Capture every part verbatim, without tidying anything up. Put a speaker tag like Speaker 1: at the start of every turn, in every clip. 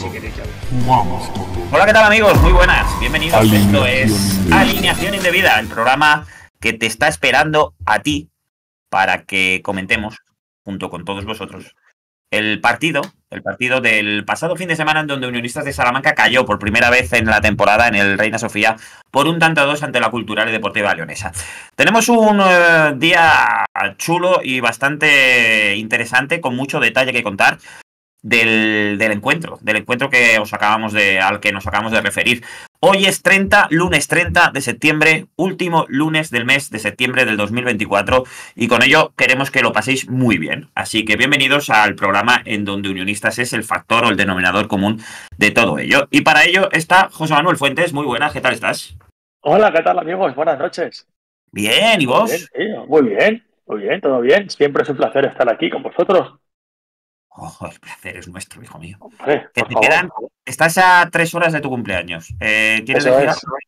Speaker 1: si queréis ya.
Speaker 2: Vamos.
Speaker 3: Hola, ¿qué tal, amigos? Muy buenas. Bienvenidos.
Speaker 2: Alineación
Speaker 3: Esto es
Speaker 2: indebida.
Speaker 3: Alineación Indebida, el programa que te está esperando a ti para que comentemos, junto con todos vosotros, el partido, el partido del pasado fin de semana en donde Unionistas de Salamanca cayó por primera vez en la temporada en el Reina Sofía por un tanto a dos ante la Cultural y Deportiva Leonesa. Tenemos un eh, día chulo y bastante interesante, con mucho detalle que contar. Del, del encuentro, del encuentro que os acabamos de, al que nos acabamos de referir. Hoy es treinta, lunes treinta de septiembre, último lunes del mes de septiembre del dos mil veinticuatro, y con ello queremos que lo paséis muy bien. Así que bienvenidos al programa en donde Unionistas es el factor o el denominador común de todo ello. Y para ello está José Manuel Fuentes. Muy buenas, ¿qué tal estás?
Speaker 1: Hola, ¿qué tal, amigos? Buenas noches.
Speaker 3: Bien, ¿y
Speaker 1: Muy
Speaker 3: vos?
Speaker 1: bien, tío. Muy bien, muy bien, todo bien. Siempre es un placer estar aquí con vosotros.
Speaker 3: Oh, el placer es nuestro, hijo mío.
Speaker 1: Hombre,
Speaker 3: Que
Speaker 1: por
Speaker 3: te
Speaker 1: favor.
Speaker 3: quedan, estás a tres horas de tu cumpleaños. Eh, ¿Quieres
Speaker 1: Eso
Speaker 3: decir
Speaker 1: es.
Speaker 3: algo?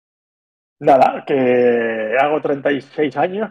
Speaker 1: Nada, que hago treinta y seis años.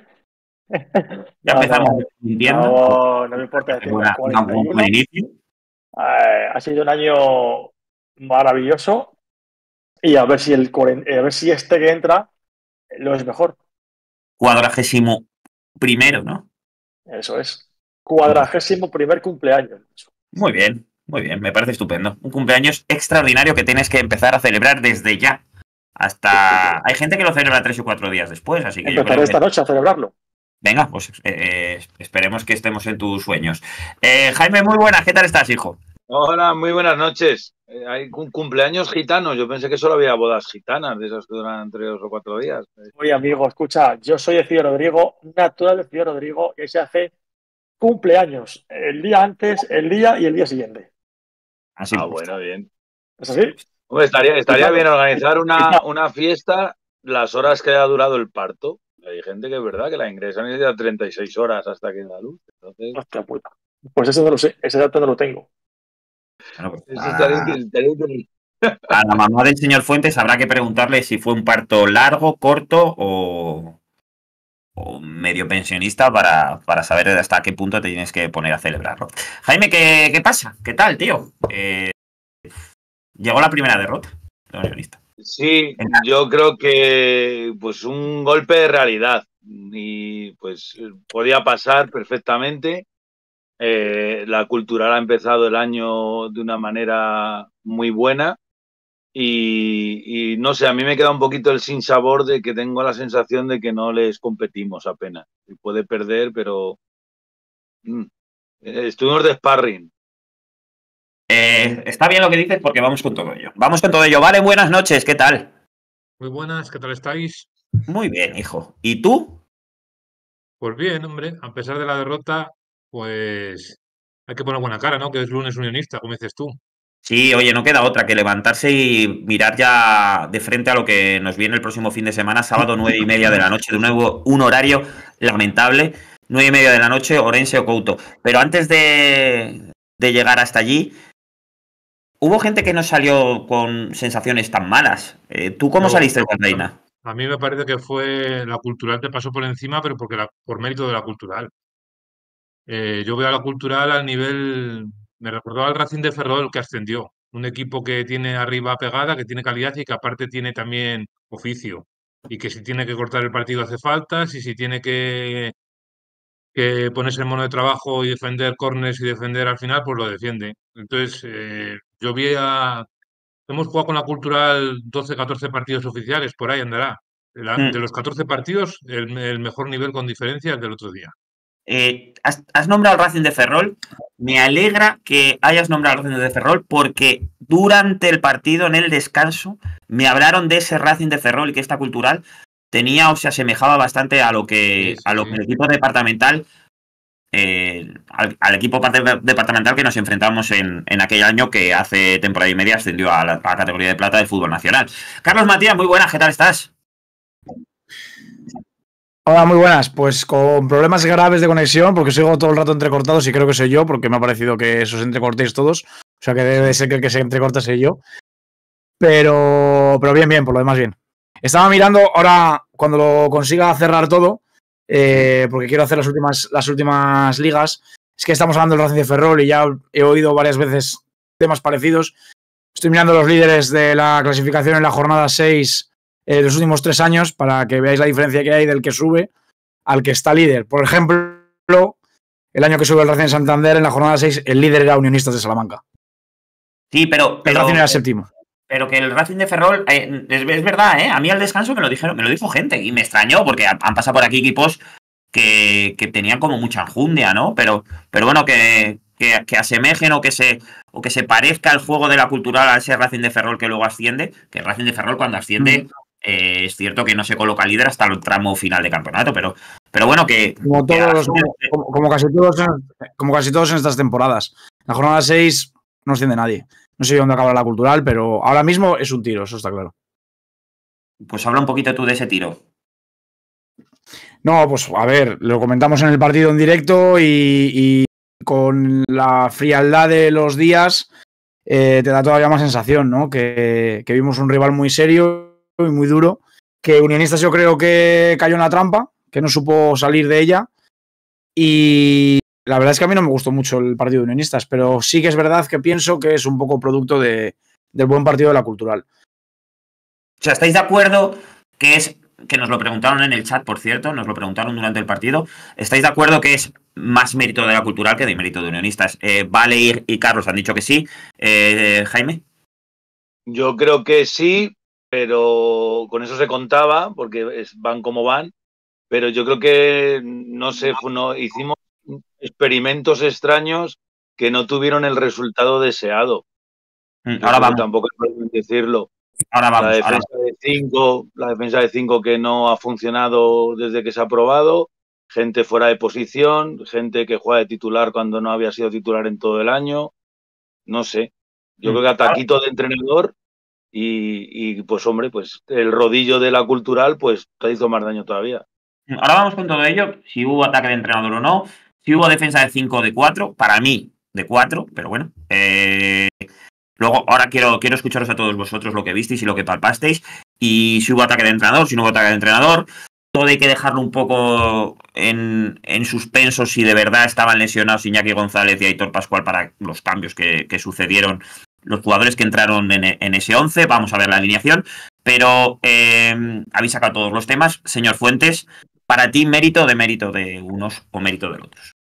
Speaker 3: Ya
Speaker 1: No,
Speaker 3: empezamos
Speaker 1: no,
Speaker 3: mintiendo.
Speaker 1: no, no me importa decir los
Speaker 3: Una, una, un
Speaker 1: cuarenta y uno.
Speaker 3: buen inicio.
Speaker 1: Eh, ha sido un año maravilloso y a ver si el cuaren- a ver si este que entra lo es mejor.
Speaker 3: Cuadragésimo primero, ¿no?
Speaker 1: Eso es. Cuadragésimo primer cumpleaños.
Speaker 3: Muy bien, muy bien, me parece estupendo. Un cumpleaños extraordinario que tienes que empezar a celebrar desde ya. Hasta... Hay gente que lo celebra tres o cuatro días después, así que yo
Speaker 1: Empezaré
Speaker 3: creo que...
Speaker 1: esta noche a celebrarlo.
Speaker 3: Venga, pues eh, eh, esperemos que estemos en tus sueños. Eh, Jaime, muy buenas, ¿qué tal estás, hijo?
Speaker 4: Hola, muy buenas noches. Eh, hay un cumpleaños gitano. Yo pensé que solo había bodas gitanas, de esas que duran tres o cuatro días.
Speaker 1: Oye, amigo, escucha, yo soy Ecio Rodrigo, natural de Ecio Rodrigo, que se hace cumpleaños el día antes, el día y el día siguiente.
Speaker 3: Así
Speaker 4: Ah,
Speaker 3: me gusta.
Speaker 4: bueno, bien.
Speaker 1: ¿Es así?
Speaker 4: Hombre, estaría, estaría
Speaker 1: Quizá-
Speaker 4: bien organizar una,
Speaker 1: quizá-
Speaker 4: una fiesta las horas que ha durado el parto. Hay gente que es verdad que la ingresan y ya treinta y seis horas hasta que da luz. Entonces,
Speaker 1: Hostia puta. Pues eso no lo sé, ese dato no lo tengo.
Speaker 3: Bueno, pues,
Speaker 4: eso estaría
Speaker 3: a,
Speaker 4: útil, estaría útil.
Speaker 3: a la mamá del señor Fuentes habrá que preguntarle si fue un parto largo, corto o, o medio pensionista para, para saber hasta qué punto te tienes que poner a celebrarlo. Jaime, ¿qué, qué pasa? ¿Qué tal, tío? Eh, llegó la primera derrota de Unionista.
Speaker 4: Sí, yo creo que pues un golpe de realidad y pues podía pasar perfectamente. Eh, la Cultural ha empezado el año de una manera muy buena y, y no sé, a mí me queda un poquito el sinsabor de que tengo la sensación de que no les competimos apenas. Y puede perder, pero mm, eh, estuvimos de sparring.
Speaker 3: Eh, está bien lo que dices porque vamos con todo ello. Vamos con todo ello. Vale, buenas noches, ¿qué tal?
Speaker 2: Muy buenas, ¿qué tal estáis?
Speaker 3: Muy bien, hijo. ¿Y tú?
Speaker 2: Pues bien, hombre, a pesar de la derrota, pues hay que poner buena cara, ¿no? Que es lunes unionista, como dices tú.
Speaker 3: Sí, oye, no queda otra que levantarse y mirar ya de frente a lo que nos viene el próximo fin de semana, sábado nueve y media de la noche, de nuevo un horario lamentable, nueve y media de la noche, Orense o Couto. Pero antes de, de llegar hasta allí, hubo gente que no salió con sensaciones tan malas. Eh, ¿Tú cómo
Speaker 2: Yo,
Speaker 3: saliste con Reina?
Speaker 2: a mí me parece que fue la Cultural que pasó por encima, pero porque la, por mérito de la Cultural. Eh, yo veo a la Cultural al nivel, me recordó al Racing de Ferrol que ascendió. Un equipo que tiene arriba pegada, que tiene calidad y que aparte tiene también oficio. Y que si tiene que cortar el partido hace faltas y si tiene que que ponerse en mono de trabajo y defender corners y defender al final, pues lo defiende. Entonces, eh, yo vi a... Hemos jugado con la Cultural doce catorce partidos oficiales, por ahí andará. De, la- de
Speaker 3: Hmm.
Speaker 2: los catorce partidos, el, el mejor nivel con diferencia es del otro día.
Speaker 3: Eh, has, has nombrado al Racing de Ferrol. Me alegra que hayas nombrado al Racing de Ferrol porque durante el partido, en el descanso, me hablaron de ese Racing de Ferrol y que esta Cultural tenía o se asemejaba bastante a lo que,
Speaker 2: Sí, sí,
Speaker 3: a lo
Speaker 2: sí.
Speaker 3: que el equipo departamental, eh, al, al equipo parte- departamental que nos enfrentamos en, en aquel año que hace temporada y media ascendió a la, a la categoría de plata del fútbol nacional. Carlos Matías, muy buenas, ¿qué tal estás?
Speaker 5: Hola, muy buenas. Pues con problemas graves de conexión, porque sigo todo el rato entrecortados y creo que soy yo, porque me ha parecido que esos entrecortéis todos. O sea que debe ser que el que se entrecorta soy yo. Pero, pero bien, bien, por lo demás bien. Estaba mirando ahora, cuando lo consiga cerrar todo, eh, porque quiero hacer las últimas, las últimas ligas. Es que estamos hablando del Racing de Ferrol y ya he oído varias veces temas parecidos. Estoy mirando los líderes de la clasificación en la jornada seis eh, de los últimos tres años para que veáis la diferencia que hay del que sube al que está líder. Por ejemplo, el año que sube el Racing de Santander, en la jornada seis, el líder era Unionistas de Salamanca.
Speaker 3: Sí, pero... pero
Speaker 5: el Racing era séptimo.
Speaker 3: Pero que el Racing de Ferrol, eh, es, es verdad, ¿eh? A mí al descanso me lo dijeron, me lo dijo gente y me extrañó porque han pasado por aquí equipos que, que tenían como mucha enjundia, ¿no? Pero, pero bueno, que, que, que asemejen o que se o que se parezca el juego de la Cultural a ese Racing de Ferrol que luego asciende, que el Racing de Ferrol cuando asciende... Mm. Eh, es cierto que no se coloca líder hasta el tramo final de campeonato, pero, pero bueno, que...
Speaker 5: Como,
Speaker 3: que
Speaker 5: todos, como, como, como, casi todos en, como casi todos en estas temporadas. La jornada seis no asciende nadie. No sé dónde acaba la Cultural, pero ahora mismo es un tiro, eso está claro.
Speaker 3: Pues habla un poquito tú de ese tiro.
Speaker 5: No, pues a ver, lo comentamos en el partido en directo y, y con la frialdad de los días eh, te da todavía más sensación, ¿no? Que, que vimos un rival muy serio y muy duro, que Unionistas yo creo que cayó en la trampa, que no supo salir de ella, y la verdad es que a mí no me gustó mucho el partido de Unionistas, pero sí que es verdad que pienso que es un poco producto de, del buen partido de la Cultural.
Speaker 3: O sea, ¿estáis de acuerdo que es, que nos lo preguntaron en el chat, por cierto, nos lo preguntaron durante el partido, ¿estáis de acuerdo que es más mérito de la Cultural que de mérito de Unionistas? Eh, Vale y, y Carlos han dicho que sí. Eh, Jaime.
Speaker 4: Yo creo que sí, pero con eso se contaba, porque es, van como van, pero yo creo que, no sé, no, hicimos experimentos extraños que no tuvieron el resultado deseado.
Speaker 3: Mm, ahora vamos.
Speaker 4: Tampoco es fácil decirlo.
Speaker 3: Ahora vamos.
Speaker 4: La defensa
Speaker 3: ahora.
Speaker 4: de cinco, la defensa de cinco que no ha funcionado desde que se ha aprobado, gente fuera de posición, gente que juega de titular cuando no había sido titular en todo el año, no sé. Yo mm. creo que ataquito de entrenador. Y, y pues hombre, pues el rodillo de la Cultural pues te hizo más daño todavía.
Speaker 3: Ahora vamos con todo ello, si hubo ataque de entrenador o no, si hubo defensa de cinco o de cuatro, para mí de cuatro, pero bueno. Eh, luego, ahora quiero, quiero escucharos a todos vosotros lo que visteis y lo que palpasteis, y si hubo ataque de entrenador, si no hubo ataque de entrenador, todo hay que dejarlo un poco en, en suspenso si de verdad estaban lesionados Iñaki González y Aitor Pascual para los cambios que, que sucedieron. Los jugadores que entraron en, en ese once, vamos a ver la alineación, pero eh, habéis sacado todos los temas. Señor Fuentes, para ti, ¿mérito o demérito de unos o mérito de otros?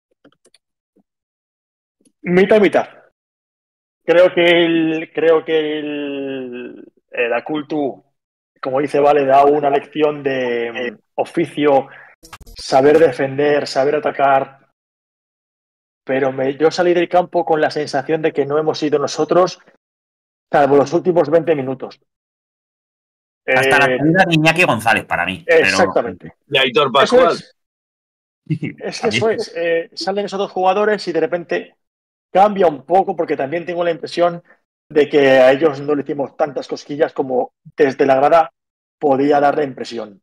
Speaker 1: Mitad y mitad. Creo que el, creo que el, el, la Cultu, como dice Vale, da una lección de oficio, saber defender, saber atacar, pero me, yo salí del campo con la sensación de que no hemos sido nosotros, salvo los últimos veinte minutos.
Speaker 3: Hasta eh, la salida de Iñaki González, para mí.
Speaker 1: Exactamente.
Speaker 4: Pero... Y Aitor Pascual.
Speaker 1: Eso es, es que eso es. Eh, salen esos dos jugadores y de repente cambia un poco, porque también tengo la impresión de que a ellos no le hicimos tantas cosquillas como desde la grada podía dar la impresión.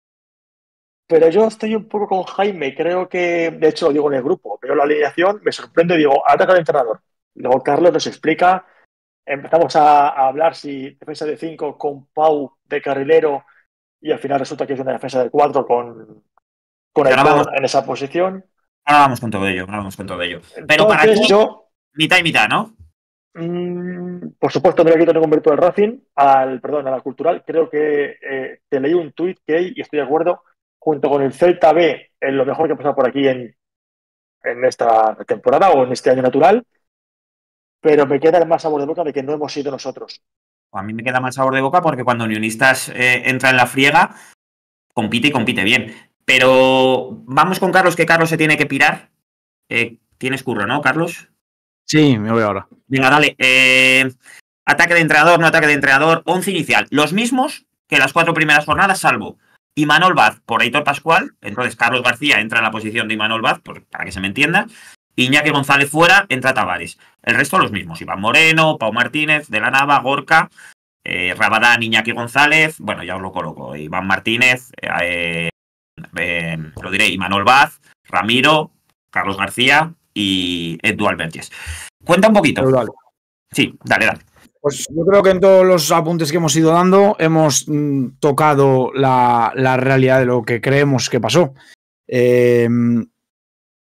Speaker 1: Pero yo estoy un poco con Jaime, creo que, de hecho lo digo en el grupo, veo la alineación, me sorprende y digo, ataca al entrenador. Luego Carlos nos explica, empezamos a, a hablar si defensa de cinco con Pau de carrilero y al final resulta que es una defensa de cuatro con, con Aitor en esa posición.
Speaker 3: Ahora vamos con todo ello, ahora vamos con todo ello. Pero
Speaker 1: Entonces,
Speaker 3: para ti,
Speaker 1: yo,
Speaker 3: mitad y mitad, ¿no?
Speaker 1: Mmm, por supuesto, me lo quito ningún mérito del Racing, al, perdón, a la Cultural. Creo que eh, te leí un tuit que hay, y estoy de acuerdo, junto con el Celta B, en lo mejor que ha pasado por aquí en, en esta temporada o en este año natural, pero me queda el más sabor de boca de que no hemos sido nosotros.
Speaker 3: A mí me queda más sabor de boca porque cuando Unionistas eh, entra en la friega, compite y compite bien. Pero vamos con Carlos, que Carlos se tiene que pirar. Eh, Tienes curro, ¿no, Carlos?
Speaker 5: Sí, me voy ahora.
Speaker 3: Venga, dale. Eh, ataque de entrenador, no ataque de entrenador. Once inicial. Los mismos que las cuatro primeras jornadas, salvo Imanol Vaz por Aitor Pascual. Entonces Carlos García entra en la posición de Imanol Vaz, por, para que se me entienda. Iñaki González fuera, entra Tavares. El resto los mismos. Iván Moreno, Pau Martínez, De la Nava, Gorka, eh, Rabadán, Iñaki González. Bueno, ya os lo coloco. Iván Martínez, eh, eh, lo diré, Imanol Vaz, Ramiro, Carlos García y Eduard Verges. Cuenta un poquito.
Speaker 5: Dale.
Speaker 3: Sí, dale, dale.
Speaker 5: Pues yo creo que en todos los apuntes que hemos ido dando hemos mm, tocado la, la realidad de lo que creemos que pasó. Eh,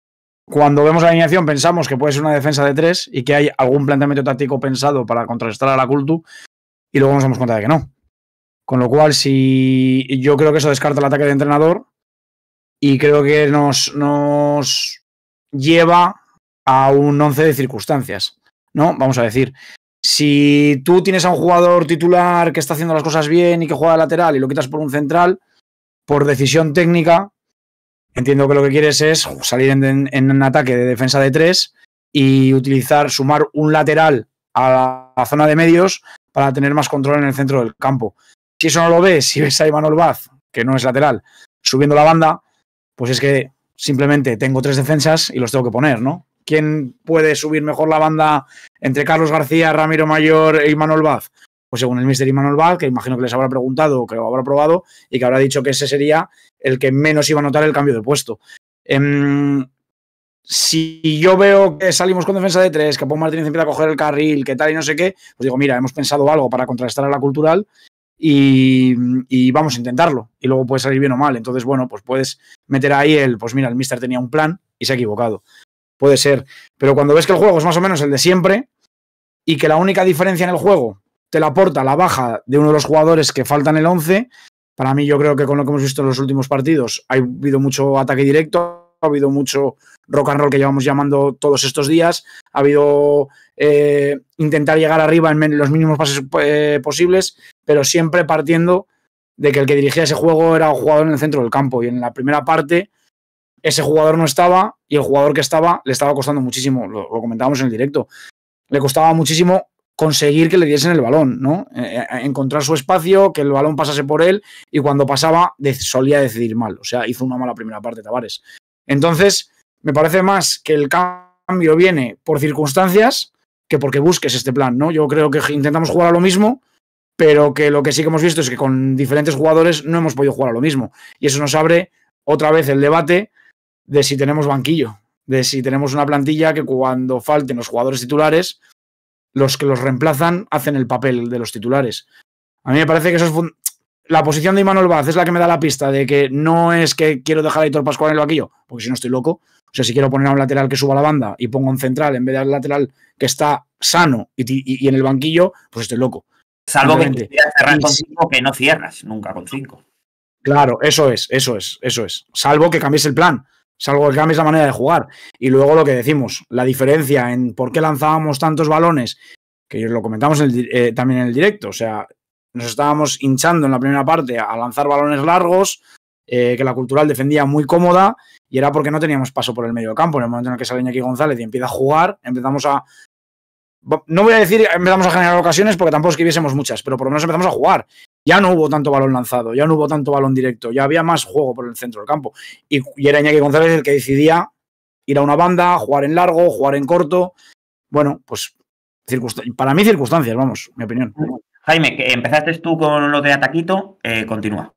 Speaker 5: cuando vemos la alineación pensamos que puede ser una defensa de tres y que hay algún planteamiento táctico pensado para contrarrestar a la Cultu y luego nos damos cuenta de que no. Con lo cual, si yo creo que eso descarta el ataque de entrenador y creo que nos, nos lleva a un once de circunstancias, ¿no? Vamos a decir, si tú tienes a un jugador titular que está haciendo las cosas bien y que juega de lateral y lo quitas por un central, por decisión técnica, entiendo que lo que quieres es salir en, en, en un ataque de defensa de tres y utilizar, sumar un lateral a la, a la zona de medios para tener más control en el centro del campo. Si eso no lo ves, si ves a Imanol Vaz, que no es lateral, subiendo la banda, pues es que simplemente tengo tres defensas y los tengo que poner, ¿no? ¿Quién puede subir mejor la banda entre Carlos García, Ramiro Mayor e Imanol Vaz? Pues según el míster Imanol Vaz, que imagino que les habrá preguntado, que lo habrá probado y que habrá dicho que ese sería el que menos iba a notar el cambio de puesto. Eh, si yo veo que salimos con defensa de tres, que Pau Martínez empieza a coger el carril, que tal y no sé qué, pues digo, mira, hemos pensado algo para contrarrestar a la Cultural y, y vamos a intentarlo. Y luego puede salir bien o mal. Entonces, bueno, pues puedes meter ahí el, pues mira, el míster tenía un plan y se ha equivocado. Puede ser. Pero cuando ves que el juego es más o menos el de siempre y que la única diferencia en el juego te la aporta la baja de uno de los jugadores que faltan en el once, para mí yo creo que con lo que hemos visto en los últimos partidos ha habido mucho ataque directo, ha habido mucho rock and roll que llevamos llamando todos estos días, ha habido eh, intentar llegar arriba en los mínimos pases eh, posibles, pero siempre partiendo de que el que dirigía ese juego era un jugador en el centro del campo y en la primera parte ese jugador no estaba y el jugador que estaba le estaba costando muchísimo, lo, lo comentábamos en el directo, le costaba muchísimo conseguir que le diesen el balón, ¿no? Eh, encontrar su espacio, que el balón pasase por él y cuando pasaba de, solía decidir mal, o sea, hizo una mala primera parte Tavares. Entonces, me parece más que el cambio viene por circunstancias que porque busques este plan, ¿no? Yo creo que intentamos jugar a lo mismo, pero que lo que sí que hemos visto es que con diferentes jugadores no hemos podido jugar a lo mismo y eso nos abre otra vez el debate de si tenemos banquillo, de si tenemos una plantilla que cuando falten los jugadores titulares, los que los reemplazan hacen el papel de los titulares. A mí me parece que eso es la posición de Imanol Vaz es la que me da la pista de que no es que quiero dejar a Aitor Pascual en el banquillo, porque si no estoy loco. O sea, si quiero poner a un lateral que suba la banda y pongo un central en vez del lateral que está sano y, y, y en el banquillo, pues estoy loco.
Speaker 3: Salvo que quieras cerrar con cinco, que no cierras nunca con cinco.
Speaker 5: Claro, eso es, eso es, eso es. Salvo que cambies el plan. Salvo que cambies la manera de jugar. Y luego lo que decimos, la diferencia en por qué lanzábamos tantos balones, que lo comentamos en el, eh, también en el directo, o sea, nos estábamos hinchando en la primera parte a lanzar balones largos, eh, que la Cultural defendía muy cómoda, y era porque no teníamos paso por el medio campo. En el momento en el que sale Iñaki González y empieza a jugar, empezamos a... No voy a decir empezamos a generar ocasiones porque tampoco es que viésemos muchas, pero por lo menos empezamos a jugar. Ya no hubo tanto balón lanzado, ya no hubo tanto balón directo, ya había más juego por el centro del campo. Y, y era Iñaki González el que decidía ir a una banda, jugar en largo, jugar en corto. Bueno, pues para mí circunstancias, vamos, mi opinión.
Speaker 3: Jaime, que empezaste tú con lo de Ataquito, eh, continúa.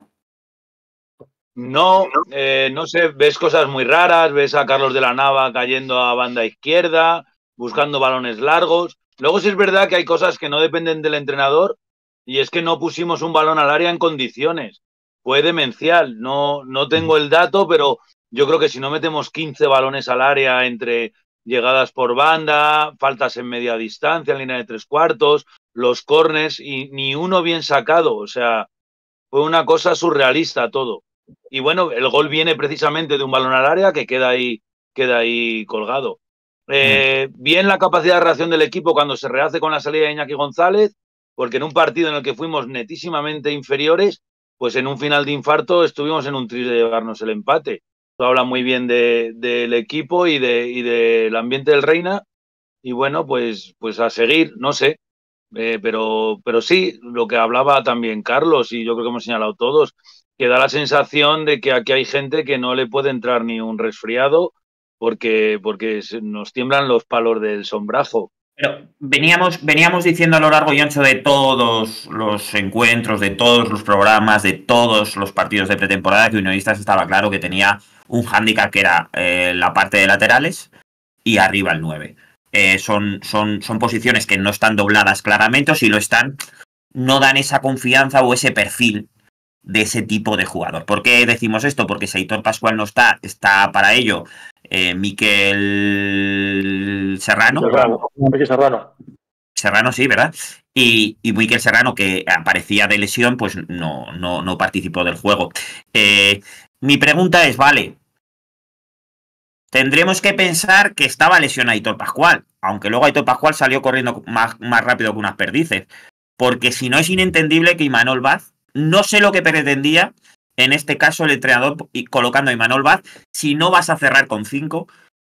Speaker 4: No, eh, no sé, ves cosas muy raras, ves a Carlos de la Nava cayendo a banda izquierda, buscando balones largos. Luego sí es verdad que hay cosas que no dependen del entrenador y es que no pusimos un balón al área en condiciones. Fue demencial, no, no tengo el dato, pero yo creo que si no metemos quince balones al área entre llegadas por banda, faltas en media distancia, en línea de tres cuartos, los corners y ni uno bien sacado, o sea, fue una cosa surrealista todo. Y bueno, el gol viene precisamente de un balón al área que queda ahí, queda ahí colgado. Eh, bien la capacidad de reacción del equipo cuando se rehace con la salida de Iñaki González, porque en un partido en el que fuimos netísimamente inferiores, pues en un final de infarto estuvimos en un tris de llevarnos el empate. Esto habla muy bien de, del equipo y, de, y del ambiente del Reina. Y bueno, pues, pues a seguir, no sé. Eh, pero, pero sí, lo que hablaba también Carlos, y yo creo que hemos señalado todos, que da la sensación de que aquí hay gente que no le puede entrar ni un resfriado porque, porque nos tiemblan los palos del sombrajo.
Speaker 3: Pero veníamos, veníamos diciendo a lo largo y ancho de todos los encuentros, de todos los programas, de todos los partidos de pretemporada, que Unionistas estaba claro que tenía un hándicap que era eh, la parte de laterales y arriba el nueve. Eh, son, son, son posiciones que no están dobladas claramente, o si lo están, no dan esa confianza o ese perfil de ese tipo de jugador. ¿Por qué decimos esto? Porque si Aitor Pascual no está, está para ello eh, Miquel Serrano.
Speaker 1: Serrano. Miquel Serrano.
Speaker 3: Serrano sí, ¿verdad? Y, y Miquel Serrano, que aparecía de lesión, pues no, no, no participó del juego. Eh, mi pregunta es, vale, tendremos que pensar que estaba lesionado Aitor Pascual, aunque luego Aitor Pascual salió corriendo más, más rápido que unas perdices, porque si no es inentendible que Imanol Vaz, no sé lo que pretendía, en este caso el entrenador colocando a Imanol Vaz, si no vas a cerrar con cinco,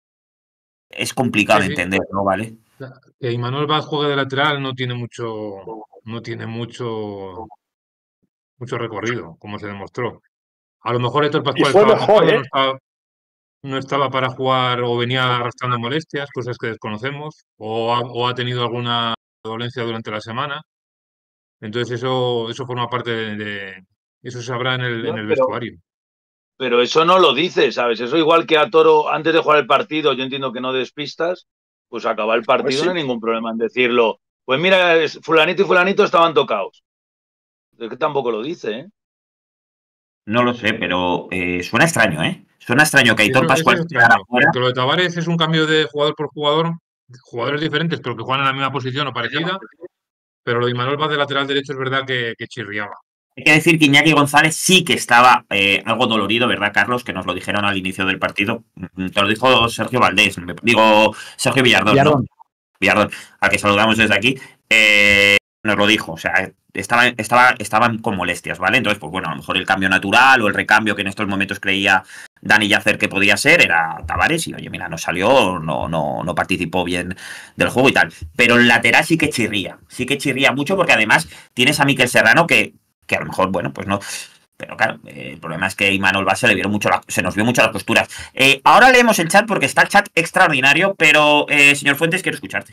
Speaker 3: es complicado
Speaker 2: Sí,
Speaker 3: de
Speaker 2: sí.
Speaker 3: entender, ¿no? ¿Vale?
Speaker 2: Que Imanol Vaz juegue de lateral no tiene mucho, no tiene mucho, mucho recorrido, como se demostró. A lo mejor Héctor
Speaker 1: Y
Speaker 2: Pascual
Speaker 1: fue
Speaker 2: estaba
Speaker 1: mejor,
Speaker 2: tocado, no
Speaker 1: ¿eh?
Speaker 2: estaba, no estaba para jugar o venía arrastrando molestias, cosas que desconocemos, o ha, o ha tenido alguna dolencia durante la semana. Entonces eso, eso forma parte de, de- eso se sabrá en el, en
Speaker 4: No,
Speaker 2: el
Speaker 4: pero,
Speaker 2: vestuario.
Speaker 4: pero eso no lo dice, ¿sabes? Eso igual que a Toro, antes de jugar el partido, yo entiendo que no despistas, pues acaba el
Speaker 1: Pues
Speaker 4: partido, no
Speaker 1: sí.
Speaker 4: hay ningún problema en decirlo. Pues mira, es- fulanito y fulanito estaban tocados. Es que tampoco lo dice, ¿eh?
Speaker 3: No lo sé, pero eh, suena extraño, ¿eh? Suena extraño que Aitor
Speaker 2: Eso, eso
Speaker 3: Pascual
Speaker 2: es
Speaker 3: se quedara
Speaker 2: extraño,
Speaker 3: fuera.
Speaker 2: porque lo de Tavares es un cambio de jugador por jugador, jugadores diferentes, pero que juegan en la misma posición o parecida, pero lo de Imanol Vaz de lateral derecho es verdad que, que chirriaba.
Speaker 3: Hay que decir que Iñaki González sí que estaba eh, algo dolorido, ¿verdad, Carlos? Que nos lo dijeron al inicio del partido. Mm, Te lo dijo Sergio Valdés, me- digo Sergio Villardón, ¿no?
Speaker 5: Villardón.
Speaker 3: Villardón, al que saludamos desde aquí. Eh, nos lo dijo, o sea, estaba, estaba, estaban con molestias, ¿vale? Entonces, pues bueno, a lo mejor el cambio natural o el recambio que en estos momentos creía Dani Yacer que podía ser era Tavares y, oye, mira, no salió, no, no, no participó bien del juego y tal. Pero el lateral sí que chirría, sí que chirría mucho porque además tienes a Miquel Serrano que, que a lo mejor, bueno, pues no... Pero claro, eh, el problema es que a Imanol Vaz se le vieron mucho la, se nos vio mucho las posturas. Eh, ahora leemos el chat porque está el chat extraordinario, pero, eh, señor Fuentes, quiero escucharte.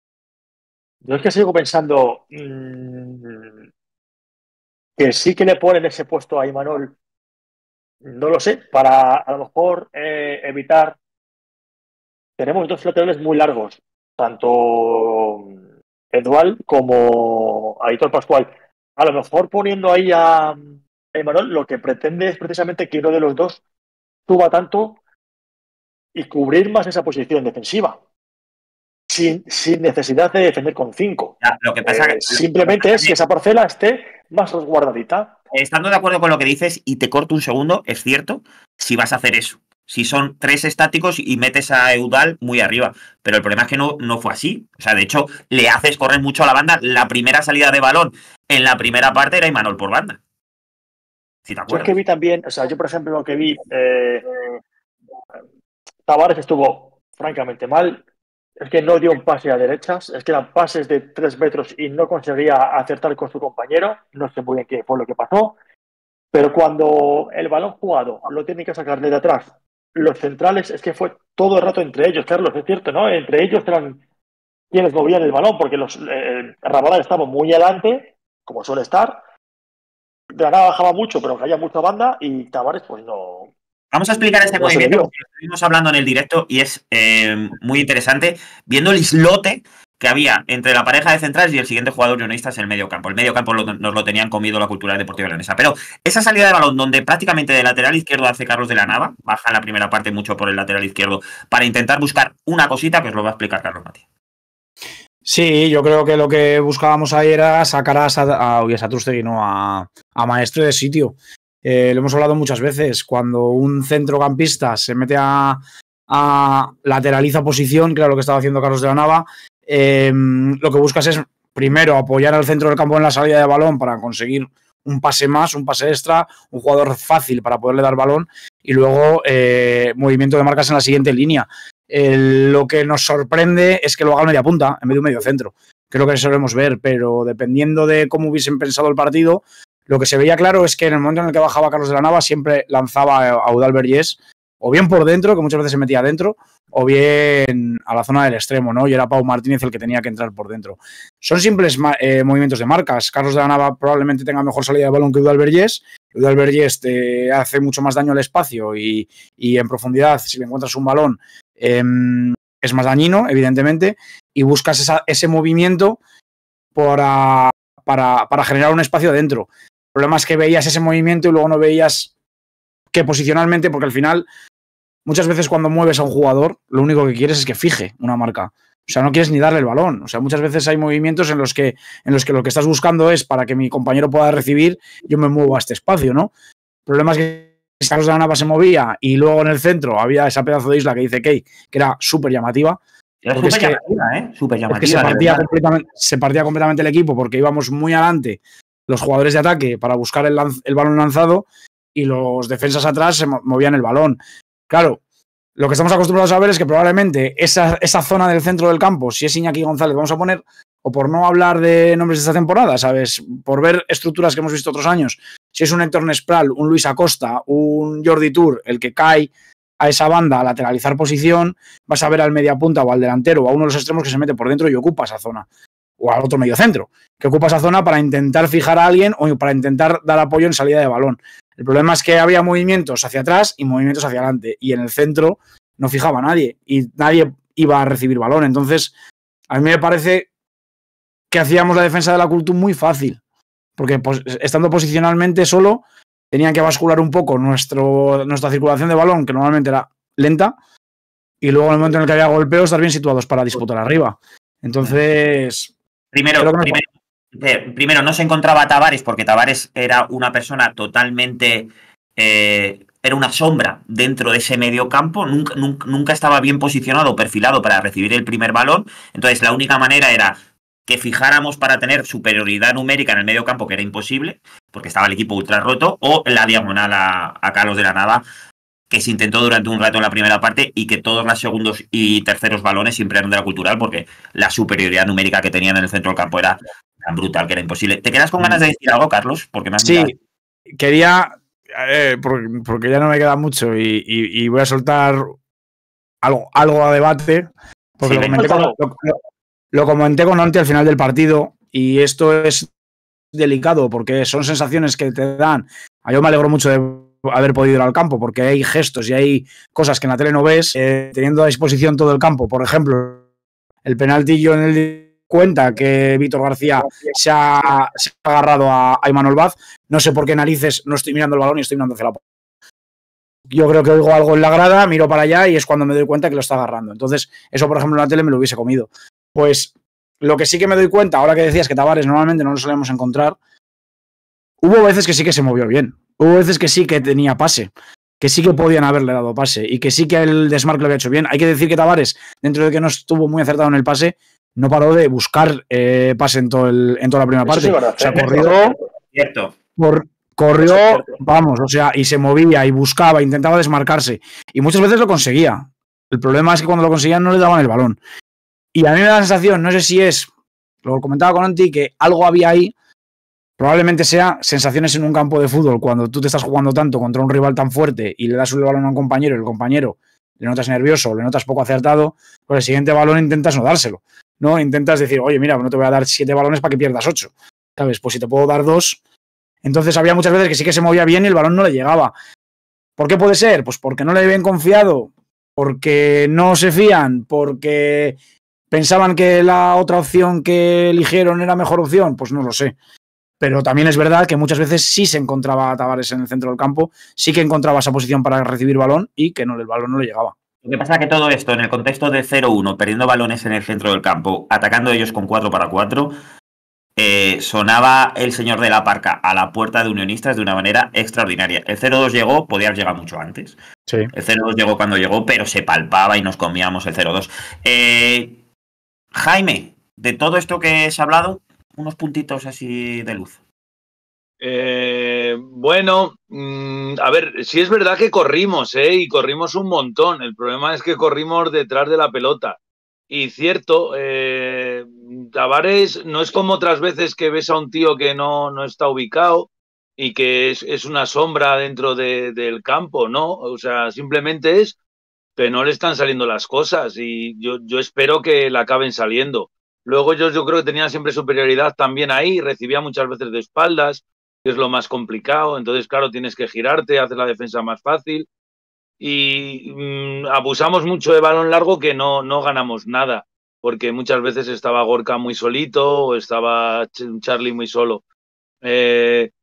Speaker 1: Yo es que sigo pensando mmm, que sí que le ponen ese puesto a Imanol, no lo sé, para a lo mejor eh, evitar. Tenemos dos laterales muy largos, tanto Edual como Aitor Pascual. A lo mejor poniendo ahí a Imanol, lo que pretende es precisamente que uno de los dos suba tanto y cubrir más esa posición defensiva, sin, sin necesidad de defender con cinco.
Speaker 3: Ya, lo que pasa,
Speaker 1: Eh,
Speaker 3: lo
Speaker 1: simplemente
Speaker 3: que pasa
Speaker 1: es que esa parcela esté más resguardadita.
Speaker 3: estando de acuerdo con lo que dices, y te corto un segundo, es cierto, si vas a hacer eso. Si son tres estáticos y metes a Eudal muy arriba. Pero el problema es que no, no fue así. O sea, de hecho, le haces correr mucho a la banda. La primera salida de balón en la primera parte era Imanol por banda. Si te
Speaker 1: Yo es que
Speaker 3: acuerdas.
Speaker 1: vi también, o sea, yo por ejemplo lo que vi, eh, Tavares estuvo francamente mal. Es que no dio un pase a derechas, es que eran pases de tres metros y no conseguía acertar con su compañero. No sé muy bien qué fue lo que pasó. Pero cuando el balón jugado lo tienen que sacar de atrás, los centrales, es que fue todo el rato entre ellos, Carlos, es cierto, ¿no? Entre ellos eran quienes movían el balón, porque los eh, Rabadán estaba muy adelante, como suele estar. Granada bajaba mucho, pero caía mucha banda y Tavares, pues no,
Speaker 3: Vamos a explicar este
Speaker 1: no se le
Speaker 3: movimiento
Speaker 1: vio.
Speaker 3: porque lo estuvimos hablando en el directo y es eh, muy interesante viendo el islote que había entre la pareja de centrales y el siguiente jugador unionista en el medio campo. El medio campo lo, nos lo tenían comido la cultura deportiva leonesa. Pero esa salida de balón donde prácticamente de lateral izquierdo hace Carlos de la Nava, baja en la primera parte mucho por el lateral izquierdo para intentar buscar una cosita que os lo va a explicar Carlos Matías.
Speaker 5: Sí, yo creo que lo que buscábamos ahí era sacar a, a, a Satrustegui, no a, a Maestre de sitio. Eh, lo hemos hablado muchas veces. Cuando un centrocampista se mete a, a lateraliza posición, que era lo que estaba haciendo Carlos de la Nava, eh, lo que buscas es primero apoyar al centro del campo en la salida de balón para conseguir un pase más, un pase extra, un jugador fácil para poderle dar balón y luego eh, movimiento de marcas en la siguiente línea. El, lo que nos sorprende es que lo haga media punta en vez de un medio centro, que es lo que solemos ver, pero dependiendo de cómo hubiesen pensado el partido, lo que se veía claro es que en el momento en el que bajaba Carlos de la Nava siempre lanzaba a Eudal Vergés, o bien por dentro, que muchas veces se metía adentro, o bien a la zona del extremo, ¿no? Y era Pau Martínez el que tenía que entrar por dentro. Son simples eh, movimientos de marcas. Carlos de la Nava probablemente tenga mejor salida de balón que Eudal Vergés. Eudal Vergés te hace mucho más daño al espacio y, y en profundidad, si le encuentras un balón, eh, es más dañino, evidentemente, y buscas esa, ese movimiento para, para, para generar un espacio dentro. El problema es que veías ese movimiento y luego no veías que posicionalmente, porque al final muchas veces cuando mueves a un jugador, lo único que quieres es que fije una marca. O sea, no quieres ni darle el balón. O sea, muchas veces hay movimientos en los que, en los que lo que estás buscando es para que mi compañero pueda recibir, yo me muevo a este espacio, ¿no? El problema es que Carlos de la Nava se movía y luego en el centro había esa pedazo de isla que dice Key, que era súper llamativa.
Speaker 3: Era súper es llamativa, que, ¿eh? Súper llamativa.
Speaker 5: Es que se partía, completamente, se partía completamente el equipo porque íbamos muy adelante los jugadores de ataque para buscar el, lanz, el balón lanzado y los defensas atrás se movían el balón. Claro, lo que estamos acostumbrados a ver es que probablemente esa, esa zona del centro del campo, si es Iñaki González, vamos a poner, o por no hablar de nombres de esta temporada, ¿sabes? Por ver estructuras que hemos visto otros años, si es un Héctor Nespral, un Luis Acosta, un Jordi Tour, el que cae a esa banda a lateralizar posición, vas a ver al mediapunta o al delantero o a uno de los extremos que se mete por dentro y ocupa esa zona. O al otro medio centro, que ocupa esa zona para intentar fijar a alguien o para intentar dar apoyo en salida de balón. El problema es que había movimientos hacia atrás y movimientos hacia adelante. Y en el centro no fijaba a nadie. Y nadie iba a recibir balón. Entonces, a mí me parece que hacíamos la defensa de la Cultura muy fácil. Porque pues, estando posicionalmente solo, tenían que bascular un poco nuestro, nuestra circulación de balón, que normalmente era lenta. Y luego en el momento en el que había golpeo, estar bien situados para disputar arriba. Entonces...
Speaker 3: Primero, no primero, eh, primero, no se encontraba a Tavares porque Tavares era una persona totalmente... Eh, era una sombra dentro de ese medio campo, nunca, nunca, nunca estaba bien posicionado o perfilado para recibir el primer balón. Entonces la única manera era que fijáramos para tener superioridad numérica en el medio campo, que era imposible, porque estaba el equipo ultra roto, o la diagonal a, a Carlos de la Nava, que se intentó durante un rato en la primera parte y que todos los segundos y terceros balones siempre eran de la Cultural porque la superioridad numérica que tenían en el centro del campo era tan brutal que era imposible. ¿Te quedas con ganas de decir algo, Carlos? Porque me has
Speaker 5: sí,
Speaker 3: mirado.
Speaker 5: Quería, eh, porque, porque ya no me queda mucho y, y, y voy a soltar algo, algo a debate, porque sí, lo, comenté con, lo, lo, lo comenté con Onti al final del partido y esto es delicado porque son sensaciones que te dan. Yo me alegro mucho de haber podido ir al campo porque hay gestos y hay cosas que en la tele no ves, eh, teniendo a disposición todo el campo. Por ejemplo, el penaltillo en el cuenta que Víctor García se ha, se ha agarrado a, a Imanol Vaz. No sé por qué narices no estoy mirando el balón y estoy mirando hacia la... Yo creo que oigo algo en la grada, miro para allá y es cuando me doy cuenta que lo está agarrando. Entonces, eso, por ejemplo, en la tele me lo hubiese comido. Pues lo que sí que me doy cuenta, ahora que decías que Tavares normalmente no lo solemos encontrar, hubo veces que sí que se movió bien. Hubo veces que sí que tenía pase, que sí que podían haberle dado pase y que sí que el desmarque lo había hecho bien. Hay que decir que Tavares, dentro de que no estuvo muy acertado en el pase, no paró de buscar eh, pase en, todo el, en toda la primera parte. Sí, o sea, corrió,
Speaker 3: cierto.
Speaker 5: Por, corrió, vamos, o sea, y se movía y buscaba, intentaba desmarcarse. Y muchas veces lo conseguía. El problema es que cuando lo conseguían no le daban el balón. Y a mí me da la sensación, no sé si es, lo comentaba con Anti, que algo había ahí. Probablemente sea sensaciones en un campo de fútbol cuando tú te estás jugando tanto contra un rival tan fuerte y le das el balón a un compañero y el compañero le notas nervioso, le notas poco acertado, pues el siguiente balón intentas no dárselo, ¿no? Intentas decir, oye, mira, no te voy a dar siete balones para que pierdas ocho, ¿sabes? Pues si te puedo dar dos. Entonces había muchas veces que sí que se movía bien y el balón no le llegaba. ¿Por qué puede ser? Pues porque no le habían confiado, porque no se fían, porque pensaban que la otra opción que eligieron era mejor opción, pues no lo sé. Pero también es verdad que muchas veces sí se encontraba a Tavares en el centro del campo, sí que encontraba esa posición para recibir balón y que no, el balón no le llegaba.
Speaker 3: Lo que pasa es que todo esto, en el contexto de cero uno, perdiendo balones en el centro del campo, atacando ellos con cuatro para cuatro, eh, sonaba el señor de la Parca a la puerta de Unionistas de una manera extraordinaria. El cero dos llegó, podía haber llegado mucho antes.
Speaker 5: Sí.
Speaker 3: El cero dos llegó cuando llegó, pero se palpaba y nos comíamos el cero dos. Eh, Jaime, de todo esto que se ha hablado, unos puntitos así de luz.
Speaker 4: Eh, bueno, mmm, a ver, sí es verdad que corrimos, ¿eh? Y corrimos un montón. El problema es que corrimos detrás de la pelota. Y cierto, eh, Tavares no es como otras veces que ves a un tío que no, no está ubicado y que es, es una sombra dentro de, del campo, ¿no? O sea, simplemente es que no le están saliendo las cosas y yo, yo espero que le acaben saliendo. Luego ellos yo creo que tenían siempre superioridad también ahí, recibía muchas veces de espaldas, que es lo más complicado. Entonces, claro, tienes que girarte, hacer la defensa más fácil. Y mmm, abusamos mucho de balón largo que no, no ganamos nada, porque muchas veces estaba Gorka muy solito o estaba Charlie muy solo. Eh,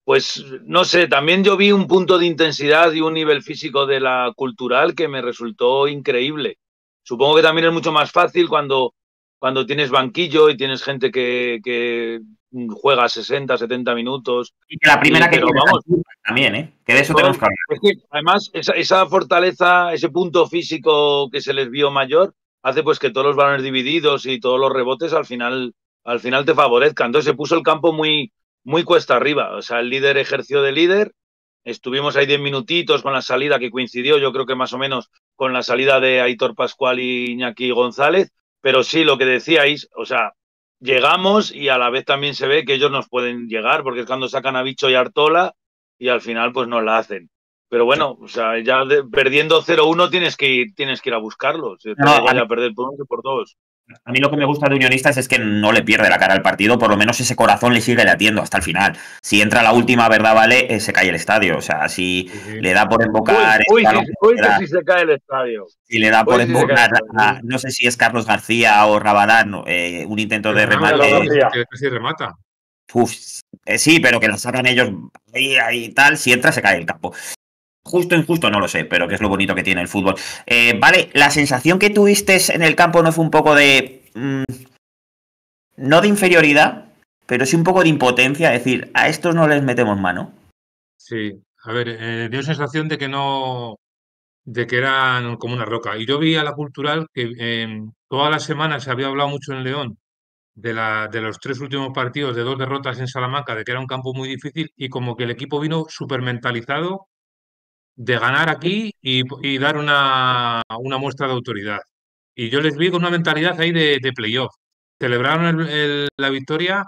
Speaker 4: pues no sé, también yo vi un punto de intensidad y un nivel físico de la Cultural que me resultó increíble. Supongo que también es mucho más fácil cuando, cuando tienes banquillo y tienes gente que, que juega sesenta, setenta minutos.
Speaker 3: Y que la primera
Speaker 4: y,
Speaker 3: que
Speaker 4: pero
Speaker 3: tienes
Speaker 4: vamos,
Speaker 3: también, ¿eh? Que de eso tenemos que hablar.
Speaker 4: es que, además, esa, esa fortaleza, ese punto físico que se les vio mayor, hace pues que todos los balones divididos y todos los rebotes al final, al final te favorezcan. Entonces se puso el campo muy, muy cuesta arriba. O sea, el líder ejerció de líder. Estuvimos ahí diez minutitos con la salida que coincidió, yo creo que más o menos con la salida de Aitor Pascual y Iñaki González. Pero sí, lo que decíais, o sea, llegamos y a la vez también se ve que ellos nos pueden llegar, porque es cuando sacan a Bicho y Artola y al final pues no la hacen. Pero bueno, o sea, ya de, perdiendo cero uno tienes que ir, tienes que ir a buscarlos. Te
Speaker 3: No,
Speaker 4: vaya a perder por uno que por dos.
Speaker 3: A mí lo que me gusta de Unionistas es que no le pierde la cara al partido, por lo menos ese corazón le sigue latiendo hasta el final. Si entra la última verdad, vale, eh, se cae el estadio. O sea, si sí, sí. le da por invocar...
Speaker 4: Uy, uy, sí, uy que si se cae el estadio.
Speaker 3: Si le da por invocar, si a, no sé si es Carlos García o Rabadán, eh, un intento pero de remate...
Speaker 2: No, que casi remata.
Speaker 3: Uf, eh, sí, pero que la sacan ellos ahí, ahí tal, si entra se cae el campo. Justo injusto, no lo sé, pero que es lo bonito que tiene el fútbol. Eh, vale, la sensación que tuviste en el campo no fue un poco de... Mmm, no de inferioridad, pero sí un poco de impotencia, es decir, a estos no les metemos mano.
Speaker 2: Sí, a ver, eh, dio sensación de que no... de que eran como una roca. Y yo vi a la Cultural que eh, todas las semanas se había hablado mucho en León de, la, de los tres últimos partidos, de dos derrotas en Salamanca, de que era un campo muy difícil y como que el equipo vino súper mentalizado de ganar aquí y, y dar una, una muestra de autoridad. Y yo les vi con una mentalidad ahí de, de playoff. Celebraron el, el, la victoria,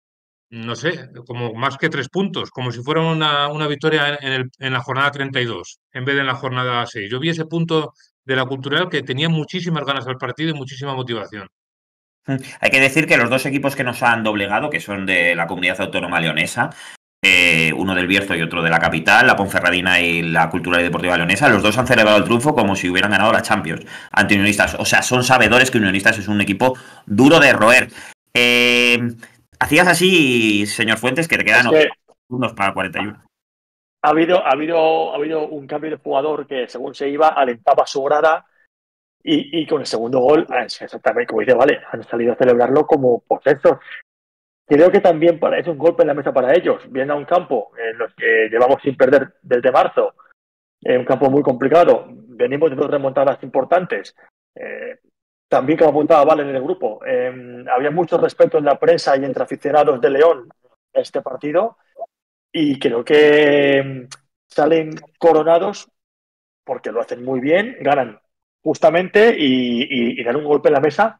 Speaker 2: no sé, como más que tres puntos, como si fuera una, una victoria en, el, en la jornada treinta y dos, en vez de en la jornada seis. Yo vi ese punto de la Cultural que tenía muchísimas ganas al partido y muchísima motivación.
Speaker 3: Hay que decir que los dos equipos que nos han doblegado, que son de la comunidad autónoma leonesa, eh, uno del Bierzo y otro de la capital, la Ponferradina y la Cultural y Deportiva Leonesa, los dos han celebrado el triunfo como si hubieran ganado la Champions ante Unionistas. O sea, son sabedores que Unionistas es un equipo duro de roer. Eh, hacías así, señor Fuentes, que te quedan es que unos para cuarenta y uno.
Speaker 1: Ha habido, ha, habido, ha habido un cambio de jugador que, según se iba, alentaba su grada. Y, y con el segundo gol, exactamente como dice, vale, han salido a celebrarlo como posesos. Creo que también es un golpe en la mesa para ellos. Vienen a un campo en los que llevamos sin perder desde marzo, eh, un campo muy complicado. Venimos de dos remontadas importantes. Eh, también, como apuntaba Vale en el grupo, eh, había mucho respeto en la prensa y entre aficionados de León a este partido. Y creo que eh, salen coronados porque lo hacen muy bien, ganan justamente y, y, y dar un golpe en la mesa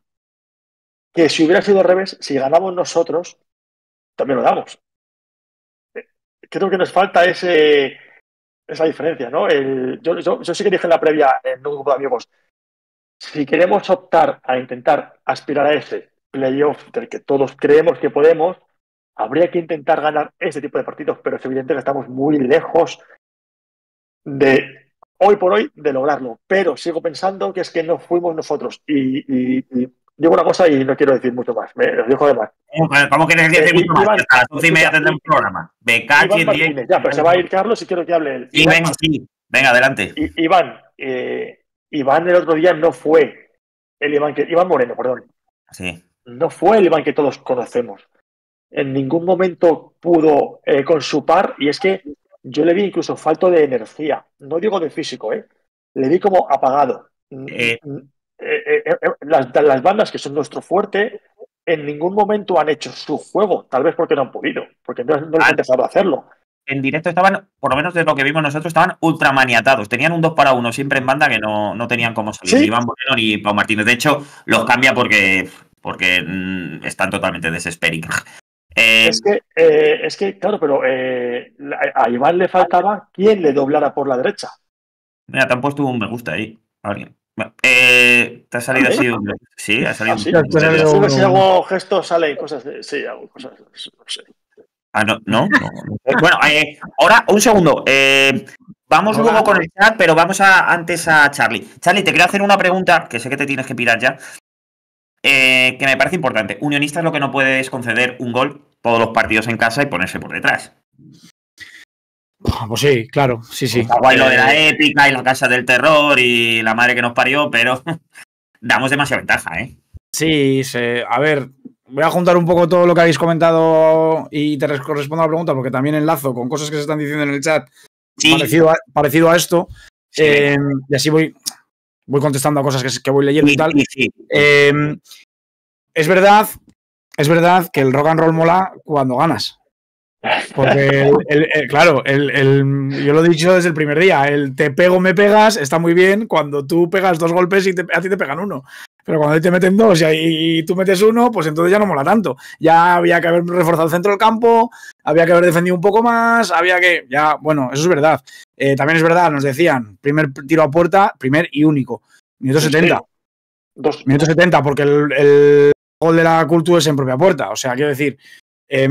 Speaker 1: que si hubiera sido al revés, si ganamos nosotros, también lo damos. Creo que nos falta ese, esa diferencia, ¿no? El, yo, yo, yo sí que dije en la previa en un grupo de amigos, si queremos optar a intentar aspirar a ese playoff del que todos creemos que podemos, habría que intentar ganar ese tipo de partidos, pero es evidente que estamos muy lejos de... hoy por hoy de lograrlo, pero sigo pensando que es que no fuimos nosotros y, y, y digo una cosa y no quiero decir mucho más, me los dejo de más.
Speaker 3: ¿Cómo quieres decir eh, mucho más? A las once y media tendré un programa. Becachi,
Speaker 1: Martínez, ya, pero se va a ir Carlos y quiero que hable él.
Speaker 3: Sí, venga, sí. Venga, adelante.
Speaker 1: I, Iván, eh, Iván el otro día no fue el Iván que... Iván Moreno, perdón.
Speaker 3: Sí.
Speaker 1: No fue el Iván que todos conocemos. En ningún momento pudo eh, con su par y es que yo le vi incluso falto de energía. No digo de físico, ¿eh? Le vi como apagado. Eh, eh, eh, eh, las, las bandas que son nuestro fuerte en ningún momento han hecho su juego, tal vez porque no han podido, porque no, no les han dejado hacerlo.
Speaker 3: En directo estaban, por lo menos de lo que vimos nosotros, estaban ultramaniatados. Tenían un dos para uno siempre en banda que no, no tenían cómo salir. ¿Sí? Ni Iván Moreno ni Pau Martínez. De hecho, los cambia porque, porque mmm, están totalmente desesperados.
Speaker 1: Eh, es, que, eh, es que, claro, pero eh, a Iván le faltaba quien le doblara por la derecha.
Speaker 3: Mira, te han puesto un me gusta ahí. Alguien. Eh, ¿Te ha salido así? Un... Sí, ha salido.
Speaker 1: ¿Ah, sí? Un... Sube, si hago gestos, sale cosas. De... Sí, hago cosas. No sé.
Speaker 3: Ah, no, no. no. Bueno, eh, ahora, un segundo. Eh, vamos Hola. luego con el chat, pero vamos a, antes a Charlie. Charlie, te quiero hacer una pregunta, que sé que te tienes que pirar ya. Eh, que me parece importante. Unionistas lo que no puede es conceder un gol todos los partidos en casa y ponerse por detrás.
Speaker 5: Pues sí, claro, sí, sí.
Speaker 3: Está guay lo de la
Speaker 5: Eh,
Speaker 3: épica y la casa del terror y la madre que nos parió, pero damos demasiada ventaja, ¿eh?
Speaker 5: Sí, se, a ver, voy a juntar un poco todo lo que habéis comentado y te respondo a la pregunta porque también enlazo con cosas que se están diciendo en el chat
Speaker 3: Sí.
Speaker 5: parecido, a, parecido a esto.
Speaker 3: Sí.
Speaker 5: Eh, y así voy, voy contestando a cosas que, que voy leyendo
Speaker 3: Sí,
Speaker 5: y tal.
Speaker 3: sí, sí.
Speaker 5: Eh, es verdad, es verdad que el rock and roll mola cuando ganas. Porque, el, el, el, claro, el, el, yo lo he dicho desde el primer día, el te pego, me pegas, está muy bien cuando tú pegas dos golpes y te, a ti te pegan uno. Pero cuando te meten dos y, y tú metes uno, pues entonces ya no mola tanto. Ya había que haber reforzado el centro del campo, había que haber defendido un poco más, había que... Ya, bueno, eso es verdad. Eh, también es verdad, nos decían, primer tiro a puerta, primer y único. Minuto setenta.
Speaker 1: Sí. Dos.
Speaker 5: Minuto setenta, porque el, el gol de la Cultura es en propia puerta. O sea, quiero decir... Eh,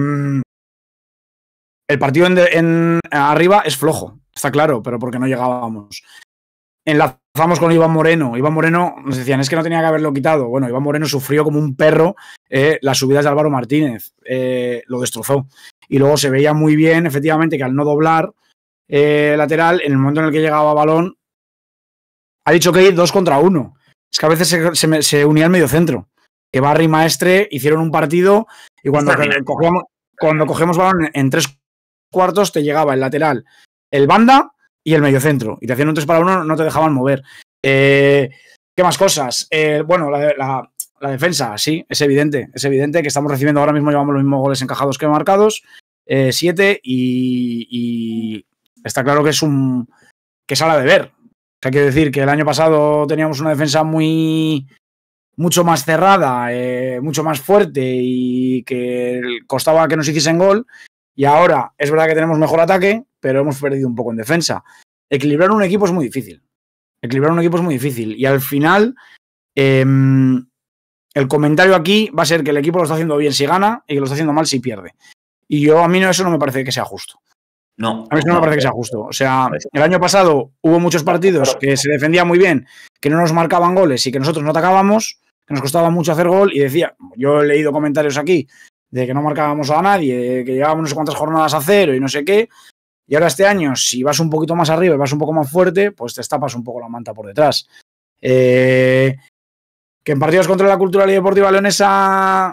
Speaker 5: el partido en, de, en arriba es flojo, está claro, pero porque no llegábamos. Enlazamos con Iván Moreno. Iván Moreno nos decían, es que no tenía que haberlo quitado. Bueno, Iván Moreno sufrió como un perro eh, las subidas de Álvaro Martínez. Eh, lo destrozó. Y luego se veía muy bien, efectivamente, que al no doblar eh, lateral, en el momento en el que llegaba balón, ha dicho que hay dos contra uno. Es que a veces se, se, se unía el medio centro. Que Barry y Maestre hicieron un partido y cuando, cogíamos, cuando cogemos balón en, en tres cuartos te llegaba el lateral, el banda y el mediocentro. Y te hacían un tres para uno, no te dejaban mover. Eh, ¿Qué más cosas? Eh, bueno, la, la, la defensa, sí, es evidente. Es evidente que estamos recibiendo ahora mismo, llevamos los mismos goles encajados que marcados, eh, siete, y, y está claro que es un que sale a deber. O sea, quiero decir que el año pasado teníamos una defensa muy mucho más cerrada, eh, mucho más fuerte y que costaba que nos hiciesen gol. Y ahora es verdad que tenemos mejor ataque, pero hemos perdido un poco en defensa. Equilibrar un equipo es muy difícil. Equilibrar un equipo es muy difícil. Y al final, eh, el comentario aquí va a ser que el equipo lo está haciendo bien si gana y que lo está haciendo mal si pierde. Y yo a mí no, eso no me parece que sea justo.
Speaker 3: No.
Speaker 5: A mí eso no, no me parece que sea justo. O sea, el año pasado hubo muchos partidos que se defendía muy bien, que no nos marcaban goles y que nosotros no atacábamos, que nos costaba mucho hacer gol y decía, yo he leído comentarios aquí de que no marcábamos a nadie, de que llevábamos no sé cuántas jornadas a cero y no sé qué. Y ahora este año, si vas un poquito más arriba y vas un poco más fuerte, pues te estapas un poco la manta por detrás. Eh, que en partidos contra la Cultural y Deportiva Leonesa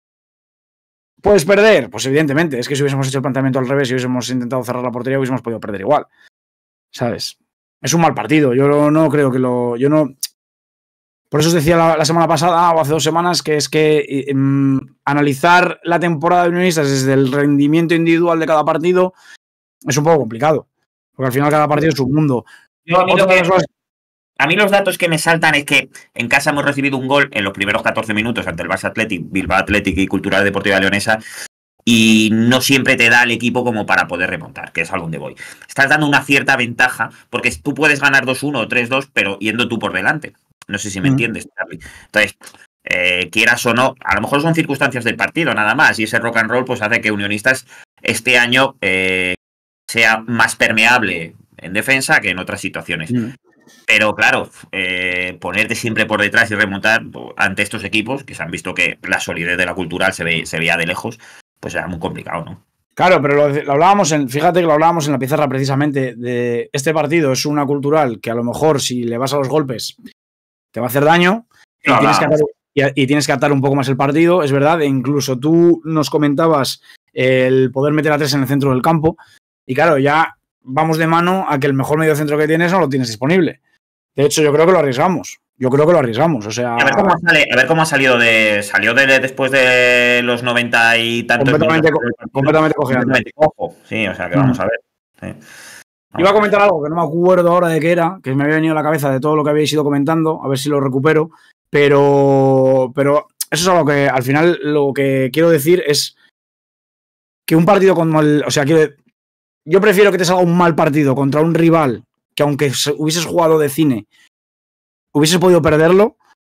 Speaker 5: puedes perder, pues evidentemente, es que si hubiésemos hecho el planteamiento al revés y hubiésemos intentado cerrar la portería, hubiésemos podido perder igual. ¿Sabes? Es un mal partido. Yo no, no creo que lo... Yo no... Por eso os decía la, la semana pasada o hace dos semanas que es que eh, analizar la temporada de Unionistas desde el rendimiento individual de cada partido es un poco complicado. Porque al final cada partido es un mundo.
Speaker 3: Yo, a, mí que, cosas... a mí los datos que me saltan es que en casa hemos recibido un gol en los primeros catorce minutos ante el Barça Athletic, Bilbao Athletic y Cultural Deportiva Leonesa y no siempre te da el equipo como para poder remontar, que es a donde voy. Estás dando una cierta ventaja porque tú puedes ganar dos uno o tres dos, pero yendo tú por delante. No sé si me mm. entiendes, Charlie. Entonces, eh, quieras o no, a lo mejor son circunstancias del partido, nada más. Y ese rock and roll pues hace que Unionistas este año eh, sea más permeable en defensa que en otras situaciones. Mm. Pero claro, eh, ponerte siempre por detrás y remontar ante estos equipos, que se han visto que la solidez de la Cultural se, ve, se veía de lejos, pues era muy complicado, ¿no?
Speaker 5: Claro, pero lo, lo hablábamos en, fíjate que lo hablábamos en la pizarra precisamente, de este partido es una Cultural que a lo mejor si le vas a los golpes te va a hacer daño y tienes, que atar, y, y tienes que atar un poco más el partido, es verdad, e incluso tú nos comentabas el poder meter a tres en el centro del campo y claro, ya vamos de mano a que el mejor medio centro que tienes no lo tienes disponible. De hecho, yo creo que lo arriesgamos. Yo creo que lo arriesgamos, o sea...
Speaker 3: A ver cómo, sale, a ver cómo ha salido de... Salió de, después de los noventa y tantos...
Speaker 5: Completamente, co completamente cojeando.
Speaker 3: Sí, o sea, que vamos mm. a ver. Sí.
Speaker 5: Iba a comentar algo que no me acuerdo ahora de qué era, que me había venido a la cabeza de todo lo que habéis ido comentando, a ver si lo recupero, pero, pero eso es algo que al final lo que quiero decir es que un partido con mal... O sea, quiero, yo prefiero que te salga un mal partido contra un rival que aunque hubieses jugado de cine, hubieses podido perderlo,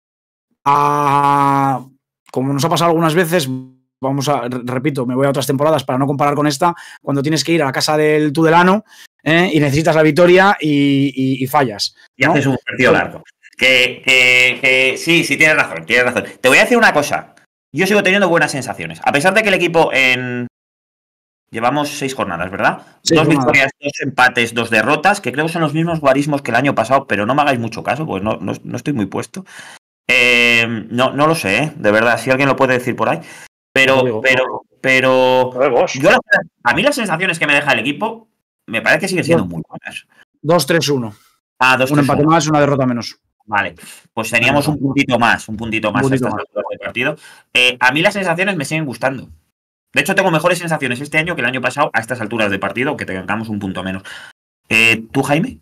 Speaker 5: a, como nos ha pasado algunas veces, vamos a, repito, me voy a otras temporadas para no comparar con esta, cuando tienes que ir a la casa del Tudelano ¿eh? y necesitas la victoria y, y, y fallas.
Speaker 3: ¿no? Y haces un partido largo. Que, que, que sí, sí, tienes razón, tienes razón. Te voy a decir una cosa. Yo sigo teniendo buenas sensaciones. A pesar de que el equipo en... Llevamos seis jornadas, ¿verdad?
Speaker 5: Seis
Speaker 3: dos
Speaker 5: jornadas.
Speaker 3: victorias, dos empates, dos derrotas, que creo que son los mismos guarismos que el año pasado, pero no me hagáis mucho caso, pues no, no, no estoy muy puesto. Eh, no, no lo sé, ¿eh? De verdad, si alguien lo puede decir por ahí. Pero, pero, pero. Yo, a mí las sensaciones que me deja el equipo me parece que siguen siendo muy buenas.
Speaker 5: dos tres uno.
Speaker 3: Ah, dos,
Speaker 5: un empate uno. Más, una derrota menos.
Speaker 3: Vale, pues teníamos un puntito más, un puntito más
Speaker 5: un puntito
Speaker 3: a estas
Speaker 5: más.
Speaker 3: alturas del partido. Eh, a mí las sensaciones me siguen gustando. De hecho, tengo mejores sensaciones este año que el año pasado a estas alturas de partido, aunque tengamos un punto menos. Eh, ¿Tú, Jaime?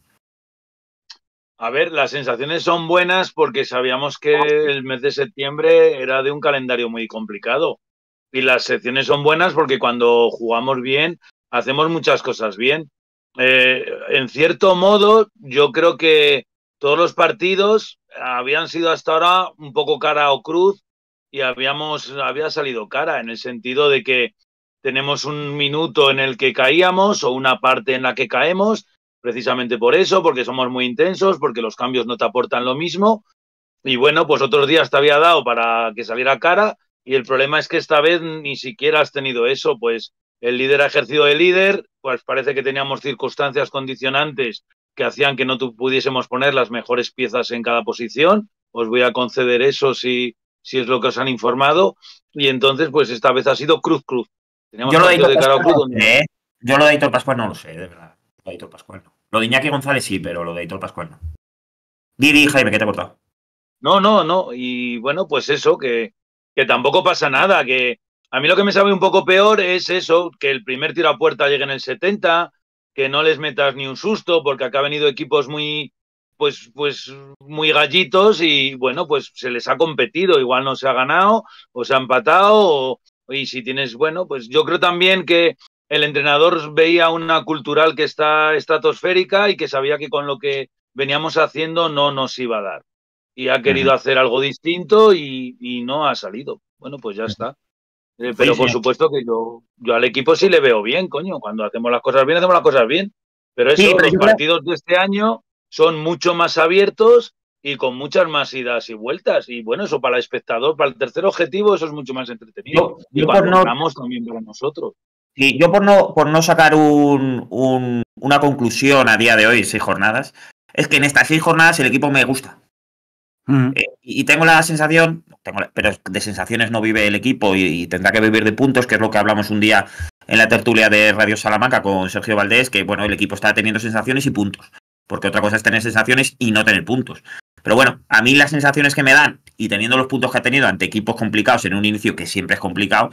Speaker 4: A ver, las sensaciones son buenas porque sabíamos que el mes de septiembre era de un calendario muy complicado. Y las secciones son buenas porque cuando jugamos bien, hacemos muchas cosas bien. Eh, en cierto modo, yo creo que todos los partidos habían sido hasta ahora un poco cara o cruz y habíamos, había salido cara en el sentido de que tenemos un minuto en el que caíamos o una parte en la que caemos, precisamente por eso, porque somos muy intensos, porque los cambios no te aportan lo mismo. Y bueno, pues otros días te había dado para que saliera cara y el problema es que esta vez ni siquiera has tenido eso, pues el líder ha ejercido de líder, pues parece que teníamos circunstancias condicionantes que hacían que no pudiésemos poner las mejores piezas en cada posición. Os voy a conceder eso si, si es lo que os han informado. Y entonces, pues esta vez ha sido cruz cruz. Teníamos
Speaker 3: Yo lo de
Speaker 4: partidos de cara a cruz.
Speaker 3: No
Speaker 4: donde...
Speaker 3: sé, ¿eh? Yo lo de Aitor Pascual no lo sé, de verdad. Lo de Aitor Pascual no. Lo de Iñaki González sí, pero lo de Aitor Pascual no. Didi, Jaime, que te he cortado.
Speaker 4: No, no, no. Y bueno, pues eso, que, que tampoco pasa nada. Que a mí lo que me sabe un poco peor es eso, que el primer tiro a puerta llegue en el setenta, que no les metas ni un susto, porque acá han venido equipos muy, pues, pues, muy gallitos y bueno, pues se les ha competido. Igual no se ha ganado o se ha empatado. O, y si tienes, bueno, pues yo creo también que el entrenador veía una cultural que está estratosférica y que sabía que con lo que veníamos haciendo no nos iba a dar. Y ha querido uh-huh. hacer algo distinto y, y no ha salido. Bueno, pues ya está. Eh, pero sí, por sí. supuesto que yo, yo al equipo sí le veo bien, coño. Cuando hacemos las cosas bien, hacemos las cosas bien. Pero eso, sí, pero los partidos creo... de este año son mucho más abiertos y con muchas más idas y vueltas. Y bueno, eso para el espectador, para el tercer objetivo, eso es mucho más entretenido. Yo, yo y cuando no... ganamos también para nosotros.
Speaker 3: Sí, yo por no, por no sacar un, un, una conclusión a día de hoy, seis jornadas, es que en estas seis jornadas el equipo me gusta. Uh-huh. Eh, y tengo la sensación, tengo la, pero de sensaciones no vive el equipo y, y tendrá que vivir de puntos, que es lo que hablamos un día en la tertulia de Radio Salamanca con Sergio Valdés, que bueno, el equipo está teniendo sensaciones y puntos, porque otra cosa es tener sensaciones y no tener puntos. Pero bueno, a mí las sensaciones que me dan, y teniendo los puntos que ha tenido ante equipos complicados en un inicio que siempre es complicado,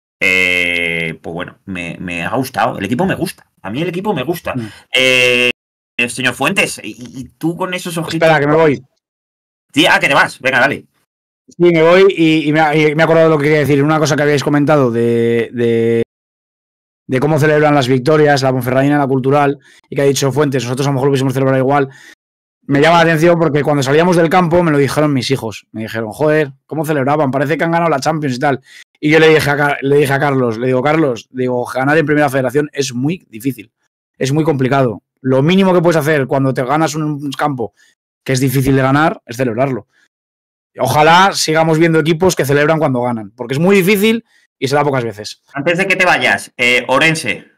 Speaker 3: eh, pues bueno, me, me ha gustado, el equipo me gusta, a mí el equipo me gusta. Uh-huh. eh, señor Fuentes, y, y tú con esos objetivos...
Speaker 5: Espera, que me voy.
Speaker 3: Sí, ah, que te vas. Venga, dale.
Speaker 5: Sí, me voy y, y, me, y me he acordado de lo que quería decir. Una cosa que habíais comentado de, de, de cómo celebran las victorias, la Ponferradina, la Cultural, y que ha dicho Fuentes, nosotros a lo mejor lo hubiésemos celebrado igual. Me llama la atención porque cuando salíamos del campo me lo dijeron mis hijos. Me dijeron, joder, ¿cómo celebraban? Parece que han ganado la Champions y tal. Y yo le dije a, le dije a Carlos, le digo, Carlos, digo, ganar en Primera Federación es muy difícil. Es muy complicado. Lo mínimo que puedes hacer cuando te ganas un campo que es difícil de ganar, es celebrarlo. Ojalá sigamos viendo equipos que celebran cuando ganan, porque es muy difícil y se da pocas veces.
Speaker 3: Antes de que te vayas, eh, Orense.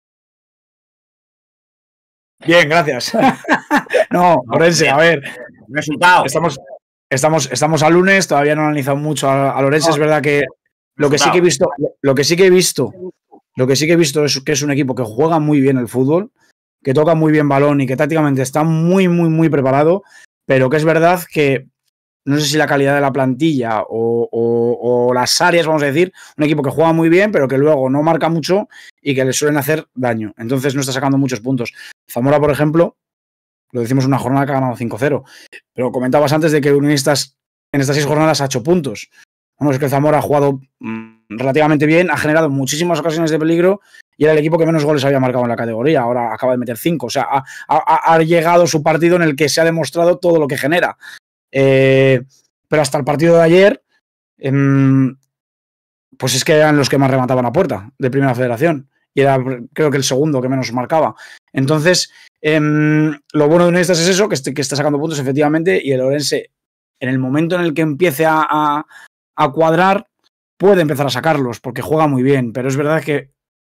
Speaker 5: Bien, gracias. no, Orense, a ver.
Speaker 3: Resultado.
Speaker 5: Estamos, estamos, estamos a lunes, todavía no he analizado mucho a, a Orense, no. Es verdad que lo que sí que he visto, lo que sí que he visto, lo que sí que he visto es que es un equipo que juega muy bien el fútbol, que toca muy bien balón y que tácticamente está muy, muy, muy preparado. Pero que es verdad que no sé si la calidad de la plantilla o, o, o las áreas, vamos a decir, un equipo que juega muy bien, pero que luego no marca mucho y que le suelen hacer daño. Entonces no está sacando muchos puntos. Zamora, por ejemplo, lo decimos una jornada que ha ganado cinco cero. Pero comentabas antes de que Unionistas en estas seis jornadas ha hecho puntos. Bueno, es que Zamora ha jugado mmm, relativamente bien, ha generado muchísimas ocasiones de peligro y era el equipo que menos goles había marcado en la categoría. Ahora acaba de meter cinco. O sea, ha, ha, ha llegado su partido en el que se ha demostrado todo lo que genera. Eh, pero hasta el partido de ayer, eh, pues es que eran los que más remataban a puerta de Primera Federación. Y era, creo que el segundo que menos marcaba. Entonces, eh, lo bueno de Unionistas es eso, que, este, que está sacando puntos efectivamente, y el Orense, en el momento en el que empiece a, a, a cuadrar, puede empezar a sacarlos, porque juega muy bien. Pero es verdad que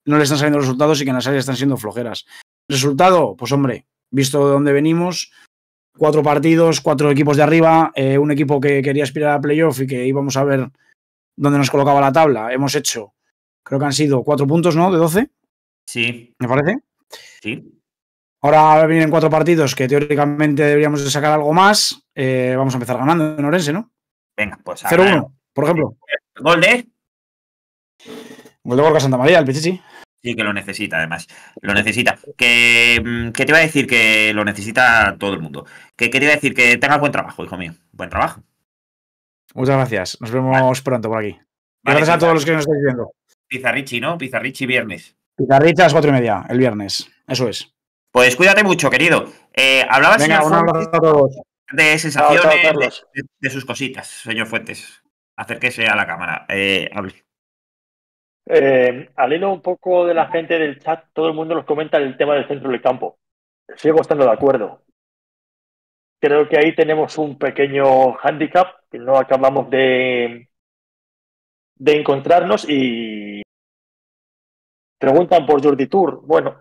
Speaker 5: no le están saliendo los resultados y que en las áreas están siendo flojeras. Resultado, pues hombre, visto de dónde venimos, cuatro partidos, cuatro equipos de arriba, eh, un equipo que quería aspirar a playoff y que íbamos a ver dónde nos colocaba la tabla. Hemos hecho, creo que han sido cuatro puntos, ¿no? De doce.
Speaker 3: Sí.
Speaker 5: ¿Me parece?
Speaker 3: Sí.
Speaker 5: Ahora vienen cuatro partidos que teóricamente deberíamos de sacar algo más. Eh, vamos a empezar ganando en Orense, ¿no?
Speaker 3: Venga, pues
Speaker 5: cero uno, por ejemplo.
Speaker 3: ¿Gol de?
Speaker 5: Gol de Gorka Santa María, el Pichichi.
Speaker 3: Sí, que lo necesita, además. Lo necesita. Que, que te iba a decir que lo necesita todo el mundo. Que, que te iba a decir que tengas buen trabajo, hijo mío. Buen trabajo.
Speaker 5: Muchas gracias. Nos vemos vale. pronto por aquí.
Speaker 3: Vale,
Speaker 5: gracias a todos los que nos estáis viendo.
Speaker 3: Pizarrichi, ¿no? Pizarrichi viernes.
Speaker 5: Pizarrichi a las cuatro y media, el viernes. Eso es.
Speaker 3: Pues cuídate mucho, querido. Eh, hablaba
Speaker 5: Venga,
Speaker 3: señor
Speaker 5: un abrazo a todos.
Speaker 3: De sensaciones,
Speaker 1: chao, chao,
Speaker 3: de, de, de sus cositas, señor Fuentes. Acérquese a la cámara. Eh, hable.
Speaker 1: Eh, al hilo un poco de la gente del chat, todo el mundo nos comenta el tema del centro del campo. Sigo estando de acuerdo. Creo que ahí tenemos un pequeño hándicap que no acabamos de, de encontrarnos y preguntan por Jordi Tour. Bueno,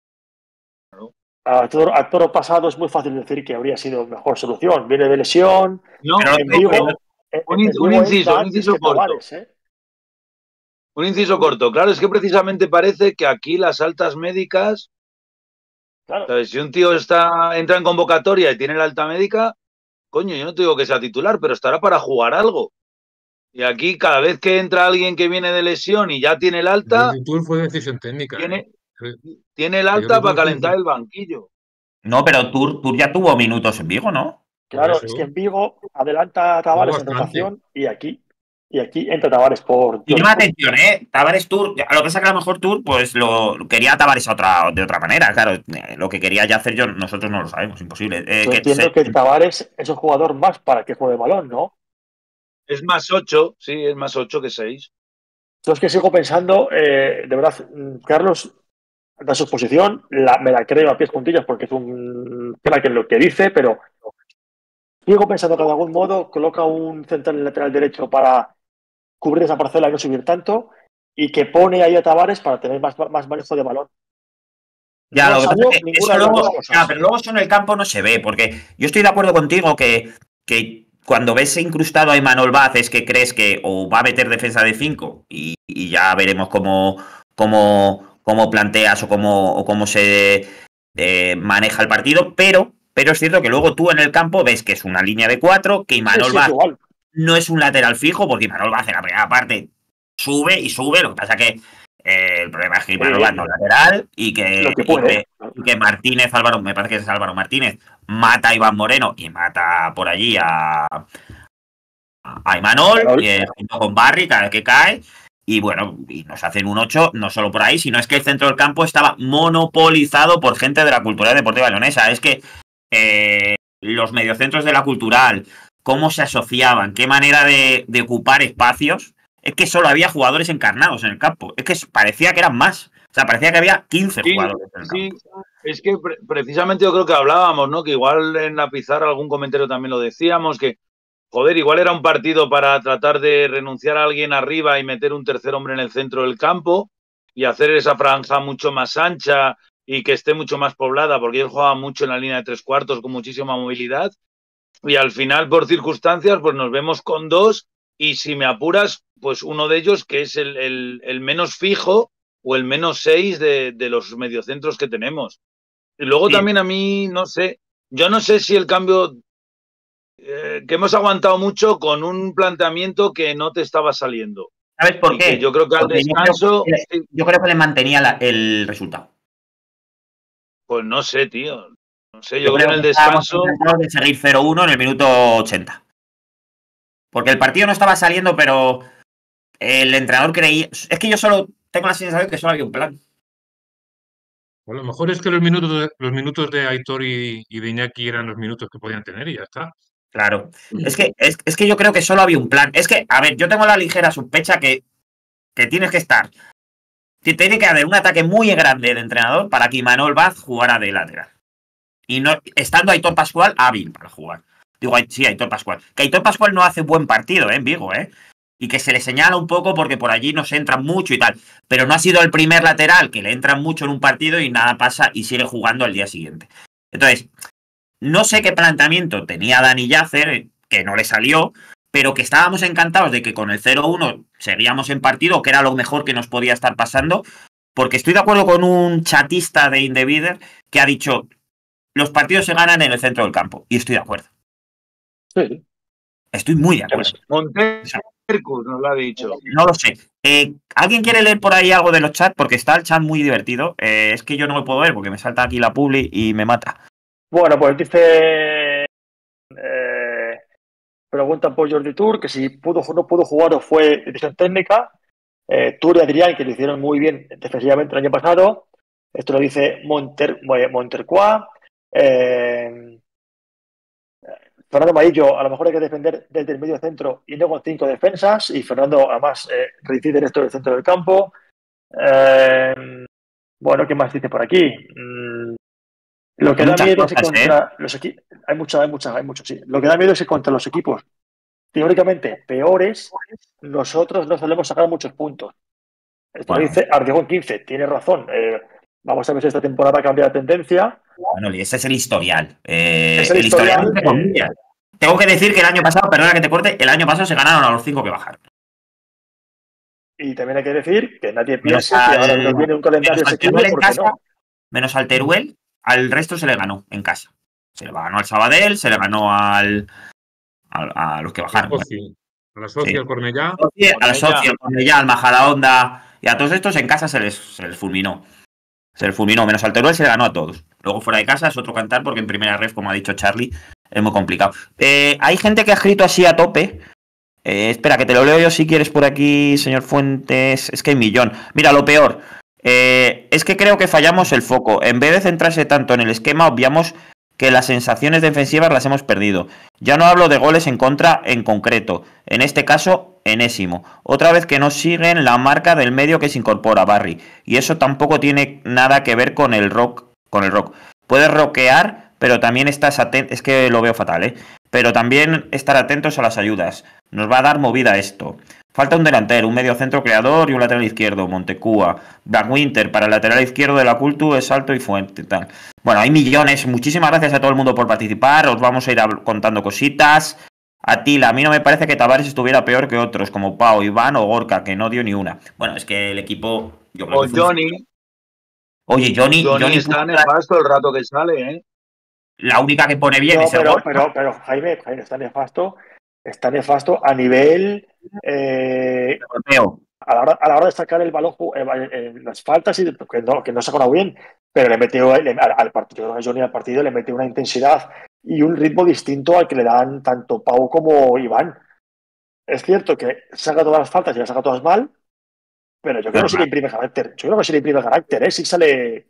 Speaker 1: a toro, a toro pasado es muy fácil decir que habría sido mejor solución. Viene de lesión.
Speaker 4: No,
Speaker 1: en Vigo,
Speaker 4: no,
Speaker 1: en,
Speaker 4: un,
Speaker 1: en
Speaker 4: un inciso, un inciso corto.
Speaker 1: Tavares, ¿eh?
Speaker 4: Un inciso corto. Claro, es que precisamente parece que aquí las altas médicas, claro. ¿Sabes? Si un tío está, entra en convocatoria y tiene la alta médica, coño, yo no te digo que sea titular, pero estará para jugar algo. Y aquí, cada vez que entra alguien que viene de lesión y ya tiene el alta,
Speaker 2: el Tour fue decisión técnica.
Speaker 4: Tiene,
Speaker 2: ¿eh?
Speaker 4: tiene el alta para calentar el banquillo.
Speaker 3: No, pero Tour, Tour ya tuvo minutos en Vigo, ¿no?
Speaker 1: Claro, es que en Vigo adelanta a Tavares en rotación y aquí, y aquí entra Tavares por...
Speaker 3: Y llama atención, ¿eh? Tavares Tour, a lo que saca a lo mejor Tour, pues lo quería Tavares a otra, de otra manera, claro. Eh, lo que quería ya hacer yo, nosotros no lo sabemos, imposible. Eh,
Speaker 1: yo
Speaker 3: que
Speaker 1: entiendo
Speaker 3: se...
Speaker 1: que Tavares es un jugador más para que juegue balón, ¿no?
Speaker 4: Es más ocho, sí, es más ocho que seis.
Speaker 1: Yo es que sigo pensando, eh, de verdad, Carlos da su posición, la, me la creo a pies juntillas porque es un crack en lo que dice, pero sigo pensando que de algún modo coloca un central en el lateral derecho para cubrir esa parcela y no subir tanto, y que pone ahí a Tavares para tener más, más manejo de balón.
Speaker 3: Ya,
Speaker 1: no
Speaker 3: lo que
Speaker 1: salió
Speaker 3: pasa es que
Speaker 1: ninguna
Speaker 3: eso
Speaker 1: de las
Speaker 3: luego,
Speaker 1: dos cosas.
Speaker 3: ya, pero luego eso en el campo no se ve, porque yo estoy de acuerdo contigo que, que cuando ves incrustado a Imanol Vaz es que crees que o va a meter defensa de cinco y, y ya veremos cómo, cómo, cómo planteas o cómo, o cómo se eh, maneja el partido, pero, pero es cierto que luego tú en el campo ves que es una línea de cuatro, que Imanol
Speaker 1: sí, sí,
Speaker 3: Vaz
Speaker 1: igual.
Speaker 3: no es un lateral fijo, porque Imanol Vaz en la primera parte sube y sube, lo que pasa que eh, el problema es que Imanol Vaz no es lateral y que,
Speaker 1: que,
Speaker 3: y, que, y que Martínez, Álvaro, me parece que es Álvaro Martínez, mata a Iván Moreno y mata por allí a, a Imanol, y, eh, junto con Barry, cada vez que cae, y bueno, y nos hacen un ocho, no solo por ahí, sino es que el centro del campo estaba monopolizado por gente de la Cultural Deportiva Leonesa. Es que eh, los mediocentros de la Cultural, cómo se asociaban, qué manera de, de ocupar espacios, es que solo había jugadores encarnados en el campo. Es que parecía que eran más. O sea, parecía que había quince
Speaker 4: sí,
Speaker 3: jugadores en el
Speaker 4: sí.
Speaker 3: campo.
Speaker 4: Es que pre precisamente yo creo que hablábamos, ¿no? Que igual en la pizarra algún comentario también lo decíamos, que joder, igual era un partido para tratar de renunciar a alguien arriba y meter un tercer hombre en el centro del campo y hacer esa franja mucho más ancha y que esté mucho más poblada, porque ellos jugaban mucho en la línea de tres cuartos con muchísima movilidad. Y al final, por circunstancias, pues nos vemos con dos y si me apuras, pues uno de ellos que es el, el, el menos fijo o el menos seis de, de los mediocentros que tenemos. Y luego sí. También a mí, no sé, yo no sé si el cambio... Eh, que hemos aguantado mucho con un planteamiento que no te estaba saliendo.
Speaker 3: ¿Sabes por
Speaker 4: y
Speaker 3: qué?
Speaker 4: Que yo creo que al
Speaker 3: Porque
Speaker 4: descanso...
Speaker 3: Yo creo que, yo creo que le mantenía la, el resultado.
Speaker 4: Pues no sé, tío. No sé, yo, yo creo que en el descanso...
Speaker 3: de seguir cero uno en el minuto ochenta. Porque el partido no estaba saliendo, pero el entrenador creía... Es que yo solo tengo la sensación de que solo había un plan.
Speaker 2: Bueno, lo mejor es que los minutos de, los minutos de Aitor y, y de Iñaki eran los minutos que podían tener y ya está.
Speaker 3: Claro. Es que, es, es que yo creo que solo había un plan. Es que, a ver, yo tengo la ligera sospecha que, que tienes que estar... Que tiene que haber un ataque muy grande de entrenador para que Imanol Vaz jugara de lateral. Y no estando Aitor Pascual hábil para jugar. Digo, sí, Aitor Pascual. Que Aitor Pascual no hace buen partido, ¿eh? En Vigo, ¿eh? y que se le señala un poco porque por allí nos entran mucho y tal. Pero no ha sido el primer lateral que le entran mucho en un partido y nada pasa y sigue jugando al día siguiente. Entonces, no sé qué planteamiento tenía Dani Yacer, que no le salió, pero que estábamos encantados de que con el cero uno seguíamos en partido, que era lo mejor que nos podía estar pasando, porque estoy de acuerdo con un chatista de Indevider que ha dicho, los partidos se ganan en el centro del campo, y estoy de acuerdo.
Speaker 1: Sí.
Speaker 3: Estoy muy de acuerdo.
Speaker 4: Montercus nos lo ha dicho.
Speaker 3: No lo sé. Eh, ¿Alguien quiere leer por ahí algo de los chats? Porque está el chat muy divertido. Eh, es que yo no lo puedo ver porque me salta aquí la publi y me mata.
Speaker 1: Bueno, pues dice... Eh, preguntan por Jordi Tour, que si pudo no pudo jugar o fue decisión técnica. Eh, Tour y Adrián, que lo hicieron muy bien defensivamente el año pasado. Esto lo dice Monter, Montercois. Eh, Fernando Maillo, a lo mejor hay que defender desde el medio centro y no con cinco defensas. Y Fernando, además, eh, reincide en esto del centro del campo. Eh, bueno, ¿qué más dice por aquí? Mm, lo que da miedo es que contra los equipos. Hay mucha, hay mucha, hay mucho, sí. Lo que da miedo es que contra los equipos teóricamente peores, nosotros no solemos sacar muchos puntos. Esto bueno. Lo dice Ardigón quince, tiene razón. Eh, vamos a ver si esta temporada cambia la tendencia.
Speaker 3: Bueno, y ese es el historial. Eh,
Speaker 1: es el,
Speaker 3: el
Speaker 1: historial.
Speaker 3: historial eh, Tengo que decir que el año pasado, perdona que te corte, el año pasado se ganaron a los cinco que bajaron.
Speaker 1: Y también hay que decir que nadie piensa que ahora nos viene un calendario
Speaker 3: asequible porque casa, no. Menos al Teruel, al resto se le ganó en casa. Se le ganó al Sabadell, se le ganó al a, a los que bajaron.
Speaker 2: Socio, a la Socia, sí. al Cornellá.
Speaker 3: A la Socia, al Cornellá, al Majadahonda y a todos estos en casa se les, se les fulminó. Se les fulminó, menos al Teruel se le ganó a todos. Luego fuera de casa es otro cantar porque en primera ref, como ha dicho Charlie, es muy complicado. Eh, hay gente que ha escrito así a tope. Eh, espera, que te lo leo yo si quieres por aquí, señor Fuentes. Es que hay millón. Mira, lo peor. Eh, es que creo que fallamos el foco. En vez de centrarse tanto en el esquema, obviamos que las sensaciones defensivas las hemos perdido. Ya no hablo de goles en contra en concreto. En este caso, enésimo. Otra vez que no siguen la marca del medio que se incorpora, Barry. Y eso tampoco tiene nada que ver con el rock. Con el rock. Puedes rockear, pero también estás atento. Es que lo veo fatal, ¿eh? Pero también estar atentos a las ayudas. Nos va a dar movida esto. Falta un delantero, un medio centro creador y un lateral izquierdo, Montecúa. Black Winter para el lateral izquierdo de la Cultu es alto y fuerte. Tal. Bueno, hay millones. Muchísimas gracias a todo el mundo por participar. Os vamos a ir contando cositas. Atila, a mí no me parece que Tavares estuviera peor que otros, como Pau, Iván o Gorka, que no dio ni una. Bueno, es que el equipo... Yo creo
Speaker 4: o
Speaker 3: que
Speaker 4: Johnny.
Speaker 3: Oye, Johnny...
Speaker 4: Johnny,
Speaker 3: Johnny
Speaker 4: está nefasto el rato que sale, ¿eh?
Speaker 3: La única que pone bien
Speaker 1: no,
Speaker 3: es el
Speaker 1: pero,
Speaker 3: gol.
Speaker 1: Pero, pero, Jaime, Jaime, está nefasto. Está nefasto a nivel... Eh, a, la hora, a la hora de sacar el balón, eh, eh, las faltas, y que no, que no se ha ganado bien, pero le metió le, al, al partido, a Johnny al partido le metió una intensidad y un ritmo distinto al que le dan tanto Pau como Iván. Es cierto que saca todas las faltas y las saca todas mal, pero yo creo que sí le imprime carácter. Yo creo que sí le imprime carácter, ¿eh? Sí sale...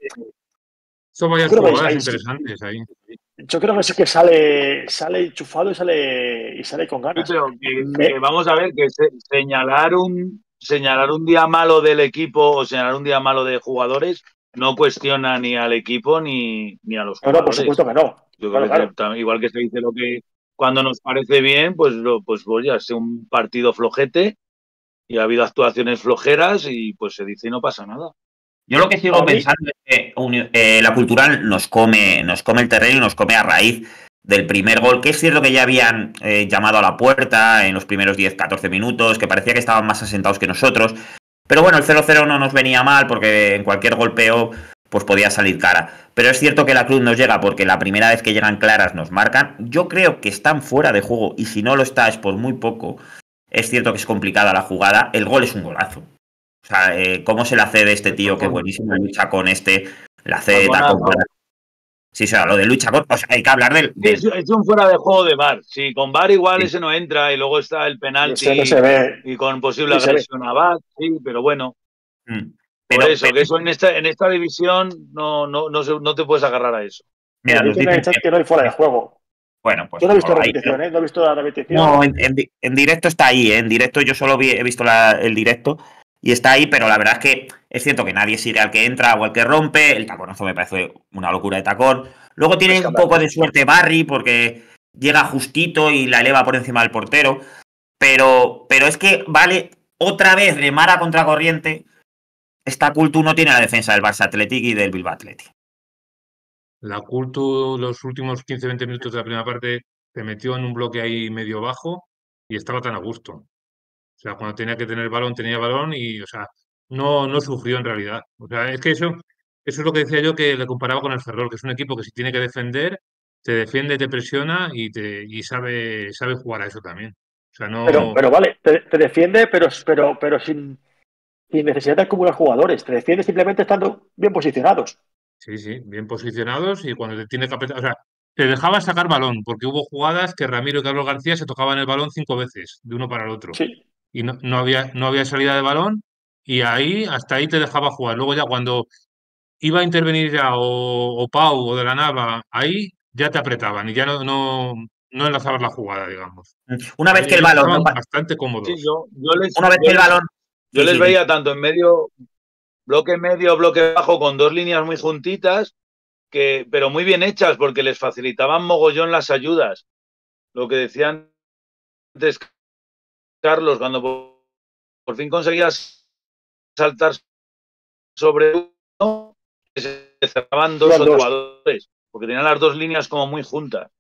Speaker 2: Son varias jugadas interesantes ahí.
Speaker 1: Yo creo que sí que sale, sale enchufado y sale, y sale con ganas.
Speaker 4: Sí, pero que, Me... que vamos a ver, que se, señalar, un, señalar un día malo del equipo o señalar un día malo de jugadores no cuestiona ni al equipo ni, ni a los jugadores.
Speaker 1: No, no, por supuesto que no.
Speaker 4: Yo
Speaker 1: claro,
Speaker 4: creo
Speaker 1: claro.
Speaker 4: que igual que se dice lo que cuando nos parece bien, pues, lo, pues, pues ya sea un partido flojete y ha habido actuaciones flojeras y pues se dice y no pasa nada.
Speaker 3: Yo lo que sigo pensando es que eh, la Cultural nos come, nos come el terreno y nos come a raíz del primer gol, que es cierto que ya habían eh, llamado a la puerta en los primeros diez catorce minutos, que parecía que estaban más asentados que nosotros, pero bueno, el cero cero no nos venía mal porque en cualquier golpeo pues podía salir cara. Pero es cierto que la Cruz nos llega porque la primera vez que llegan claras nos marcan. Yo creo que están fuera de juego y si no lo está es por muy poco. Es cierto que es complicada la jugada, el gol es un golazo. O sea, eh, ¿cómo se la cede este tío? Qué buenísimo lucha con este. La cede de tacón. Sí, o sea, lo de lucha con. O sea, hay que hablar del. del...
Speaker 4: Es, es un fuera de juego de V A R. Sí, con V A R igual sí. Ese no entra y luego está el penalti
Speaker 1: no se ve.
Speaker 4: Y con posible no agresión a V A R. Sí, pero bueno. Mm. Pero, Por eso, pero... que eso en esta, en esta división no, no, no, se, no te puedes agarrar a eso.
Speaker 1: Mira, nos dicen que... que no hay fuera de juego.
Speaker 3: Bueno, pues.
Speaker 1: Yo no he visto la repetición, ¿eh? No he visto la repetición.
Speaker 3: No, en, en, en directo está ahí, ¿eh? En directo yo solo vi, he visto la, el directo. Y está ahí, pero la verdad es que es cierto que nadie sigue al que entra o al que rompe. El taconazo me parece una locura de tacón. Luego tiene un poco de suerte Barry porque llega justito y la eleva por encima del portero. Pero, pero es que, vale, otra vez remar a contracorriente. Esta Cultu no tiene la defensa del Barça Athletic y del Bilbao Athletic.
Speaker 2: La Cultu, los últimos quince veinte minutos de la primera parte, te metió en un bloque ahí medio bajo y estaba tan a gusto. O sea, cuando tenía que tener balón, tenía balón y, o sea, no, no sufrió en realidad. O sea, es que eso, eso es lo que decía yo que le comparaba con el Ferrol, que es un equipo que si tiene que defender, te defiende, te presiona y, te, y sabe, sabe jugar a eso también. O sea,
Speaker 1: Pero,
Speaker 2: no.
Speaker 1: pero vale, te, te defiende, pero, pero, pero sin, sin necesidad de acumular jugadores. Te defiende simplemente estando bien posicionados.
Speaker 2: Sí, sí, bien posicionados y cuando te tiene que apretar, o sea, te dejaba sacar balón, porque hubo jugadas que Ramiro y Carlos García se tocaban el balón cinco veces, de uno para el otro,
Speaker 1: Sí.
Speaker 2: y no, no había, no había salida de balón, y ahí, hasta ahí te dejaba jugar. Luego ya cuando iba a intervenir ya o, o Pau o de la Nava, ahí ya te apretaban y ya no, no, no enlazabas la jugada, digamos.
Speaker 3: Una vez
Speaker 2: Ahí
Speaker 3: que el
Speaker 2: ellos
Speaker 3: balón no
Speaker 2: estaban
Speaker 3: pa-
Speaker 2: bastante
Speaker 4: Sí,
Speaker 2: cómodos.
Speaker 4: yo, yo les,
Speaker 3: una vez
Speaker 4: yo
Speaker 3: que el
Speaker 4: les,
Speaker 3: balón.
Speaker 4: yo
Speaker 3: Sí,
Speaker 4: les
Speaker 3: sí,
Speaker 4: veía tanto en medio, bloque medio, bloque bajo, con dos líneas muy juntitas, que, pero muy bien hechas, porque les facilitaban mogollón las ayudas. Lo que decían antes Carlos, cuando por, por fin conseguías saltar sobre uno, se cerraban dos
Speaker 1: Iban
Speaker 4: o tres
Speaker 1: dos.
Speaker 4: jugadores, porque tenían las dos líneas como muy juntas.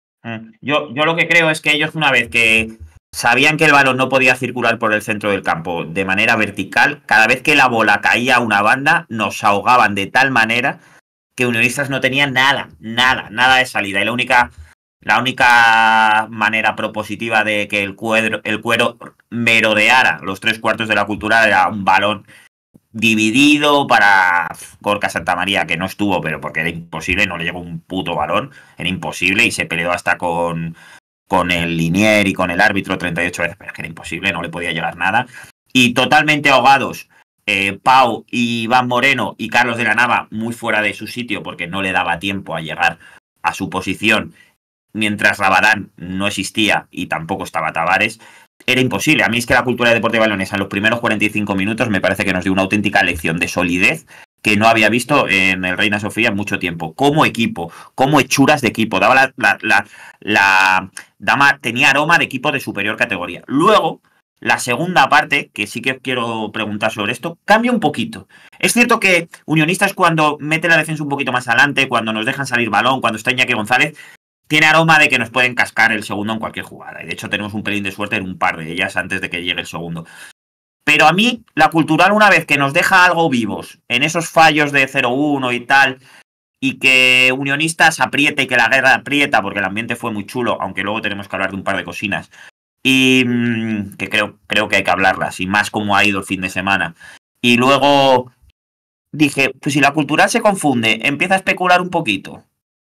Speaker 3: Yo, yo lo que creo es que ellos, una vez que sabían que el balón no podía circular por el centro del campo de manera vertical, cada vez que la bola caía a una banda, nos ahogaban de tal manera que Unionistas no tenía nada, nada, nada de salida. Y la única, la única manera propositiva de que el cuero, el cuero merodeara los tres cuartos de la Cultural era un balón dividido para Gorka Santamaría, que no estuvo, pero porque era imposible, no le llegó un puto balón, era imposible y se peleó hasta con, con el linier y con el árbitro treinta y ocho veces, pero es que era imposible, no le podía llegar nada. Y totalmente ahogados, eh, Pau, Iván Moreno y Carlos de la Nava muy fuera de su sitio porque no le daba tiempo a llegar a su posición, mientras Rabadán no existía y tampoco estaba Tavares. Era imposible. A mí es que la cultura de deporte balonesa en los primeros cuarenta y cinco minutos me parece que nos dio una auténtica lección de solidez que no había visto en el Reina Sofía en mucho tiempo. Como equipo, como hechuras de equipo. Daba la, la, la, la dama, tenía aroma de equipo de superior categoría. Luego, la segunda parte, que sí que quiero preguntar sobre esto, cambia un poquito. Es cierto que Unionistas, cuando mete la defensa un poquito más adelante, cuando nos dejan salir balón, cuando está Iñaki González, tiene aroma de que nos pueden cascar el segundo en cualquier jugada. Y de hecho tenemos un pelín de suerte en un par de ellas antes de que llegue el segundo. Pero a mí, la Cultural, una vez que nos deja algo vivos en esos fallos de cero uno y tal, y que Unionistas aprieta y que la guerra aprieta, porque el ambiente fue muy chulo, aunque luego tenemos que hablar de un par de cocinas, y mmm, que creo, creo que hay que hablarlas, y más cómo ha ido el fin de semana. Y luego dije, pues si la Cultural se confunde, empieza a especular un poquito.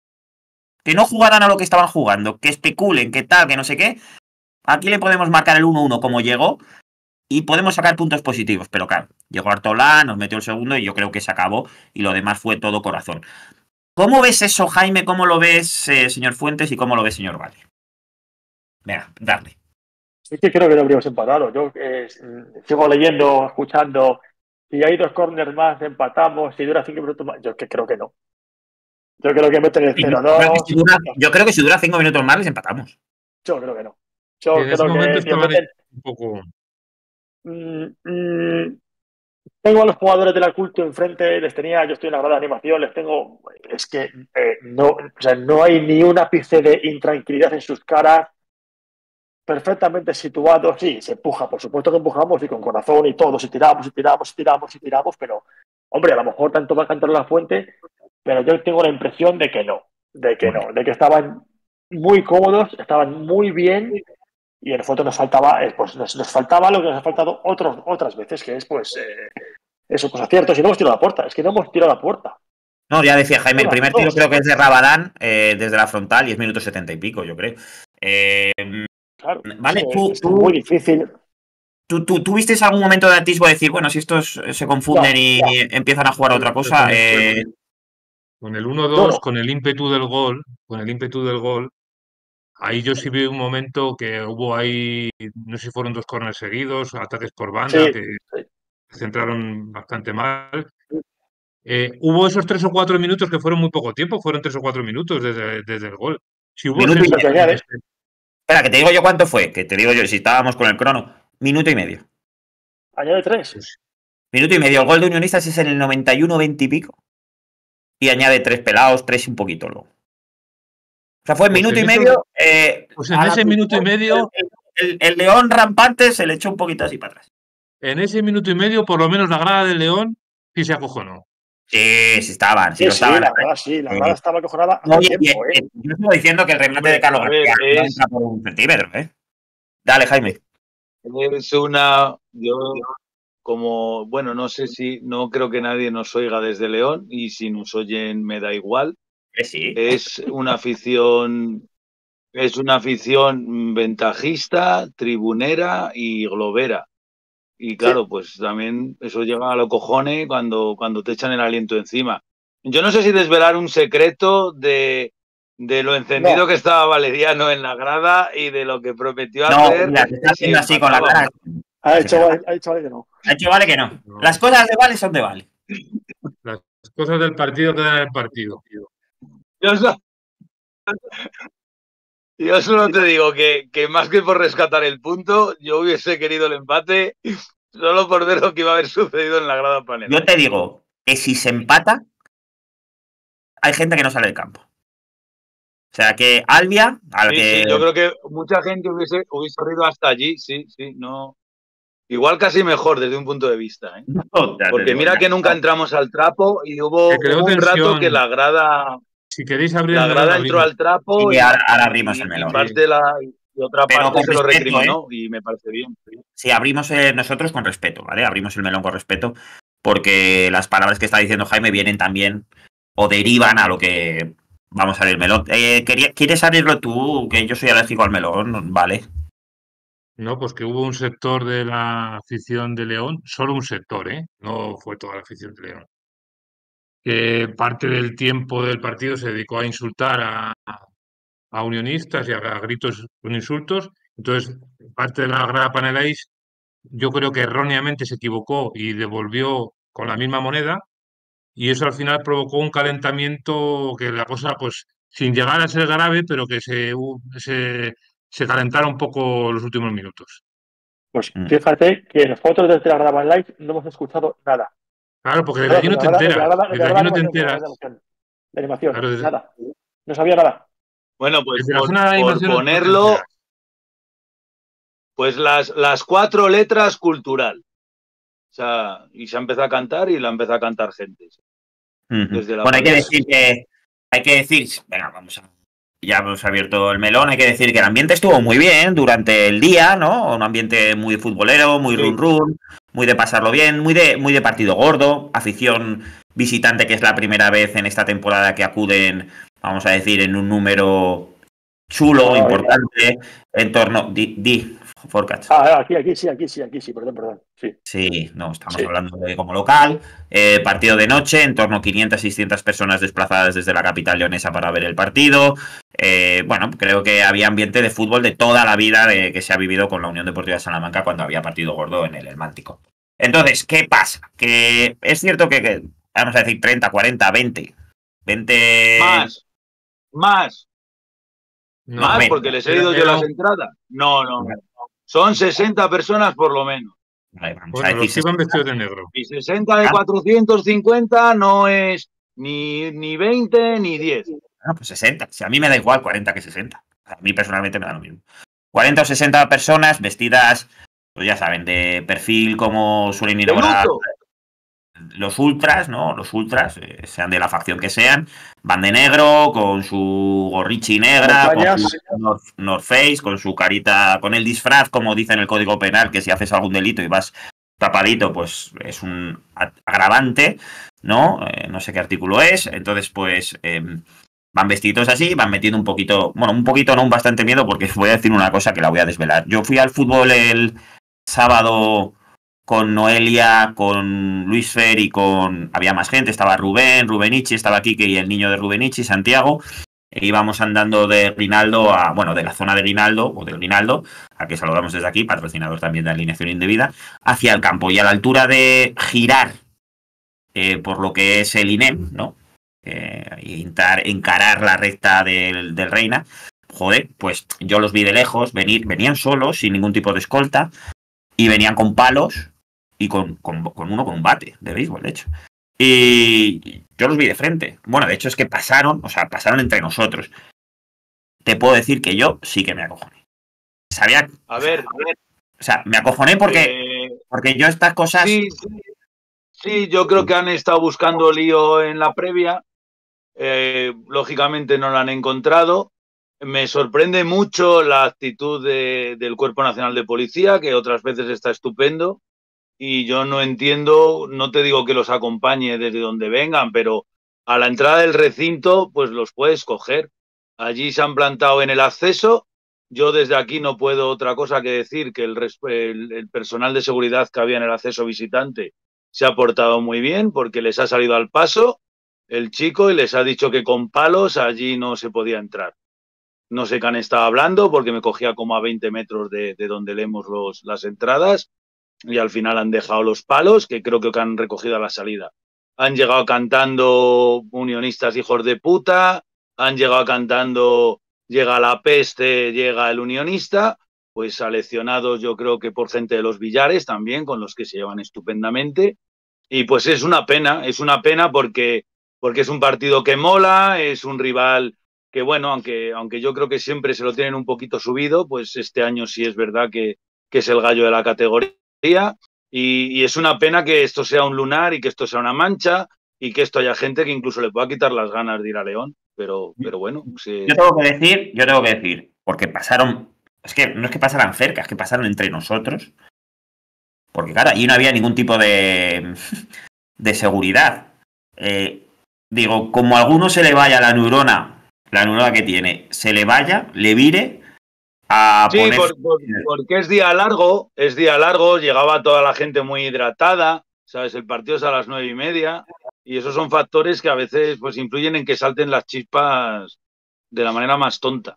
Speaker 3: Que no jugaran a lo que estaban jugando, que especulen, que tal, que no sé qué. Aquí le podemos marcar el uno uno como llegó y podemos sacar puntos positivos. Pero claro, llegó Artolá, nos metió el segundo y yo creo que se acabó y lo demás fue todo corazón. ¿Cómo ves eso, Jaime? ¿Cómo lo ves, eh, señor Fuentes? ¿Y cómo lo ves, señor Valle? Venga, darle.
Speaker 1: Sí que creo que lo habríamos empatado. Yo eh, sigo leyendo, escuchando. Si hay dos corners más, empatamos. Si dura cinco minutos más, yo que creo que no. Yo creo que meten el cero
Speaker 3: Yo creo que
Speaker 1: dos.
Speaker 3: si dura, yo creo que si dura cinco minutos más les empatamos.
Speaker 1: Yo creo que no. Yo
Speaker 2: Y en ese
Speaker 1: creo
Speaker 2: momento
Speaker 1: que tío,
Speaker 2: estaban
Speaker 1: meten.
Speaker 2: un poco.
Speaker 1: Mm, mm, tengo a los jugadores de la Culto enfrente, les tenía, yo estoy en la grada de animación, les tengo. Es que eh, no, o sea, no hay ni un ápice de intranquilidad en sus caras. Perfectamente situados, sí, se empuja, por supuesto que empujamos y con corazón y todo, y tiramos y tiramos y tiramos y tiramos, pero, hombre, a lo mejor tanto va a cantar la fuente, pero yo tengo la impresión de que no, de que no, de que estaban muy cómodos, estaban muy bien y en el fondo nos faltaba, eh, pues nos, nos faltaba lo que nos ha faltado otros, otras veces, que es pues eh, eso, pues aciertos y no hemos tirado la puerta, es que no hemos tirado la puerta.
Speaker 3: No, ya decía Jaime, el
Speaker 1: Una,
Speaker 3: primer
Speaker 1: dos.
Speaker 3: tiro creo que es de Rabadán, eh, desde la frontal, y es minuto setenta y pico, yo creo. Eh,
Speaker 1: Claro,
Speaker 3: vale,
Speaker 1: es, que,
Speaker 3: tú,
Speaker 1: es que
Speaker 3: tú,
Speaker 1: muy difícil.
Speaker 3: ¿Tú, tú, ¿Tuviste algún momento de atisbo de decir, bueno, si estos se confunden
Speaker 1: No,
Speaker 3: y empiezan a jugar a otra cosa?
Speaker 2: Con el,
Speaker 3: Eh...
Speaker 2: con el uno
Speaker 1: no,
Speaker 2: dos,
Speaker 1: no.
Speaker 2: con el ímpetu del gol, con el ímpetu del gol, ahí yo sí vi un momento que hubo ahí, no sé si fueron dos corners seguidos, ataques por banda,
Speaker 1: Sí,
Speaker 2: que
Speaker 1: sí.
Speaker 2: centraron bastante mal. Eh, hubo esos tres o cuatro minutos que fueron muy poco tiempo, fueron tres o cuatro minutos desde, desde el gol. Si hubo
Speaker 3: Minuto y
Speaker 1: lo que
Speaker 2: sensaciones,
Speaker 1: añade.
Speaker 3: Espera, que te digo yo cuánto fue. Que te digo yo, si estábamos con el crono. Minuto y medio.
Speaker 1: Añade tres.
Speaker 3: Minuto y medio. El gol de Unionistas es en el noventa y uno, veinte y pico. Y añade tres pelados, tres y un poquito luego. O sea, fue
Speaker 2: Pues
Speaker 3: minuto
Speaker 2: en
Speaker 3: y
Speaker 2: eso-
Speaker 3: medio. eh,
Speaker 2: Pues en
Speaker 3: a la-
Speaker 2: ese minuto y medio,
Speaker 3: El, el- el león rampante se le echó un poquito así para atrás.
Speaker 2: en ese minuto y medio, por lo menos la grada del León sí se acojonó.
Speaker 3: Sí, sí estaban, sí,
Speaker 1: Sí,
Speaker 3: lo
Speaker 1: sí,
Speaker 3: estaban.
Speaker 1: la verdad, sí, la
Speaker 3: Eh,
Speaker 1: verdad estaba acojonada hace
Speaker 3: No, y-
Speaker 1: tiempo,
Speaker 3: y-
Speaker 1: ¿eh?
Speaker 3: Yo estoy diciendo que el remate
Speaker 4: Hombre,
Speaker 3: de Carlos
Speaker 4: a ver,
Speaker 3: García no
Speaker 4: es-
Speaker 3: entra por un centímetro, ¿eh? Dale, Jaime.
Speaker 4: Es una, yo como, bueno, no sé si, no creo que nadie nos oiga desde León y si nos oyen me da igual.
Speaker 3: Eh, sí.
Speaker 4: Es una afición, es una afición ventajista, tribunera y globera. Y claro, pues también eso llega a lo cojones cuando, cuando te echan el aliento encima. Yo no sé si desvelar un secreto de, de lo encendido
Speaker 1: No.
Speaker 4: que estaba Valeriano en la grada y de lo que prometió
Speaker 3: No,
Speaker 4: hacer.
Speaker 3: mira, te está
Speaker 4: si
Speaker 3: haciendo así con la cara.
Speaker 4: empatábamos.
Speaker 1: Ha
Speaker 3: Sí,
Speaker 1: dicho,
Speaker 3: pero-
Speaker 1: ha dicho vale que no.
Speaker 3: Ha hecho vale que no.
Speaker 2: No.
Speaker 3: Las cosas de vale son de vale.
Speaker 2: Las cosas del partido quedan en el partido.
Speaker 4: Yo, so- yo solo te digo que, que más que por rescatar el punto, yo hubiese querido el empate solo por ver lo que iba a haber sucedido en la grada panel.
Speaker 3: Yo te digo que si se empata, hay gente que no sale del campo. O sea que Albia, al
Speaker 4: Sí,
Speaker 3: que.
Speaker 4: sí, yo creo que mucha gente hubiese, hubiese ido hasta allí, sí, sí, no. Igual casi mejor desde un punto de vista, ¿eh?
Speaker 3: No, ya te
Speaker 4: Porque
Speaker 3: digo,
Speaker 4: mira
Speaker 3: ya.
Speaker 4: que nunca entramos al trapo y hubo,
Speaker 2: Que creó
Speaker 4: hubo un
Speaker 2: tensión.
Speaker 4: rato que la grada,
Speaker 2: Si queréis abrir
Speaker 4: la
Speaker 2: el melón,
Speaker 4: grada entró
Speaker 2: abrimos.
Speaker 4: al trapo
Speaker 3: Y
Speaker 4: y,
Speaker 3: ahora, ahora abrimos
Speaker 4: y-
Speaker 3: el
Speaker 4: y
Speaker 3: melón.
Speaker 4: parte de la, y otra
Speaker 3: Pero
Speaker 4: parte
Speaker 3: con
Speaker 4: se lo
Speaker 3: respeto,
Speaker 4: recriminó y me parece bien.
Speaker 3: Sí, abrimos eh, nosotros con respeto, ¿vale? Abrimos el melón con respeto, porque las palabras que está diciendo Jaime vienen también o derivan a lo que vamos a abrir el melón. Eh, quería- ¿Quieres abrirlo tú? Que yo soy alérgico al melón, vale.
Speaker 2: No, pues que hubo un sector de la afición de León, solo un sector, ¿eh? No fue toda la afición de León, que parte del tiempo del partido se dedicó a insultar a, a unionistas y a, a gritos con insultos. Entonces, parte de la grada Paneláis, yo creo que erróneamente se equivocó y devolvió con la misma moneda, y eso al final provocó un calentamiento que la cosa, pues, sin llegar a ser grave, pero que se, hu- se, se calentara un poco los últimos minutos.
Speaker 1: Pues
Speaker 3: Mm.
Speaker 1: fíjate que nosotros desde la grada live no hemos escuchado nada.
Speaker 2: Claro, porque desde
Speaker 1: Nada,
Speaker 2: allí no te
Speaker 1: desde la grada-
Speaker 2: enteras,
Speaker 1: desde la grada-
Speaker 2: desde
Speaker 1: desde la
Speaker 2: allí no te
Speaker 1: animación,
Speaker 2: enteras.
Speaker 1: desde la animación, de animación,
Speaker 2: Claro, desde-
Speaker 1: nada. No sabía nada.
Speaker 4: Bueno, pues
Speaker 2: Desde la
Speaker 4: por,
Speaker 2: zona de
Speaker 4: por
Speaker 2: animación no te
Speaker 4: ponerlo,
Speaker 2: enteras.
Speaker 4: pues las, las cuatro letras cultural. O sea, y se ha empezado a cantar y la ha empezado a cantar gente.
Speaker 3: Ujú.
Speaker 4: Desde la
Speaker 3: Bueno, hay que
Speaker 4: Paneláis.
Speaker 3: decir que. Hay que decir. Venga, vamos a. Ya hemos abierto el melón. Hay que decir que el ambiente estuvo muy bien durante el día, ¿no? Un ambiente muy futbolero, muy
Speaker 4: Sí.
Speaker 3: run run, muy de pasarlo bien, muy de, muy de partido gordo. Afición visitante, que es la primera vez en esta temporada que acuden, vamos a decir, en un número chulo,
Speaker 1: Ay.
Speaker 3: importante, en torno. Di, di Forcats.
Speaker 1: Ah, aquí, aquí sí, aquí sí, aquí sí, perdón, perdón. Sí.
Speaker 3: Sí, no, estamos
Speaker 1: Sí.
Speaker 3: hablando de como local. Eh, partido de noche, en torno a quinientas, seiscientas personas desplazadas desde la capital leonesa para ver el partido. Eh, bueno, creo que había ambiente de fútbol de toda la vida de, que se ha vivido con la Unión Deportiva Salamanca cuando había partido gordo en el Hermántico. Entonces, ¿qué pasa? Que es cierto que, que vamos a decir treinta, cuarenta, veinte. veinte...
Speaker 4: Más, más,
Speaker 2: No,
Speaker 4: más,
Speaker 3: menos.
Speaker 4: porque les he
Speaker 2: Era-
Speaker 4: ido yo
Speaker 2: era
Speaker 4: las
Speaker 2: un-
Speaker 4: entradas. No, no. Son sesenta personas por lo menos.
Speaker 3: Vale, vamos
Speaker 2: Bueno,
Speaker 3: a
Speaker 2: los
Speaker 3: decir
Speaker 2: que iban vestidos de negro.
Speaker 4: Y sesenta de
Speaker 3: Ah.
Speaker 4: cuatrocientos cincuenta no es ni, ni veinte ni diez.
Speaker 3: No, pues sesenta. Si a mí me da igual cuarenta que sesenta. A mí personalmente me da lo mismo. cuarenta o sesenta personas vestidas, pues ya saben, de perfil como suelen ir
Speaker 4: De
Speaker 3: ahora
Speaker 4: luto.
Speaker 3: los ultras, ¿no? Los ultras, eh, sean de la facción que sean, van de negro, con su gorrichi negra, con
Speaker 1: Montañas.
Speaker 3: su North, North Face, con su carita, con el disfraz, como dice en el Código Penal, que si haces algún delito y vas tapadito, pues es un a- agravante, ¿no? Eh, no sé qué artículo es. Entonces, pues eh, van vestidos así, van metiendo un poquito, bueno, un poquito no, un bastante miedo, porque voy a decir una cosa que la voy a desvelar. Yo fui al fútbol el sábado con Noelia, con Luis Fer y con... Había más gente, estaba Rubén, Rubenichi, estaba Quique y el niño de Rubenichi, Santiago. E íbamos andando de Rinaldo a... Bueno, de la zona de Rinaldo, o del Rinaldo, a que saludamos desde aquí, patrocinador también de Alineación Indebida, hacia el campo. Y a la altura de girar eh, por lo que es el I N E M, ¿no? Eh, e intentar encarar la recta del, del Reina, joder, pues yo los vi de lejos venir, venían solos, sin ningún tipo de escolta, y venían con palos y con, con, con uno con un bate de béisbol, de hecho. Y yo los vi de frente. Bueno, de hecho es que pasaron, o sea, pasaron entre nosotros. Te puedo decir que yo sí que me acojoné. Sabía...
Speaker 4: A ver, a ver.
Speaker 3: O sea, me acojoné porque,
Speaker 4: eh,
Speaker 3: porque yo estas cosas...
Speaker 4: Sí, sí, sí, yo creo que han estado buscando lío en la previa. Eh, lógicamente no lo han encontrado. Me sorprende mucho la actitud de, del Cuerpo Nacional de Policía, que otras veces está estupendo. Y yo no entiendo, no te digo que los acompañe desde donde vengan, pero a la entrada del recinto, pues los puedes coger. Allí se han plantado en el acceso. Yo desde aquí no puedo otra cosa que decir que el, el, el personal de seguridad que había en el acceso visitante se ha portado muy bien porque les ha salido al paso el chico y les ha dicho que con palos allí no se podía entrar. No sé qué han estado hablando porque me cogía como a veinte metros de, de donde leemos los, las entradas y al final han dejado los palos que creo que han recogido a la salida. Han llegado cantando unionistas hijos de puta, han llegado cantando llega la peste, llega el unionista, pues aleccionados yo creo que por gente de los billares también, con los que se llevan estupendamente. Y pues es una pena, es una pena porque, porque es un partido que mola, es un rival que, bueno, aunque, aunque yo creo que siempre se lo tienen un poquito subido, pues este año sí es verdad que, que es el gallo de la categoría. Y, y es una pena que esto sea un lunar y que esto sea una mancha y que esto haya gente que incluso le pueda quitar las ganas de ir a León. Pero, pero bueno. Sí.
Speaker 3: Yo tengo que decir, yo tengo que decir, porque pasaron, es que no es que pasaran cerca, es que pasaron entre nosotros. Porque claro, allí no había ningún tipo de, de seguridad. Eh, digo, como a alguno se le vaya la neurona, la neurona que tiene, se le vaya, le vire a
Speaker 4: sí,
Speaker 3: poner...
Speaker 4: por, por, porque es día largo, es día largo, llegaba toda la gente muy hidratada, ¿sabes? El partido es a las nueve y media. Y esos son factores que a veces pues influyen en que salten las chispas de la manera más tonta.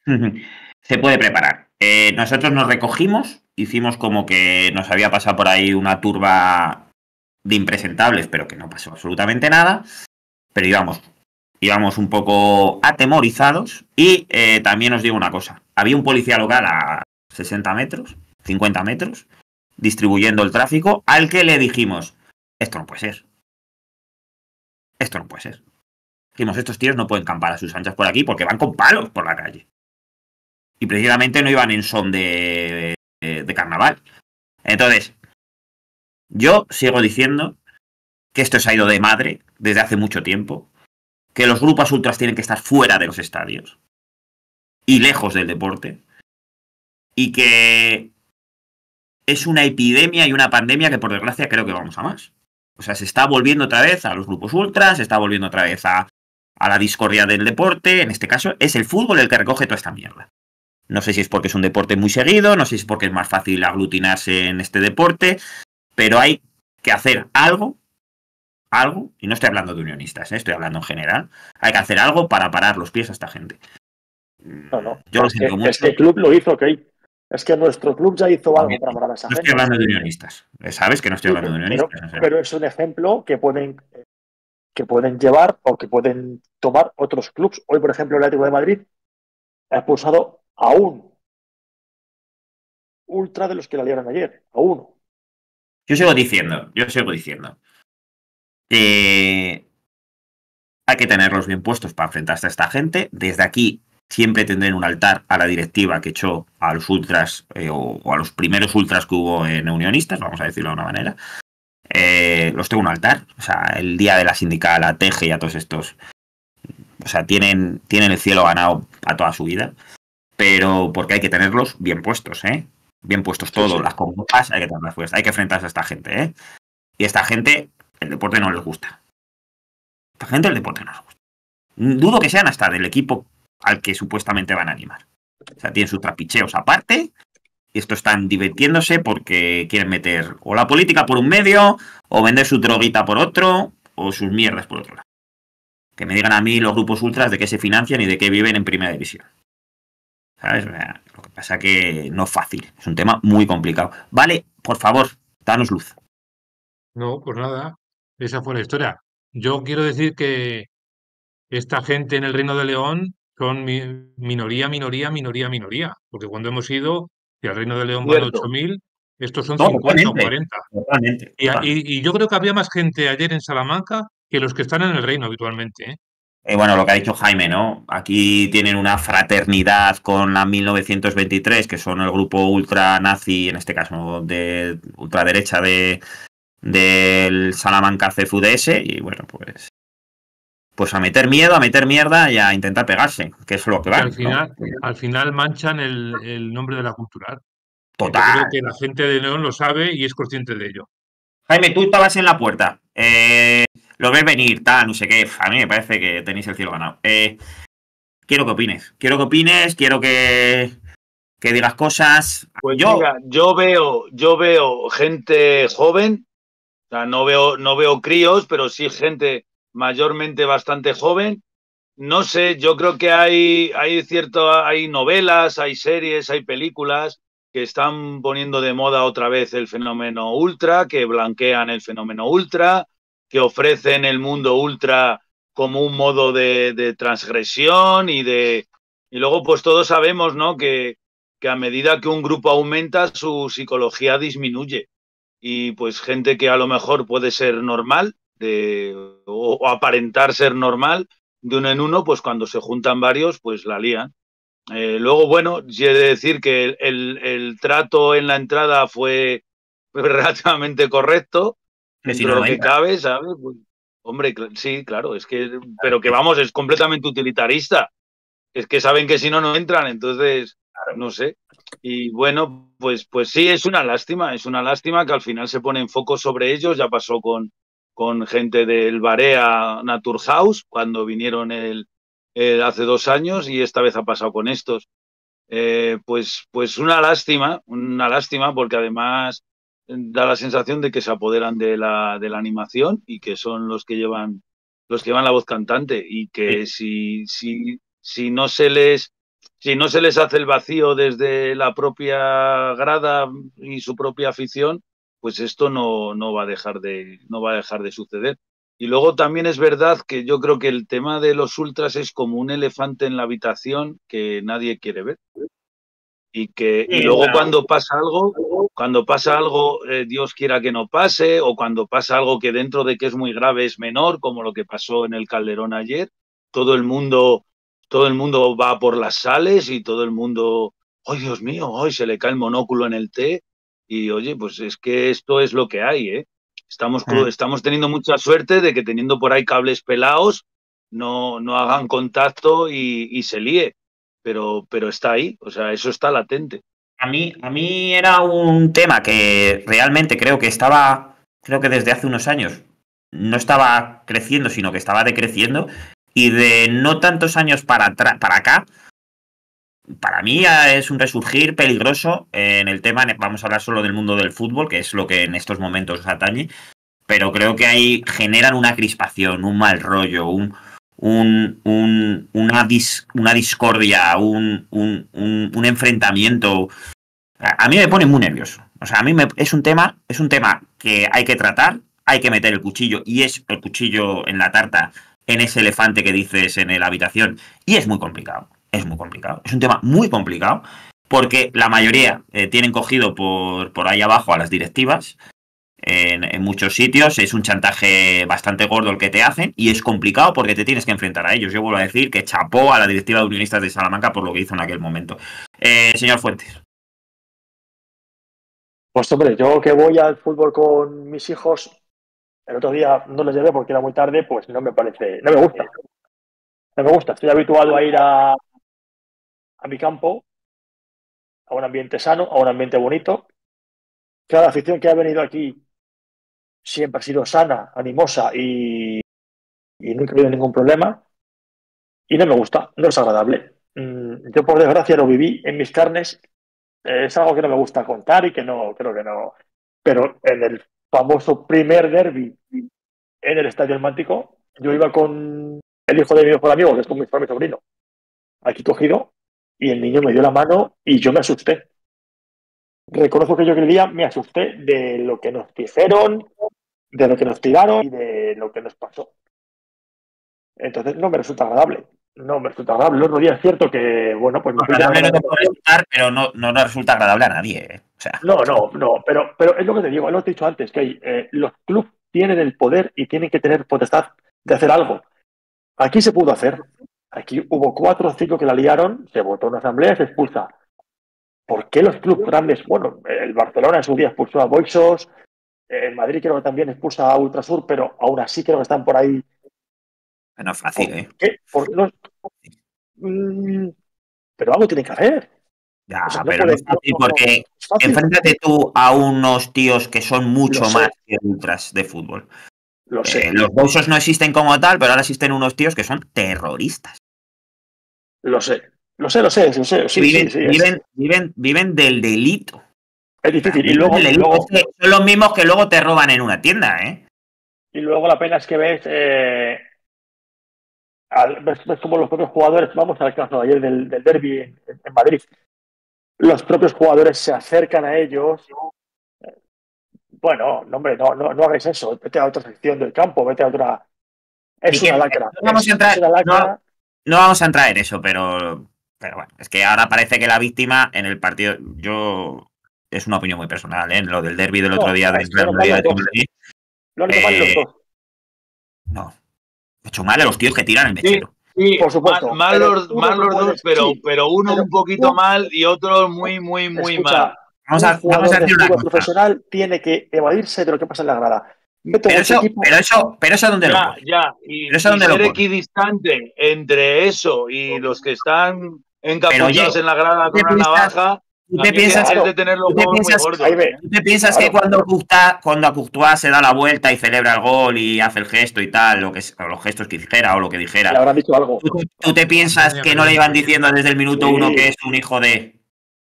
Speaker 3: Se puede preparar. Eh, nosotros nos recogimos, hicimos como que nos había pasado por ahí una turba de impresentables, pero que no pasó absolutamente nada. Pero íbamos, íbamos un poco atemorizados. Y eh, también os digo una cosa. Había un policía local a sesenta metros, cincuenta metros, distribuyendo el tráfico, al que le dijimos, esto no puede ser. Esto no puede ser. Dijimos, estos tíos no pueden campar a sus anchas por aquí porque van con palos por la calle. Y precisamente no iban en son de, de, de carnaval. Entonces, yo sigo diciendo que esto se ha ido de madre desde hace mucho tiempo, que los grupos ultras tienen que estar fuera de los estadios y lejos del deporte, y que es una epidemia y una pandemia que por desgracia creo que vamos a más. O sea, se está volviendo otra vez a los grupos ultras, se está volviendo otra vez a, a la discordia del deporte. En este caso es el fútbol el que recoge toda esta mierda. No sé si es porque es un deporte muy seguido, no sé si es porque es más fácil aglutinarse en este deporte, pero hay que hacer algo, algo, y no estoy hablando de unionistas, ¿eh? Estoy hablando en general, hay que hacer algo para parar los pies a esta gente.
Speaker 1: No, no.
Speaker 3: Yo lo
Speaker 1: es,
Speaker 3: siento
Speaker 1: que,
Speaker 3: mucho.
Speaker 1: es que el club lo hizo, ok. Es que nuestro club ya hizo algo para parar a esa
Speaker 3: no
Speaker 1: gente.
Speaker 3: No estoy hablando de unionistas, ¿sabes? Que no estoy
Speaker 1: Sí,
Speaker 3: hablando de
Speaker 1: pero,
Speaker 3: unionistas.
Speaker 1: pero, pero es un ejemplo que pueden, que pueden llevar o que pueden tomar otros clubs. Hoy, por ejemplo, el Atlético de Madrid ha expulsado a un ultra de los que la liaron ayer, a uno.
Speaker 3: Yo sigo diciendo, yo sigo diciendo que hay que tenerlos bien puestos para enfrentarse a esta gente. Desde aquí siempre tendré un altar a la directiva que echó a los ultras eh, o, o a los primeros ultras que hubo en Unionistas, vamos a decirlo de una manera. Eh, los tengo un altar. O sea, el día de la sindical, a Teje y a todos estos. O sea, tienen, tienen el cielo ganado a toda su vida. Pero porque hay que tenerlos bien puestos, ¿eh? Bien puestos todos, sí, sí. Las comunas, hay que tenerlas puestas, hay que enfrentarse a esta gente, ¿eh? Y a esta gente, el deporte no les gusta. A esta gente el deporte no les gusta. Dudo que sean hasta del equipo al que supuestamente van a animar. O sea, tienen sus trapicheos aparte y estos están divirtiéndose porque quieren meter o la política por un medio, o vender su droguita por otro, o sus mierdas por otro lado. Que me digan a mí los grupos ultras de qué se financian y de qué viven en primera división. ¿Sabes? Lo que pasa que no es fácil. Es un tema muy complicado. Vale, por favor, danos luz.
Speaker 2: No, pues nada. Esa fue la historia. Yo quiero decir que esta gente en el Reino de León son mi- minoría, minoría, minoría, minoría. Porque cuando hemos ido, si al Reino de León van
Speaker 4: Cierto.
Speaker 2: ocho mil, estos son
Speaker 3: No,
Speaker 2: cincuenta o
Speaker 3: totalmente.
Speaker 2: cuarenta.
Speaker 3: Totalmente.
Speaker 2: Y, a-
Speaker 3: totalmente.
Speaker 2: y- y yo creo que había más gente ayer en Salamanca que los que están en el Reino habitualmente, ¿eh?
Speaker 3: Eh, bueno, lo que ha dicho Jaime, ¿no? Aquí tienen una fraternidad con la mil novecientos veintitrés, que son el grupo ultra nazi, en este caso de ultraderecha de, del Salamanca C F U D S, y bueno, pues, pues a meter miedo, a meter mierda y a intentar pegarse, que es lo que
Speaker 2: Y al
Speaker 3: van, ¿no?
Speaker 2: final, al final manchan el, el nombre de la cultural. Y yo creo
Speaker 3: Total.
Speaker 2: que la gente de León lo sabe y es consciente de ello.
Speaker 3: Jaime, tú estabas en la puerta. Eh, lo ves venir, tal, no sé qué. A mí me parece que tenéis el cielo ganado. Eh, quiero que opines. Quiero que opines, quiero que, que digas cosas.
Speaker 4: Pues
Speaker 3: Yo,
Speaker 4: mira, yo veo, yo veo gente joven, o sea, no veo, no veo críos, pero sí gente mayormente bastante joven. No sé, yo creo que hay, hay cierto, hay novelas, hay series, hay películas que están poniendo de moda otra vez el fenómeno ultra, que blanquean el fenómeno ultra, que ofrecen el mundo ultra como un modo de, de transgresión y de. Y luego, pues todos sabemos, ¿no? Que, que a medida que un grupo aumenta, su psicología disminuye. Y pues gente que a lo mejor puede ser normal de, o, o aparentar ser normal, de uno en uno, pues cuando se juntan varios, pues la lían. Eh, luego, bueno, quiere decir que el, el, el, trato en la entrada fue relativamente correcto,
Speaker 3: que si
Speaker 4: dentro
Speaker 3: no,
Speaker 4: de
Speaker 3: no
Speaker 4: lo que
Speaker 3: entra.
Speaker 4: cabe, ¿sabes? Pues, hombre, sí, claro, es que, pero que vamos, es completamente utilitarista. Es que saben que si no, no entran, entonces, no sé. Y bueno, pues, pues sí, es una lástima, es una lástima que al final se pone en foco sobre ellos. Ya pasó con, con gente del Barea Naturhaus cuando vinieron el, el hace dos años y esta vez ha pasado con estos. Eh, pues, pues una lástima, una lástima porque además da la sensación de que se apoderan de la, de la animación y que son los que llevan los que llevan la voz cantante y que si, si, si no se les si no se les hace el vacío desde la propia grada y su propia afición, pues esto no, no va a dejar de no va a dejar de suceder. Y luego también es verdad que yo creo que el tema de los ultras es como un elefante en la habitación que nadie quiere ver. Y que y
Speaker 3: Sí,
Speaker 4: luego
Speaker 3: bueno,
Speaker 4: cuando pasa algo, cuando pasa algo, eh, Dios quiera que no pase, o cuando pasa algo que dentro de que es muy grave es menor, como lo que pasó en el Calderón ayer, todo el mundo, todo el mundo va por las sales y todo el mundo, ¡ay, Dios mío! ¡Ay, se le cae el monóculo en el té! Y oye, pues es que esto es lo que hay, ¿eh? Estamos,
Speaker 3: Mm.
Speaker 4: estamos teniendo mucha suerte de que teniendo por ahí cables pelados no, no hagan contacto y, y se líe. Pero, pero está ahí, o sea, eso está latente.
Speaker 3: A mí, a mí era un tema que realmente creo que estaba, creo que desde hace unos años no estaba creciendo, sino que estaba decreciendo. Y de no tantos años para, para acá, para mí es un resurgir peligroso en el tema. Vamos a hablar solo del mundo del fútbol, que es lo que en estos momentos atañe. Pero creo que ahí generan una crispación, un mal rollo, un, un, un, una, dis, una discordia, un, un, un, un enfrentamiento. A mí me pone muy nervioso. O sea, a mí me, es un tema, es un tema que hay que tratar, hay que meter el cuchillo, y es el cuchillo en la tarta, en ese elefante que dices en la habitación, y es muy complicado, es muy complicado. Es un tema muy complicado, porque la mayoría eh, tienen cogido por, por ahí abajo a las directivas. En, en muchos sitios es un chantaje bastante gordo el que te hacen, y es complicado porque te tienes que enfrentar a ellos. Yo vuelvo a decir que chapó a la directiva de Unionistas de Salamanca por lo que hizo en aquel momento. Eh, señor Fuentes.
Speaker 1: Pues hombre, yo que voy al fútbol con mis hijos, el otro día no les llevé porque era muy tarde, pues no me parece, no me gusta. No me gusta. Estoy habituado a ir a, a mi campo, a un ambiente sano, a un ambiente bonito. Cada afición que ha venido aquí siempre ha sido sana, animosa y, y nunca ha habido ningún problema. Y no me gusta, no es agradable. Yo, por desgracia, lo viví en mis carnes. Es algo que no me gusta contar y que no, creo que no. Pero en el famoso primer derbi en el Estadio El Mántico, yo iba con el hijo de mi mejor amigo, que es como mi sobrino, aquí cogido, y el niño me dio la mano y yo me asusté. Reconozco que yo aquel día me asusté de lo que nos dijeron, de lo que nos tiraron y de lo que nos pasó. Entonces no me resulta agradable. no me resulta agradable. El otro día es cierto que, bueno, pues...
Speaker 3: No, agradable no te puede resultar, pero no, no nos resulta agradable a nadie. ¿eh? O sea,
Speaker 1: no, no, no, pero, pero es lo que te digo, lo he dicho antes, que hay, eh, los clubes tienen el poder y tienen que tener potestad de hacer algo. Aquí se pudo hacer. Aquí hubo cuatro o cinco que la liaron, se votó en una asamblea y se expulsa. ¿Por qué los clubes grandes? Bueno, el Barcelona en su día expulsó a Boixos, el Madrid creo que también expulsa a Ultrasur, pero aún así creo que están por ahí.
Speaker 3: no es fácil, ¿eh?
Speaker 1: ¿Qué? ¿Por no? Mm, pero algo tienen que hacer.
Speaker 3: Ya,
Speaker 1: o sea, no
Speaker 3: pero
Speaker 1: puede,
Speaker 3: no es fácil
Speaker 1: no, no,
Speaker 3: porque
Speaker 1: no, es fácil.
Speaker 3: enfréntate tú a unos tíos que son mucho
Speaker 1: Lo sé.
Speaker 3: más que ultras de fútbol.
Speaker 1: Lo
Speaker 3: Eh,
Speaker 1: sé.
Speaker 3: los Boixos no existen como tal, pero ahora existen unos tíos que son terroristas.
Speaker 1: Lo sé. Lo sé, lo sé, lo sé. Sí,
Speaker 3: viven,
Speaker 1: sí, sí.
Speaker 3: viven,
Speaker 1: Es,
Speaker 3: viven, viven del delito.
Speaker 1: es difícil.
Speaker 3: O sea,
Speaker 1: y, luego, y, luego,
Speaker 3: es que son los mismos que luego te roban en una tienda, ¿eh?
Speaker 1: y luego la pena es que ves, eh, al, ves, ves como los propios jugadores, vamos al caso ayer del, del derbi en, en Madrid, los propios jugadores se acercan a ellos. Bueno, no, hombre, no, no, no hagáis eso. Vete a otra sección del campo, vete a otra. Es
Speaker 3: que,
Speaker 1: una lacra.
Speaker 3: No vamos,
Speaker 1: es,
Speaker 3: a entrar,
Speaker 1: es una lacra.
Speaker 3: no, no vamos a entrar en eso, pero, pero bueno, es que ahora parece que la víctima en el partido, yo es una opinión muy personal, ¿eh? Lo del derbi del
Speaker 1: No,
Speaker 3: otro día del Real Madrid de Madrid.
Speaker 1: Lo han hecho mal los dos.
Speaker 3: No, he hecho mal a los tíos que tiran el mechero.
Speaker 4: Sí, sí,
Speaker 1: por supuesto.
Speaker 4: Mal, mal los, mal los dos, pero, sí, pero uno pero, un poquito un, mal y otro muy, muy, muy
Speaker 1: escucha,
Speaker 4: mal.
Speaker 3: Vamos a,
Speaker 1: un jugador
Speaker 3: vamos a decir
Speaker 1: de
Speaker 3: una
Speaker 1: fútbol
Speaker 3: cosa.
Speaker 1: profesional tiene que evadirse de lo que pasa en la grada.
Speaker 3: Pero eso,
Speaker 1: equipo.
Speaker 3: pero eso, pero eso dónde
Speaker 4: ya,
Speaker 3: lo pone.
Speaker 4: Ya, y,
Speaker 3: pero eso
Speaker 4: y
Speaker 3: dónde
Speaker 4: ser
Speaker 3: lo pone.
Speaker 4: equidistante entre eso y los que están encapuchados en la grada con una
Speaker 3: piensas,
Speaker 4: navaja.
Speaker 3: ¿Tú te piensas,
Speaker 4: es de tener los huevos muy gordos.
Speaker 3: ¿tú te piensas claro, que cuando Courtois, cuando Courtois se da la vuelta y celebra el gol y hace el gesto y tal, lo que o los gestos que dijera o lo que dijera,
Speaker 1: le habrán dicho algo?
Speaker 3: ¿tú, tú te piensas que no le iban diciendo desde el minuto sí. uno que es un hijo de?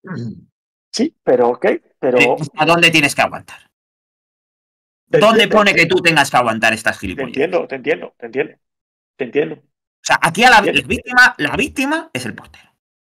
Speaker 1: Sí, pero ok, pero
Speaker 3: ¿a dónde tienes que aguantar? ¿Dónde pone que tú tengas que aguantar estas gilipollas?
Speaker 1: Te entiendo, te entiendo, te entiendo, te entiendo.
Speaker 3: O sea, aquí a la, la víctima, la víctima es el portero.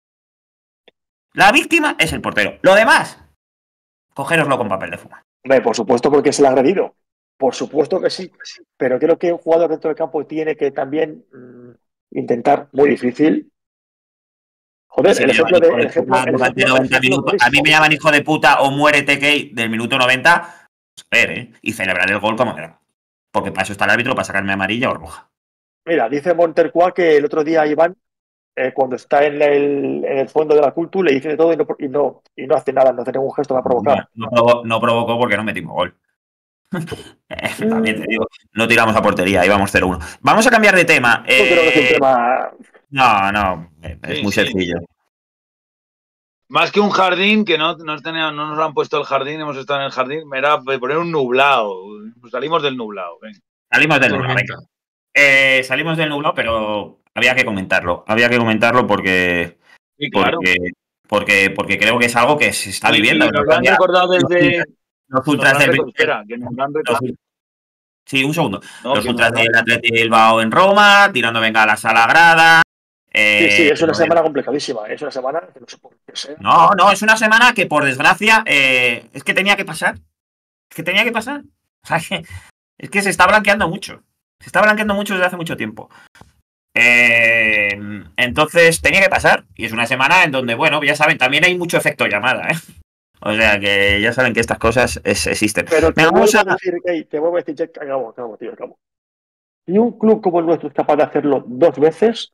Speaker 3: La víctima es el portero. Lo demás, cogéroslo con papel de fumar.
Speaker 1: Hombre, por supuesto, porque es el agredido. Por supuesto que sí. Pero creo que un jugador dentro del campo tiene que también mmm, intentar, muy difícil. Joder, sí, el ejemplo de. El ejemplo, el ejemplo,
Speaker 3: noventa el minutos, a mí me llaman hijo de puta o muérete que del minuto noventa. Espera, ¿eh? Y celebrar el gol como era. Porque para eso está el árbitro, para sacarme amarilla o roja.
Speaker 1: Mira, dice Montercoa que el otro día Iván, eh, cuando está en el, en el fondo de la cultura, le dice de todo y no, y, no, y no hace nada, no hace ningún gesto para provocar.
Speaker 3: No, no, provocó, no provocó porque no metimos gol. También te digo, no tiramos a portería, íbamos cero uno. Vamos a cambiar de tema.
Speaker 1: No, eh, creo que es un tema...
Speaker 3: no, no, es
Speaker 4: sí,
Speaker 3: muy
Speaker 4: sí.
Speaker 3: sencillo.
Speaker 4: Más que un jardín, que no, no, tenía, no nos han puesto el jardín, hemos estado en el jardín, era poner un nublado. Salimos del nublado. Venga.
Speaker 3: Salimos del nublado. Venga. Eh, salimos del nublado, pero había que comentarlo. Había que comentarlo porque.
Speaker 4: Sí, claro.
Speaker 3: Porque, porque, porque creo que es algo que se está
Speaker 4: sí,
Speaker 3: viviendo.
Speaker 4: Sí, nos lo han recordado desde.
Speaker 3: Los ultras del.
Speaker 4: Espera, que nos han recordado.
Speaker 3: Sí, un segundo.
Speaker 4: No,
Speaker 3: los ultras del Athletic Bilbao en Roma, tirando bengalas a la grada.
Speaker 1: Eh, sí, sí, es una semana complicadísima. Es una semana que no se puede ser.
Speaker 3: No, no, es una semana que por desgracia eh, es que tenía que pasar. Es que tenía que pasar. O sea, que, es que se está blanqueando mucho. Se está blanqueando mucho desde hace mucho tiempo. Eh, entonces tenía que pasar. Y es una semana en donde, bueno, ya saben, también hay mucho efecto llamada, ¿eh? O sea que ya saben que estas cosas es, existen.
Speaker 1: Pero te vuelvo a decir, Kay, te vuelvo a decir, Jack, acabo, acabo, tío, acabo. Si un club como el nuestro es capaz de hacerlo dos veces,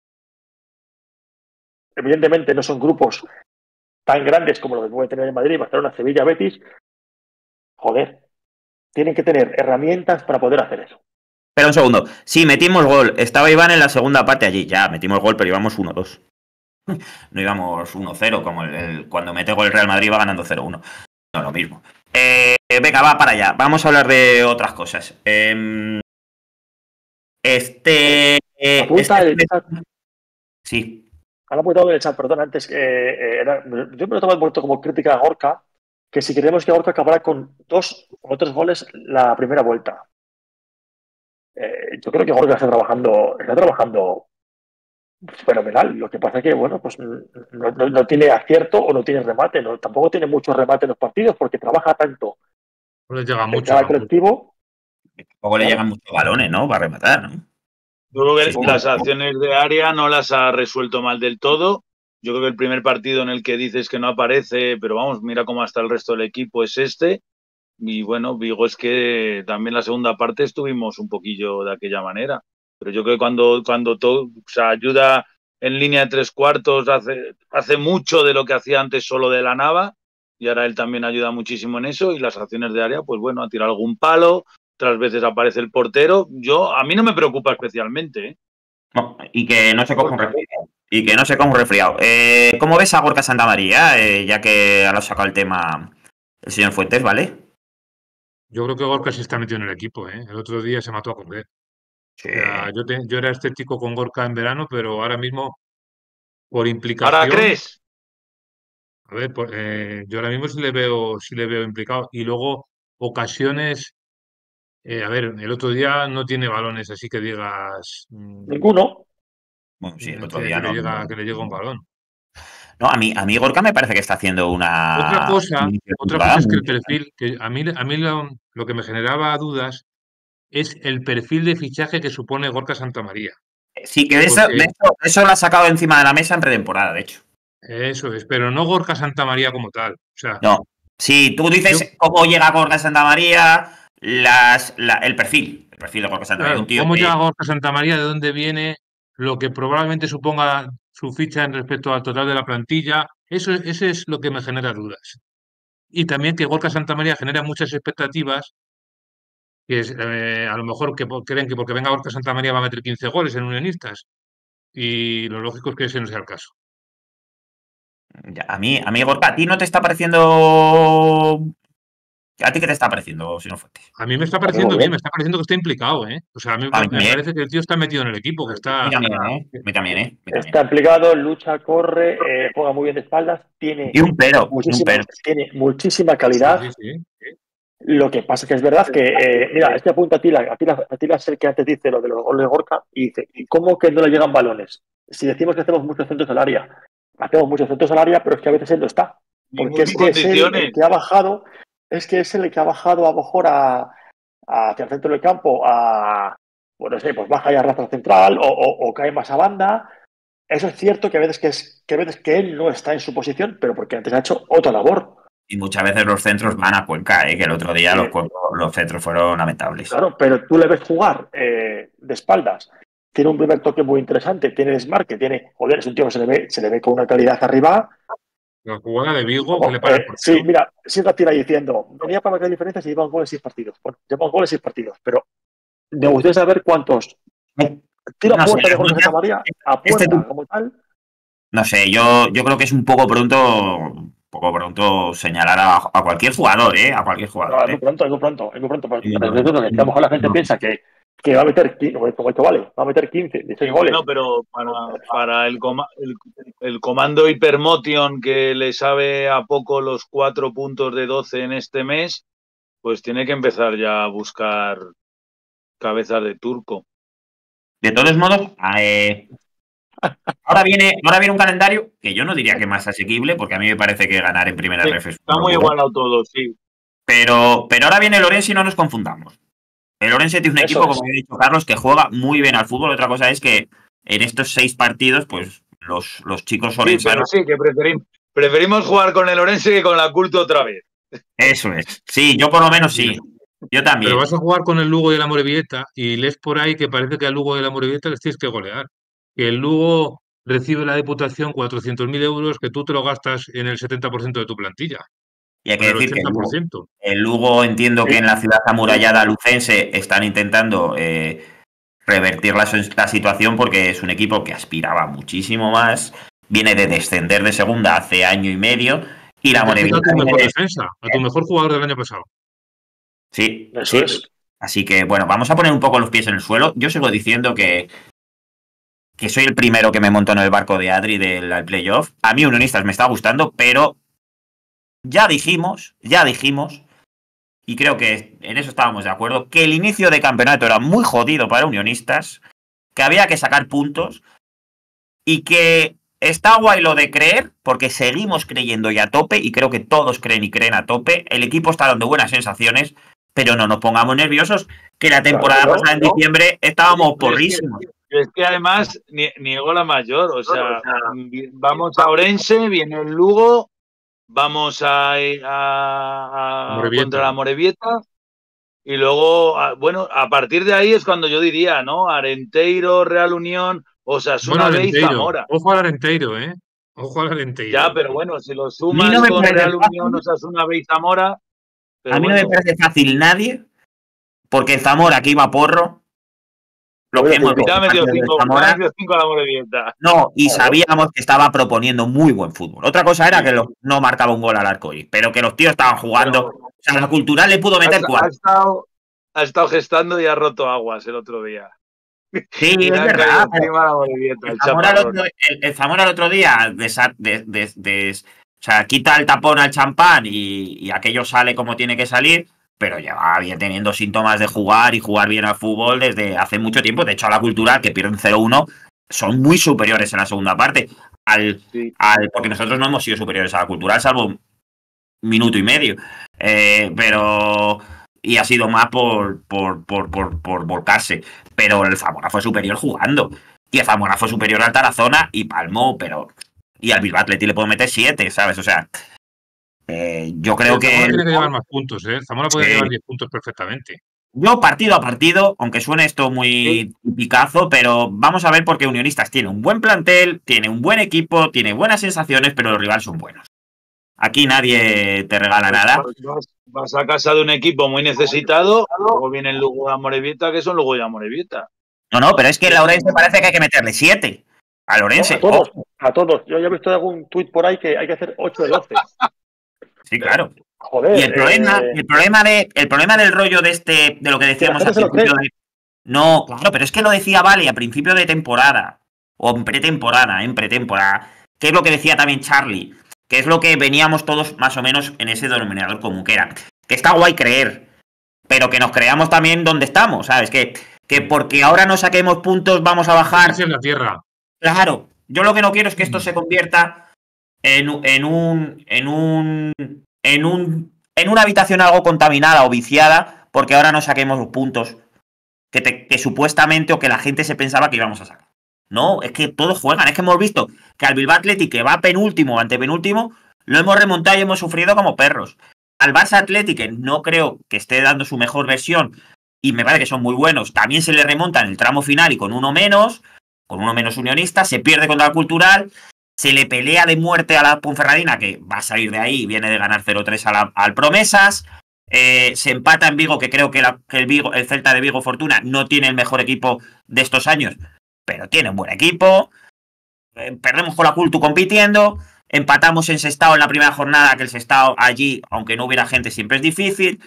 Speaker 1: evidentemente no son grupos tan grandes como los que puede tener en Madrid, Barcelona, Sevilla, Betis. Joder, tienen que tener herramientas para poder hacer eso.
Speaker 3: Pero un segundo, sí, metimos gol. Estaba Iván en la segunda parte allí. Ya, metimos gol, pero íbamos uno dos. No íbamos uno cero, como el, el, cuando mete gol el Real Madrid va ganando cero uno. No, lo mismo. Eh, venga, va para allá. Vamos a hablar de otras cosas. Eh, este... Eh,
Speaker 1: Apunta
Speaker 3: este...
Speaker 1: el chat.
Speaker 3: Sí.
Speaker 1: Han apuntado en el chat, perdón, antes que eh, era, yo me lo tomaba como crítica a Gorka, que si queremos que Gorka acabara con dos o tres goles la primera vuelta. Eh, yo creo que Gorka está trabajando, está trabajando fenomenal. Lo que pasa es que, bueno, pues no, no, no tiene acierto o no tiene remate. No, tampoco tiene mucho remate en los partidos porque trabaja tanto.
Speaker 2: No le llega
Speaker 1: en
Speaker 2: mucho.
Speaker 1: cada colectivo.
Speaker 3: Tampoco le llegan muchos balones, ¿no? Para rematar, ¿no?
Speaker 4: Yo creo que
Speaker 3: Sí,
Speaker 4: las
Speaker 3: sí.
Speaker 4: acciones de área no las ha resuelto mal del todo. Yo creo que el primer partido en el que dices que no aparece, pero vamos, mira cómo está el resto del equipo, es este. Y bueno, Vigo es que también la segunda parte estuvimos un poquillo de aquella manera. Pero yo creo que cuando, cuando todo, o sea, ayuda en línea de tres cuartos, hace, hace mucho de lo que hacía antes solo de la Nava, y ahora él también ayuda muchísimo en eso, y las acciones de área, pues bueno, a tirar algún palo, otras veces aparece el portero. Yo, a mí no me preocupa especialmente, ¿eh?
Speaker 3: No, y que no se coja un resfriado. Y que no se coja un resfriado. Eh, ¿Cómo ves a Gorka Santamaría? Eh, ya que ahora ha sacado el tema el señor Fuentes, ¿vale?
Speaker 2: Yo creo que Gorka sí está metido en el equipo, ¿eh? El otro día se mató a correr.
Speaker 3: Sí.
Speaker 2: O sea, yo, te- yo era escéptico con Gorka en verano, pero ahora mismo, por
Speaker 4: ¿Ahora
Speaker 2: implicación,
Speaker 4: crees?
Speaker 2: a ver, por- eh, yo ahora mismo sí le veo, sí le veo implicado. Y luego, ocasiones, eh, a ver, el otro día no tiene balones, así que digas mm,
Speaker 1: Ninguno.
Speaker 3: Bueno, sí, el
Speaker 2: mm,
Speaker 3: otro
Speaker 2: que,
Speaker 3: día
Speaker 2: que le
Speaker 3: no.
Speaker 2: llega, que le llega un balón.
Speaker 3: No, a mí, a mí Gorka me parece que está haciendo
Speaker 2: Otra
Speaker 3: una,
Speaker 2: cosa,
Speaker 3: una inicio de
Speaker 2: otra cosa
Speaker 3: temporada
Speaker 2: es que
Speaker 3: muy
Speaker 2: el perfil, que a mí, a mí lo, lo que me generaba dudas es el perfil de fichaje que supone Gorka Santamaría.
Speaker 3: Sí, que de eso, de
Speaker 2: Porque
Speaker 3: eso, eso lo ha sacado encima de la mesa en pretemporada, de hecho.
Speaker 2: eso es, pero no Gorka Santamaría como tal. O sea,
Speaker 3: No. Si tú
Speaker 2: yo,
Speaker 3: dices cómo llega Gorka Santamaría, las, la- el perfil, el perfil de Gorka Santamaría, un
Speaker 2: claro,
Speaker 3: tío
Speaker 2: ¿cómo
Speaker 3: que
Speaker 2: llega Gorka Santamaría? ¿De dónde viene? Lo que probablemente suponga su ficha en respecto al total de la plantilla. Eso, ese es lo que me genera dudas. Y también que Gorka Santamaría genera muchas expectativas, que es, eh, a lo mejor que po- creen que porque venga Gorka Santamaría va a meter quince goles en Unionistas. Y lo lógico es que ese no sea el caso.
Speaker 3: ya, a mí, a mí Gorka, ¿a ti no te está pareciendo? ¿A ti qué te está pareciendo, señor Fuentes?
Speaker 2: A mí me está
Speaker 1: A mí muy
Speaker 2: pareciendo bien, me
Speaker 1: bien.
Speaker 2: está pareciendo que está implicado, ¿eh? O sea, a mí
Speaker 3: A mí
Speaker 2: me
Speaker 3: también,
Speaker 2: parece que el tío está metido en el equipo, que
Speaker 3: a mí
Speaker 2: está...
Speaker 3: también, ¿eh? A mí también, ¿eh? A mí también.
Speaker 1: Está implicado, lucha, corre, eh, juega muy bien de espaldas,
Speaker 3: Y
Speaker 1: tiene
Speaker 3: un pero, y un
Speaker 1: muchísima,
Speaker 3: pero.
Speaker 1: tiene muchísima
Speaker 2: Sí, sí,
Speaker 1: calidad.
Speaker 2: sí.
Speaker 1: Lo que pasa que es verdad que, eh, mira, este apunta a ti, a ti, a ti es el que antes dice lo de los goles de Gorka y dice, ¿y cómo que no le llegan balones? Si decimos que hacemos muchos centros al área, hacemos muchos centros al área, pero es que a veces él no está.
Speaker 4: Ni
Speaker 1: Porque
Speaker 4: muy
Speaker 1: es
Speaker 4: en
Speaker 1: que es él el
Speaker 4: condiciones.
Speaker 1: que ha bajado, es que es él el que ha bajado a lo mejor a, a- hacia el centro del campo, a, bueno, no sé, pues baja y arrastra central o, o, o cae más a banda. Eso es cierto que a veces que, es, que a veces que él no está en su posición, pero porque antes ha hecho otra labor.
Speaker 3: Y muchas veces los centros van a Cuenca, ¿eh? Que el otro día los,
Speaker 1: Eh,
Speaker 3: cuencos- los centros fueron lamentables.
Speaker 1: Claro, pero tú le ves jugar eh, de espaldas. Tiene un primer toque muy interesante, tiene desmarque, tiene, joder, es un tío que se le ve, se le ve con una calidad arriba.
Speaker 2: La jugada de Vigo, que
Speaker 1: Como,
Speaker 2: le para el
Speaker 1: eh, sí,
Speaker 2: portero.
Speaker 1: mira, siempre tira diciendo, venía para marcar diferencias y lleva un gol en seis partidos. Bueno, lleva un gol en seis partidos, pero me gustaría saber cuántos. Tira
Speaker 3: No sé,
Speaker 1: puerta de
Speaker 3: la
Speaker 1: gol de Santa
Speaker 3: verdad,
Speaker 1: María, a
Speaker 3: este
Speaker 1: puerta
Speaker 3: tipo,
Speaker 1: como tal.
Speaker 3: no sé, yo, yo creo que es un poco pronto, un poco pronto señalar a, a cualquier jugador, ¿eh? A cualquier
Speaker 1: No,
Speaker 3: jugador,
Speaker 1: es muy
Speaker 3: ¿eh?
Speaker 1: pronto, es muy pronto, es muy pronto. Pues,
Speaker 3: Y-
Speaker 1: pero es eso, que a lo mejor la gente
Speaker 3: no.
Speaker 1: piensa que, que va a meter, qui- como esto vale, va a meter quince,
Speaker 4: Sí,
Speaker 1: dieciséis
Speaker 4: bueno,
Speaker 1: goles.
Speaker 4: pero para, para el, coma- el, el comando Hypermotion que le sabe a poco los cuatro puntos de doce en este mes, pues tiene que empezar ya a buscar cabezas de turco.
Speaker 3: De todos modos, eh, ahora viene, ahora viene un calendario que yo no diría que más asequible, porque a mí me parece que ganar en primera
Speaker 4: Sí,
Speaker 3: ref es
Speaker 4: está
Speaker 3: una
Speaker 4: muy
Speaker 3: locura.
Speaker 4: igualado todo, sí.
Speaker 3: Pero, pero ahora viene el Orense y no nos confundamos. El Orense tiene un
Speaker 1: Eso
Speaker 3: equipo,
Speaker 1: es.
Speaker 3: como ha dicho Carlos, que juega muy bien al fútbol. Otra cosa es que en estos seis partidos, pues los, los chicos
Speaker 4: Sí, pero
Speaker 3: orensanos.
Speaker 4: sí, que preferimos, preferimos jugar con el Orense que con la Culto otra vez.
Speaker 3: Eso es. Sí, yo por lo menos sí. Yo
Speaker 2: Pero
Speaker 3: también.
Speaker 2: vas a jugar con el Lugo y el Amorebieta y lees por ahí que parece que al Lugo y el Amorebieta les tienes que golear. Que el Lugo recibe la Diputación cuatrocientos mil euros que tú te lo gastas en el setenta por ciento de tu plantilla,
Speaker 3: Y hay
Speaker 2: o en
Speaker 3: que
Speaker 2: el
Speaker 3: decir que el Lugo,
Speaker 2: ochenta por ciento.
Speaker 3: el Lugo entiendo que
Speaker 1: Sí.
Speaker 3: en la ciudad amurallada lucense están intentando eh, revertir la, la situación porque es un equipo que aspiraba muchísimo más. Viene de descender de segunda hace año y medio. Y
Speaker 2: Y
Speaker 3: la
Speaker 2: te has quitado a
Speaker 3: Morevieta
Speaker 2: tu
Speaker 3: viene
Speaker 2: mejor
Speaker 3: de.
Speaker 2: defensa, a tu mejor jugador del año pasado.
Speaker 3: Sí,
Speaker 1: Eso
Speaker 3: sí.
Speaker 1: es.
Speaker 3: Así que, bueno, vamos a poner un poco los pies en el suelo. Yo sigo diciendo que, que soy el primero que me monto en el barco de Adri del al playoff. A mí Unionistas me está gustando, pero ya dijimos, ya dijimos, y creo que en eso estábamos de acuerdo, que el inicio de campeonato era muy jodido para Unionistas, que había que sacar puntos y que está guay lo de creer, porque seguimos creyendo y a tope, y creo que todos creen y creen a tope. El equipo está dando buenas sensaciones, pero no nos pongamos nerviosos, que la temporada
Speaker 1: Claro,
Speaker 3: pasada en diciembre estábamos porrísimos.
Speaker 4: Es es que además niego la mayor. O sea, vamos a Orense, viene el Lugo, vamos a, a, a contra la Morevieta. Y luego, bueno, a partir de ahí es cuando yo diría, ¿no? Arenteiro, Real Unión, Osasuna
Speaker 2: bueno,
Speaker 4: B y Zamora.
Speaker 2: Ojo al Arenteiro, ¿eh? Ojo al Arenteiro.
Speaker 4: Ya, pero bueno, si lo sumas no con Real fácil. Unión, Osasuna B y Zamora...
Speaker 3: A mí bueno. no me parece fácil nadie, porque Zamora, que iba a porro, lo que hemos
Speaker 4: visto... cinco, Zamora, cinco a la Morevieta.
Speaker 3: No, y claro. sabíamos que estaba proponiendo muy buen fútbol. Otra cosa era sí. que lo, no marcaba un gol al arcoíris, pero que los tíos estaban jugando... Pero... O sea, la Cultural le pudo meter
Speaker 4: ha,
Speaker 3: cuatro.
Speaker 4: Ha estado, ha estado gestando y ha roto aguas el otro día.
Speaker 3: Sí, es verdad. El Zamora el, otro, el, el Zamora el otro día de, de, de, de, o sea, quita el tapón al champán y, y aquello sale como tiene que salir, pero lleva bien teniendo síntomas de jugar y jugar bien al fútbol desde hace mucho tiempo. De hecho, a la Cultural, que pierden cero uno, son muy superiores en la segunda parte. Al, sí. al, porque nosotros no hemos sido superiores a la Cultural, salvo un minuto y medio. Eh, pero... Y ha sido más por, por, por, por, por volcarse. Pero el Zamora fue superior jugando. Y el Zamora fue superior al Tarazona y palmó, pero... Y al Bilbao Athletic le puedo meter siete, ¿sabes? O sea... Eh, yo creo
Speaker 2: el
Speaker 3: que...
Speaker 2: Zamora tiene que llevar más puntos, ¿eh? El Zamora puede sí. llevar diez puntos perfectamente.
Speaker 3: Yo partido a partido, aunque suene esto muy sí. picazo, pero vamos a ver porque Unionistas tiene un buen plantel, tiene un buen equipo, tiene buenas sensaciones, pero los rivales son buenos. Aquí nadie te regala nada.
Speaker 4: Vas, vas a casa de un equipo muy necesitado, luego viene el Lugo de Amorebieta, que son Lugo de Amorebieta.
Speaker 3: No, no, pero es que el Ourense parece que hay que meterle siete. Al Ourense.
Speaker 1: No, a todos, a todos. Yo ya he visto algún tuit por ahí que hay que hacer ocho de doce.
Speaker 3: Sí, claro.
Speaker 1: Joder.
Speaker 3: Y el problema, eh... el problema de, el problema del rollo de este, de lo que decíamos al principio de... No, claro, pero es que lo decía Vale a principio de temporada. O en pretemporada, en pretemporada. Que es lo que decía también Charlie. Que es lo que veníamos todos más o menos en ese denominador común, que era que está guay creer, pero que nos creamos también donde estamos, ¿sabes? Que, que porque ahora no saquemos puntos vamos a bajar.
Speaker 2: En la tierra.
Speaker 3: Claro, yo lo que no quiero es que esto se convierta en, en un en un en un en una habitación algo contaminada o viciada, porque ahora no saquemos los puntos que, te, que supuestamente o que la gente se pensaba que íbamos a sacar. No, es que todos juegan. Es que hemos visto que al Bilbao Athletic, que va penúltimo o antepenúltimo, lo hemos remontado y hemos sufrido como perros. Al Barça Athletic, que no creo que esté dando su mejor versión, y me parece que son muy buenos, también se le remonta en el tramo final y con uno menos, con uno menos Unionista, se pierde contra el Cultural, se le pelea de muerte a la Ponferradina, que va a salir de ahí, viene de ganar cero tres al Promesas, eh, se empata en Vigo, que creo que, la, que el, Vigo, el Celta de Vigo Fortuna no tiene el mejor equipo de estos años, pero tiene un buen equipo, eh, perdemos con la Cultu compitiendo, empatamos en Sestao en la primera jornada, que el Sestao allí, aunque no hubiera gente, siempre es difícil.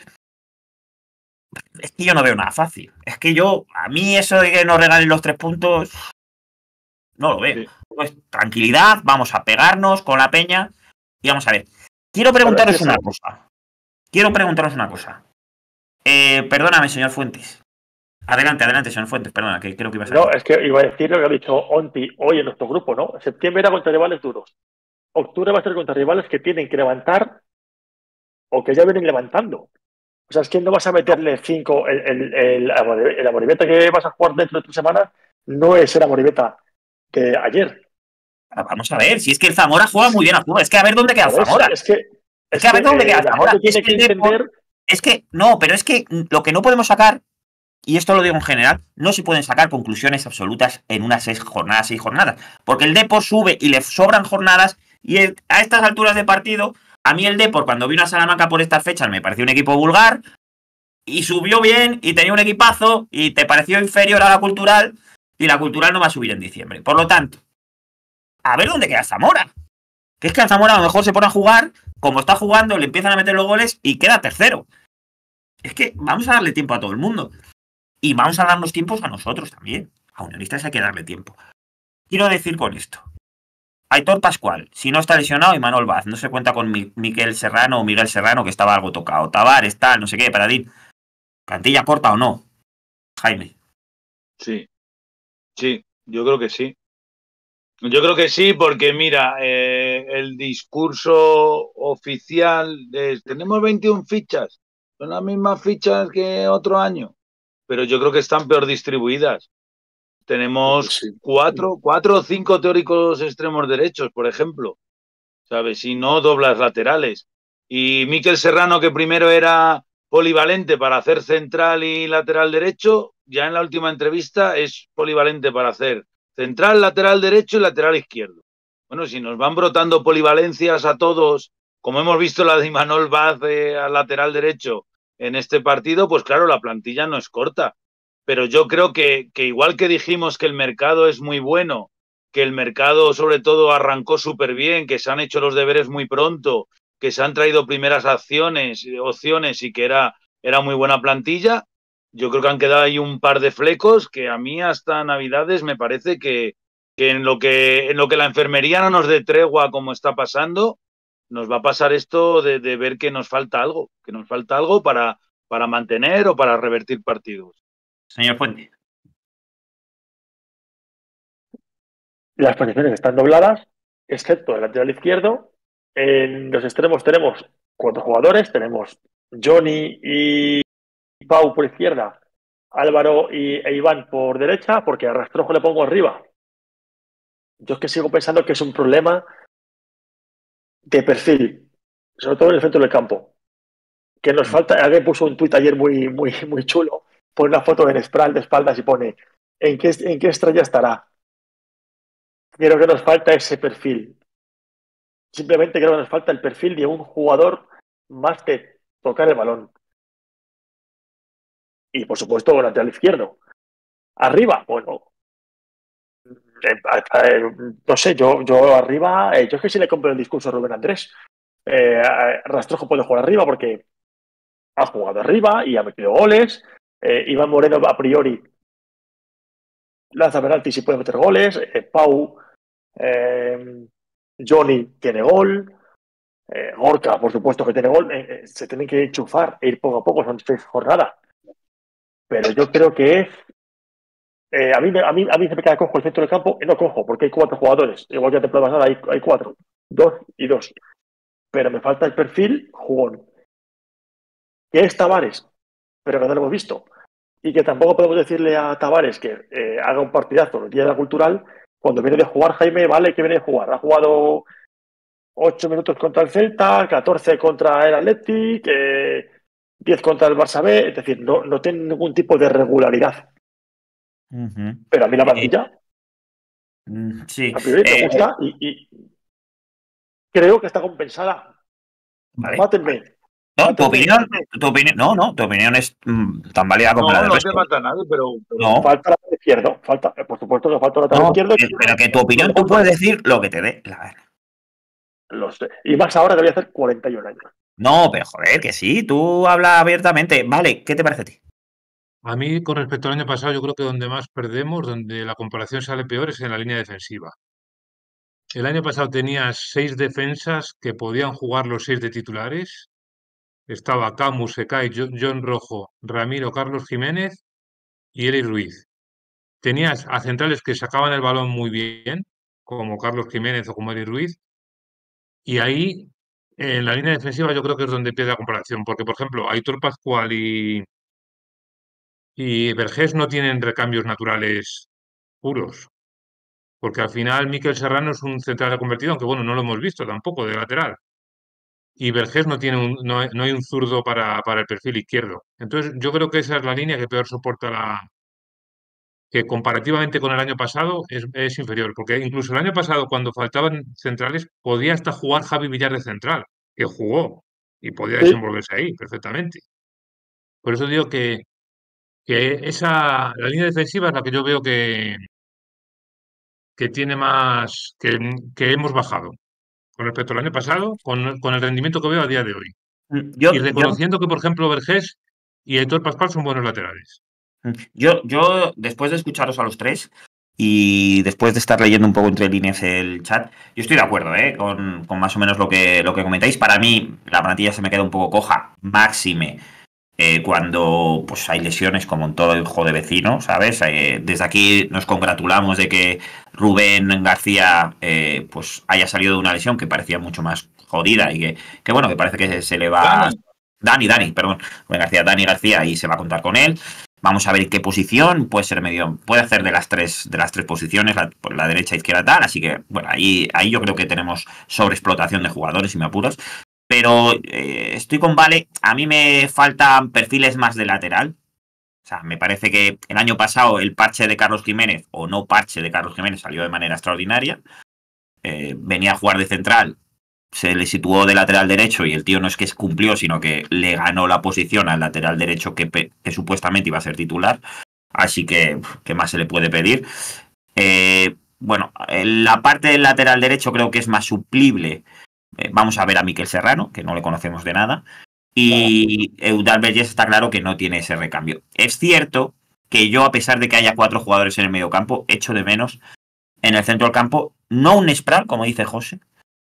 Speaker 3: Es que yo no veo nada fácil. Es que yo, a mí eso de que nos regalen los tres puntos, no lo veo. Sí. Pues tranquilidad, vamos a pegarnos con la peña y vamos a ver. Quiero preguntaros una cosa. Quiero preguntaros una cosa. Eh, perdóname, señor Fuentes. Adelante, adelante, señor Fuentes, perdona, que creo que iba a ser.
Speaker 1: No, es que iba a decir lo que ha dicho Onti hoy en nuestro grupo, ¿no? Septiembre era contra rivales duros. Octubre va a ser contra rivales que tienen que levantar o que ya vienen levantando. O sea, es que no vas a meterle cinco. El, el, el, el Amorebieta que vas a jugar dentro de tu semana no es el Amorebieta que ayer.
Speaker 3: Vamos a ver, si es que el Zamora juega muy bien al fútbol. Es que a ver dónde queda el Zamora.
Speaker 1: Es que, es,
Speaker 3: es que a ver dónde queda el Zamora. Es que, que entender... es que, no, pero es que lo que no podemos sacar, y esto lo digo en general, no se pueden sacar conclusiones absolutas en unas seis jornadas, seis jornadas. Porque el Depor sube y le sobran jornadas, y el, a estas alturas de partido, a mí el Depor, cuando vino a Salamanca por estas fechas, me pareció un equipo vulgar, y subió bien, y tenía un equipazo, y te pareció inferior a la Cultural, y la Cultural no va a subir en diciembre. Por lo tanto, a ver dónde queda Zamora. Que es que al Zamora a lo mejor se pone a jugar, como está jugando, le empiezan a meter los goles y queda tercero. Es que vamos a darle tiempo a todo el mundo. Y vamos a darnos tiempos a nosotros también. A Unionistas hay que darle tiempo. Quiero decir con esto. Aitor Pascual, si no está lesionado, y Manuel Vaz. No se cuenta con Mi- Miquel Serrano o Miguel Serrano, que estaba algo tocado. Tavares, tal, no sé qué, Paradín. ¿Plantilla corta o no? Jaime.
Speaker 4: Sí. Sí, yo creo que sí. Yo creo que sí, porque mira, eh, el discurso oficial es, tenemos veintiuna fichas, son las mismas fichas que otro año, pero yo creo que están peor distribuidas. tenemos
Speaker 1: Sí.
Speaker 4: cuatro, cuatro o cinco teóricos extremos derechos, por ejemplo, ¿sabes? Y no doblas laterales. Y Mikel Serrano, que primero era polivalente para hacer central y lateral derecho, ya en la última entrevista es polivalente para hacer central, lateral derecho y lateral izquierdo. Bueno, si nos van brotando polivalencias a todos, como hemos visto la de Imanol Vaz eh, al lateral derecho en este partido, pues claro, la plantilla no es corta. Pero yo creo que, que igual que dijimos que el mercado es muy bueno, que el mercado sobre todo arrancó súper bien, que se han hecho los deberes muy pronto, que se han traído primeras acciones, opciones y que era, era muy buena plantilla, yo creo que han quedado ahí un par de flecos que a mí hasta Navidades me parece que, que, en, lo que en lo que la enfermería no nos dé tregua como está pasando, nos va a pasar esto de, de ver que nos falta algo, que nos falta algo para, para mantener o para revertir partidos.
Speaker 3: Señor Fuente.
Speaker 1: Las posiciones están dobladas, excepto el lateral izquierdo. En los extremos tenemos cuatro jugadores. Tenemos Johnny y Pau por izquierda, Álvaro y, e Iván por derecha, porque a Rastrojo le pongo arriba. Yo es que sigo pensando que es un problema de perfil, sobre todo en el centro del campo. Que nos falta, alguien puso un tuit ayer muy, muy, muy chulo, pone una foto en Spral de espaldas y pone ¿en qué, en qué estrella estará? Creo que nos falta ese perfil. Simplemente creo que nos falta el perfil de un jugador más de tocar el balón. Y por supuesto, el lateral izquierdo. Arriba, bueno. Eh, eh, no sé, yo, yo arriba, eh, yo es que sí le compro el discurso a Rubén Andrés. Eh, Rastrojo puede jugar arriba porque ha jugado arriba y ha metido goles. Eh, Iván Moreno, a priori, lanza penaltis y puede meter goles. Eh, Pau, eh, Johnny tiene gol. Eh, Gorka, por supuesto que tiene gol. Eh, eh, se tienen que enchufar e ir poco a poco, son seis jornadas. Pero yo creo que es. Eh, a, mí, a, mí, a mí se me queda cojo el centro del campo y no cojo porque hay cuatro jugadores. Igual que te pruebas nada, hay, hay cuatro. Dos y dos. Pero me falta el perfil jugón. Que es Tavares, pero que no lo hemos visto. Y que tampoco podemos decirle a Tavares que eh, haga un partidazo el día de la cultural cuando viene de jugar Jaime, vale, que viene de jugar. Ha jugado ocho minutos contra el Celta, catorce contra el Athletic, eh, diez contra el Barça B, es decir, no, no tiene ningún tipo de regularidad.
Speaker 3: Uh-huh.
Speaker 1: Pero a mí la plantilla,
Speaker 3: eh, sí.
Speaker 1: a priori, me
Speaker 3: eh,
Speaker 1: gusta y, y creo que está compensada.
Speaker 3: Vale.
Speaker 1: Mátenme.
Speaker 3: No, tu opinión, tu opinión, no, no, tu opinión es mmm, tan válida como
Speaker 4: no,
Speaker 3: la del
Speaker 4: no
Speaker 3: resto.
Speaker 4: te falta nada, pero, pero...
Speaker 3: No.
Speaker 1: Falta la izquierdo, falta, por supuesto que falta la lateral
Speaker 3: No,
Speaker 1: izquierdo.
Speaker 3: que, pero que tu opinión tú puedes decir lo que te dé la gana.
Speaker 1: Lo sé. Y más ahora que voy a hacer cuarenta y un años.
Speaker 3: No, pero joder, que sí, tú habla abiertamente. Vale, ¿qué te parece a ti?
Speaker 2: A mí, con respecto al año pasado, yo creo que donde más perdemos, donde la comparación sale peor, es en la línea defensiva. El año pasado tenías seis defensas que podían jugar los seis de titulares. Estaba Camus, Secay, John Rojo, Ramiro, Carlos Jiménez y Eli Ruiz. Tenías a centrales que sacaban el balón muy bien, como Carlos Jiménez o como Eli Ruiz. Y ahí, en la línea defensiva, yo creo que es donde pierde la comparación. Porque, por ejemplo, Aitor Pascual y, y Vergés no tienen recambios naturales puros. Porque al final Mikel Serrano es un central convertido, aunque bueno, no lo hemos visto tampoco de lateral. Y Vergés no tiene un, no, no hay un zurdo para, para el perfil izquierdo. Entonces, yo creo que esa es la línea que peor soporta la. Que comparativamente con el año pasado es, es inferior. Porque incluso el año pasado, cuando faltaban centrales, podía hasta jugar Javi Villar de central, que jugó y podía
Speaker 1: Sí.
Speaker 2: desenvolverse ahí perfectamente. Por eso digo que, que esa, la línea defensiva es la que yo veo que, que tiene más, que, que hemos bajado con respecto al año pasado, con, con el rendimiento que veo a día de hoy.
Speaker 3: Yo,
Speaker 2: Y
Speaker 3: yo,
Speaker 2: reconociendo que, por ejemplo, Vergés y Aitor Pascual son buenos laterales.
Speaker 3: yo, yo, después de escucharos a los tres y después de estar leyendo un poco entre líneas el chat, yo estoy de acuerdo, ¿eh? con, con más o menos lo que, lo que comentáis. Para mí, la plantilla se me queda un poco coja, máxime. Eh, cuando pues hay lesiones como en todo hijo de vecino, ¿sabes? Eh, desde aquí nos congratulamos de que Rubén García eh, pues haya salido de una lesión que parecía mucho más jodida y que, que bueno, que parece que se le va...
Speaker 4: Dani.
Speaker 3: Dani, Dani, perdón. Rubén García, Dani García y se va a contar con él. Vamos a ver en qué posición, puede ser medio, puede hacer de las tres, de las tres posiciones, la, la derecha, izquierda, tal, así que, bueno, ahí, ahí yo creo que tenemos sobreexplotación de jugadores, si me apuras. Pero eh, estoy con Vale, a mí me faltan perfiles más de lateral. O sea, me parece que el año pasado el parche de Carlos Jiménez, o no parche de Carlos Jiménez, salió de manera extraordinaria. Eh, venía a jugar de central, se le situó de lateral derecho y el tío no es que cumplió, sino que le ganó la posición al lateral derecho que, que supuestamente iba a ser titular. Así que, ¿qué más se le puede pedir? Eh, bueno, la parte del lateral derecho creo que es más suplible. Eh, vamos a ver a Miquel Serrano, que no le conocemos de nada. Y Eudald Bellés está claro que no tiene ese recambio. Es cierto que yo, a pesar de que haya cuatro jugadores en el mediocampo, echo de menos en el centro del campo, no un Spral, como dice José,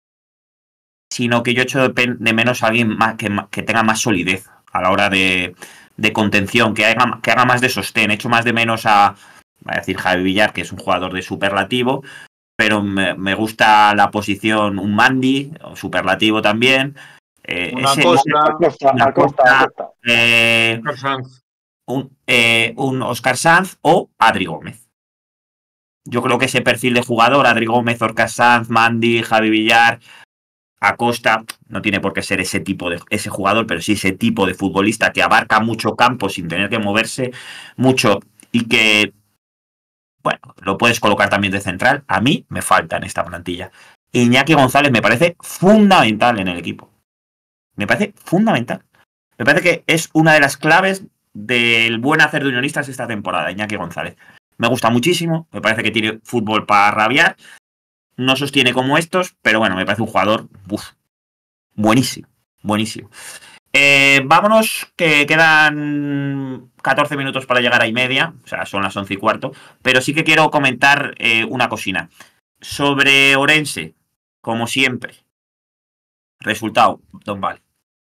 Speaker 3: sino que yo echo de menos a alguien más, que, que tenga más solidez a la hora de, de contención, que haga, que haga más de sostén. Echo más de menos a, voy a decir, Javi Villar, que es un jugador de superlativo, pero me, me gusta la posición un Mandy, superlativo también. Eh,
Speaker 4: una
Speaker 3: ese,
Speaker 4: Costa,
Speaker 1: Acosta,
Speaker 3: una
Speaker 1: Acosta,
Speaker 3: Costa,
Speaker 1: Acosta.
Speaker 3: Eh,
Speaker 2: Oscar Sanz.
Speaker 3: un, eh, un Óscar Sanz o Adri Gómez. Yo creo que ese perfil de jugador, Adri Gómez, Óscar Sanz, Mandy, Javi Villar, Acosta, no tiene por qué ser ese tipo de ese jugador, pero sí ese tipo de futbolista que abarca mucho campo sin tener que moverse mucho y que, bueno, lo puedes colocar también de central. A mí me falta en esta plantilla. Iñaki González me parece fundamental en el equipo. Me parece fundamental. Me parece que es una de las claves del buen hacer de Unionistas esta temporada, Iñaki González. Me gusta muchísimo, me parece que tiene fútbol para rabiar. No sostiene como estos, pero bueno, me parece un jugador uf, buenísimo, buenísimo. Eh, vámonos, que quedan catorce minutos para llegar a y media, o sea, son las once y cuarto, pero sí que quiero comentar eh, una cosina. Sobre Orense, como siempre. Resultado, Don Val.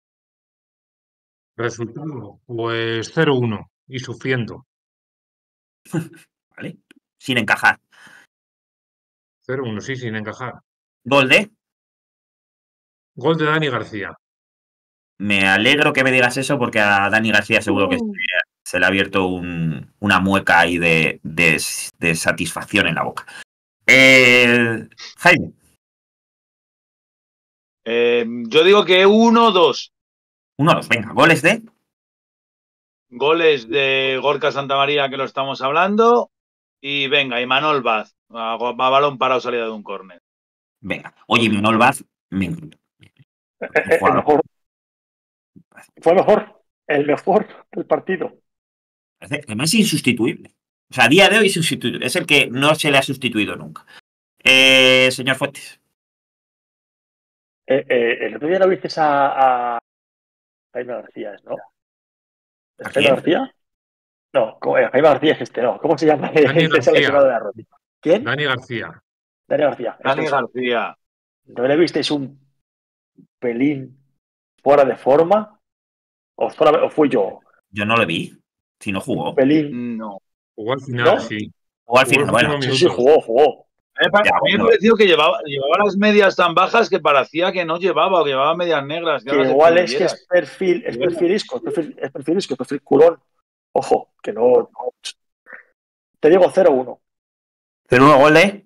Speaker 2: Resultado, pues cero uno y sufriendo.
Speaker 3: ¿Vale? Sin encajar.
Speaker 2: cero uno, sí, sin encajar.
Speaker 3: Gol de.
Speaker 2: Gol de Dani García.
Speaker 3: Me alegro que me digas eso porque a Dani García seguro que
Speaker 1: Uh.
Speaker 3: se, se le ha abierto un, una mueca ahí de, de, de satisfacción en la boca. Eh, Jaime.
Speaker 4: Eh, yo digo que uno dos.
Speaker 3: uno dos, venga, goles de.
Speaker 4: Goles de Gorka Santamaría, que lo estamos hablando. Y venga, y Manol Vaz. A, a balón parado, salida de un córner.
Speaker 3: Venga, oye, Manol Vaz. Me...
Speaker 1: El mejor. Fue mejor. El mejor del partido.
Speaker 3: Además, es insustituible. O sea, a día de hoy es insustituible. Es el que no se le ha sustituido nunca. Eh, señor Fuentes.
Speaker 1: Eh, eh, el otro día lo viste a, a Jaime García, ¿no?
Speaker 3: ¿A
Speaker 1: ¿Jaime
Speaker 3: quién?
Speaker 1: García? No, eh, Jaime García es este, no. ¿Cómo se llama?
Speaker 2: Dani
Speaker 1: Este es el
Speaker 2: García.
Speaker 1: de la Roti. ¿Quién?
Speaker 2: Dani García.
Speaker 1: Dani García.
Speaker 4: Dani
Speaker 1: Esto es-
Speaker 4: García.
Speaker 1: ¿No le visteis un pelín fuera de forma? ¿O, fuera- o fui yo?
Speaker 3: Yo no lo vi. Si no
Speaker 1: Un
Speaker 3: jugó.
Speaker 1: pelín.
Speaker 4: No.
Speaker 2: Jugó al final,
Speaker 1: ¿No?
Speaker 2: sí.
Speaker 3: Jugó al
Speaker 2: Jugó
Speaker 3: final.
Speaker 2: los
Speaker 3: Bueno,
Speaker 2: últimos
Speaker 1: Sí, sí,
Speaker 2: minutos.
Speaker 1: jugó, jugó.
Speaker 4: A mí me
Speaker 3: Ya,
Speaker 4: a mí me
Speaker 3: bueno.
Speaker 4: pareció que llevaba, llevaba las medias tan bajas que parecía que no llevaba, o que llevaba medias negras.
Speaker 1: Que igual es que es perfil, es perfil isco, es perfil, es perfil isco, es perfil culón. Ojo, que no. no. Te digo cero uno.
Speaker 3: Pero uno gol de.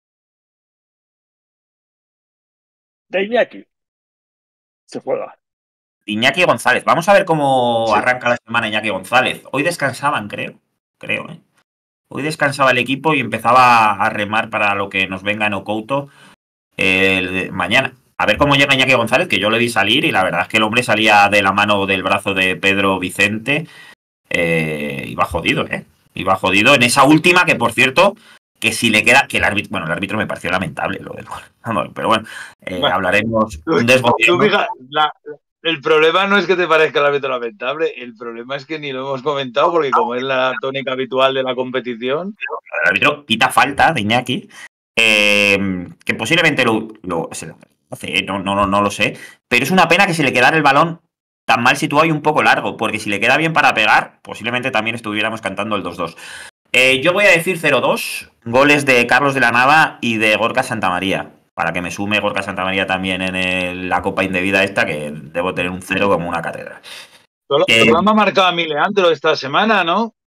Speaker 1: De Iñaki. Se juega.
Speaker 3: Iñaki González. Vamos a ver cómo
Speaker 1: Sí.
Speaker 3: arranca la semana Iñaki González. Hoy descansaban, creo. Creo, ¿eh? Hoy descansaba el equipo y empezaba a remar para lo que nos venga en Ocouto el mañana. A ver cómo llega Iñaki González, que yo le vi salir y la verdad es que el hombre salía de la mano del brazo de Pedro Vicente. Eh, iba jodido, ¿eh? Iba jodido en esa última que, por cierto, que si le queda... Que el árbitro... Bueno, el árbitro me pareció lamentable lo del gol. Pero bueno, eh,
Speaker 4: Bueno,
Speaker 3: hablaremos
Speaker 4: Tú,
Speaker 3: un
Speaker 4: tú
Speaker 3: desbocado.
Speaker 4: fija, la- el problema no es que te parezca el árbitro lamentable, el problema es que ni lo hemos comentado porque como es la tónica habitual de la competición.
Speaker 3: El árbitro quita falta de Iñaki, eh, que posiblemente lo, lo se lo hace, no, no, no lo sé, pero es una pena que se le quedara el balón tan mal situado y un poco largo, porque si le queda bien para pegar, posiblemente también estuviéramos cantando el dos dos. Eh, yo voy a decir cero dos, goles de Carlos de la Nava y de Gorka Santamaría, para que me sume Gorka Santamaría también en el, la copa indebida esta, que debo tener un cero como una catedral.
Speaker 4: Solo,
Speaker 3: Eh,
Speaker 4: solo me ha marcado a mí Leandro esta semana, ¿no?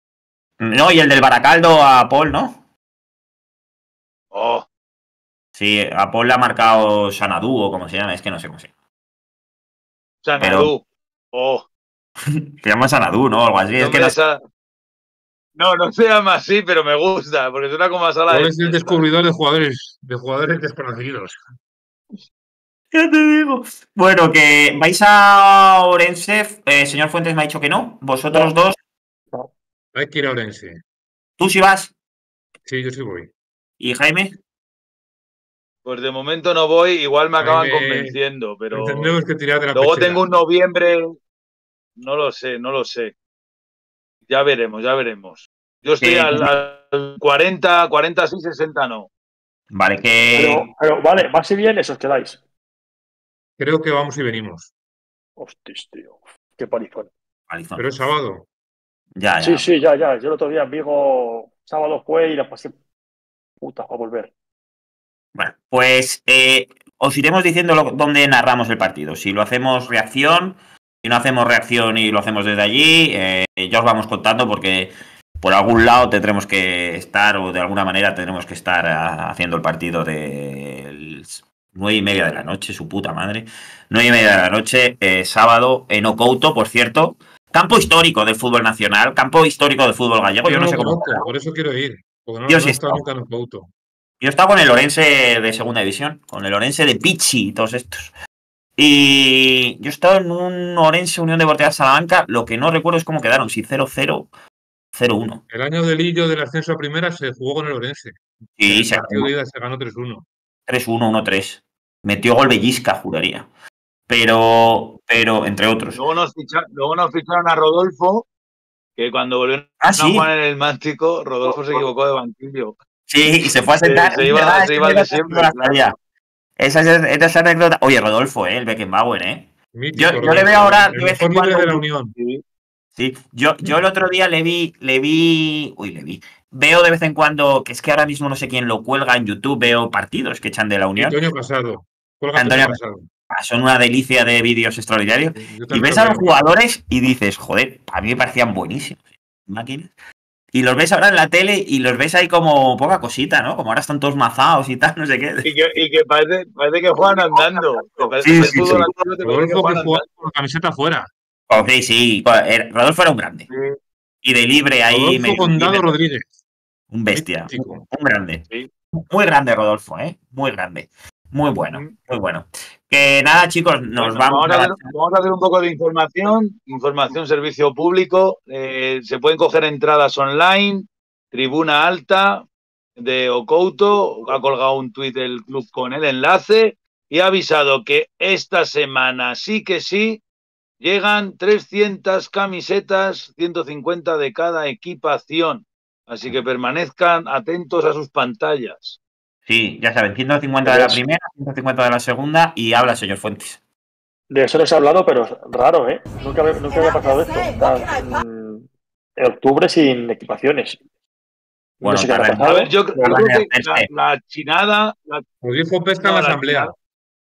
Speaker 3: No, y el del Baracaldo a Paul, ¿no?
Speaker 4: Oh.
Speaker 3: Sí, a Paul le ha marcado Sanadú o como se llama, es que no sé cómo se llama.
Speaker 4: Sanadú. Pero... Oh.
Speaker 3: Se llama Sanadú, ¿no? Algo así.
Speaker 4: No,
Speaker 3: es que no...
Speaker 4: Esa... no, no se llama así, pero me gusta, porque suena como a sala de...
Speaker 2: Es el descubridor de jugadores, de jugadores desconocidos.
Speaker 3: Ya te digo. Bueno, que vais a Orense. Eh, señor Fuentes me ha dicho que no. Vosotros
Speaker 1: no.
Speaker 3: dos.
Speaker 1: No.
Speaker 2: Hay que ir a Orense.
Speaker 3: ¿Tú sí vas?
Speaker 2: Sí, yo sí voy.
Speaker 3: ¿Y Jaime?
Speaker 4: Pues de momento no voy, igual me acaban
Speaker 2: Jaime...
Speaker 4: convenciendo, pero
Speaker 2: tendremos que tirar de la
Speaker 4: luego
Speaker 2: pechera.
Speaker 4: tengo un noviembre, no lo sé, no lo sé. Ya veremos, ya veremos. Yo estoy
Speaker 3: eh,
Speaker 4: al, al cuarenta, cuarenta sí, sesenta no.
Speaker 3: Vale, que...
Speaker 1: Pero, pero vale, más y bien, eso os quedáis.
Speaker 2: Creo que vamos y venimos.
Speaker 1: Hostis, tío. Qué palizón.
Speaker 3: Palizón.
Speaker 2: Pero es sábado.
Speaker 3: Ya, ya.
Speaker 1: Sí, sí, ya, ya. Yo el otro día en Vigo, sábado fue y la pasé puta a volver.
Speaker 3: Bueno, pues eh, os iremos diciendo lo, dónde narramos el partido. Si lo hacemos reacción, si no hacemos reacción y lo hacemos desde allí, eh, ya os vamos contando porque por algún lado tendremos que estar o de alguna manera tendremos que estar a, haciendo el partido de nueve y media de la noche, su puta madre. Nueve y media de la noche, eh, sábado, en Ocouto, por cierto. Campo histórico del fútbol nacional, campo histórico del fútbol gallego. Yo,
Speaker 2: Yo
Speaker 3: no
Speaker 2: no
Speaker 3: sé
Speaker 2: lo
Speaker 3: cómo.
Speaker 2: conozco, por eso quiero ir. Porque no,
Speaker 3: Yo
Speaker 2: no
Speaker 3: sí
Speaker 2: he estado
Speaker 3: he
Speaker 2: nunca en Ocouto.
Speaker 3: Yo he estado con el Orense de segunda división, con el Orense de Pichi y todos estos. Y yo he estado en un Orense Unión Deportiva Salamanca, lo que no recuerdo es cómo quedaron, si cero cero, cero uno.
Speaker 2: El año del Lillo del ascenso a primera se jugó con el Orense.
Speaker 3: Sí,
Speaker 2: el
Speaker 3: se
Speaker 2: partido de ida se ganó tres uno.
Speaker 3: tres uno, uno tres. Metió gol Bellisca, juraría. Pero, pero, entre otros.
Speaker 4: Luego nos, ficharon, luego nos ficharon a Rodolfo, que cuando volvieron
Speaker 3: ah,
Speaker 4: a
Speaker 3: sí.
Speaker 4: jugar en el Mántico, Rodolfo se equivocó de banquillo.
Speaker 3: Sí, y se fue a sentar.
Speaker 4: Se, se iba,
Speaker 3: verdad,
Speaker 4: se iba de siempre.
Speaker 3: Claro. Esa es esa anécdota. Oye, Rodolfo, ¿eh? El Beckenbauer, ¿eh?
Speaker 2: Mítico,
Speaker 3: yo,
Speaker 2: Rodolfo,
Speaker 3: yo le veo ahora.
Speaker 2: El mejor libre de la Unión.
Speaker 3: Sí. Sí, yo, yo el otro día le vi, le vi. Uy, le vi. Veo de vez en cuando, que es que ahora mismo no sé quién lo cuelga en YouTube, veo partidos que echan de la Unión.
Speaker 2: Antonio Casado. Cuelga
Speaker 3: Antonio
Speaker 2: Casado.
Speaker 3: Son una delicia de vídeos extraordinarios. Y ves a los jugadores y dices, joder, a mí me parecían buenísimos. Máquinas. Y los ves ahora en la tele y los ves ahí como poca cosita, ¿no? Como ahora están todos mazados y tal, no sé qué.
Speaker 4: Y que, y que parece, parece que juegan andando.
Speaker 3: Sí, sí, sí.
Speaker 2: Rodolfo que jugaba con camiseta afuera.
Speaker 3: Oh, sí, sí. Rodolfo era un grande. Sí. Y de libre ahí.
Speaker 2: Rodolfo Condado Rodríguez.
Speaker 3: Un bestia. Un, un grande. Sí. Muy grande, Rodolfo, ¿eh? Muy grande. Muy bueno, muy bueno. Que nada, chicos, nos
Speaker 4: bueno,
Speaker 3: vamos,
Speaker 4: vamos, a ver, vamos a hacer un poco de información. Información, servicio público. Eh, se pueden coger entradas online. Tribuna Alta de Ocouto. Ha colgado un tuit del club con el enlace y ha avisado que esta semana sí que sí llegan trescientas camisetas, ciento cincuenta de cada equipación. Así que permanezcan atentos a sus pantallas.
Speaker 3: Sí, ya saben, ciento cincuenta de la primera, ciento cincuenta de la segunda y habla el señor Fuentes.
Speaker 1: De eso no se ha hablado, pero es raro, ¿eh? Nunca, nunca había pasado esto. Está, mm, en octubre sin equipaciones.
Speaker 3: Bueno,
Speaker 1: no sé qué ha pasado.
Speaker 4: A ver, yo, yo creo que la, la chinada... La...
Speaker 2: Lo dijo Pesca no, en la, la asamblea.
Speaker 4: Chinada.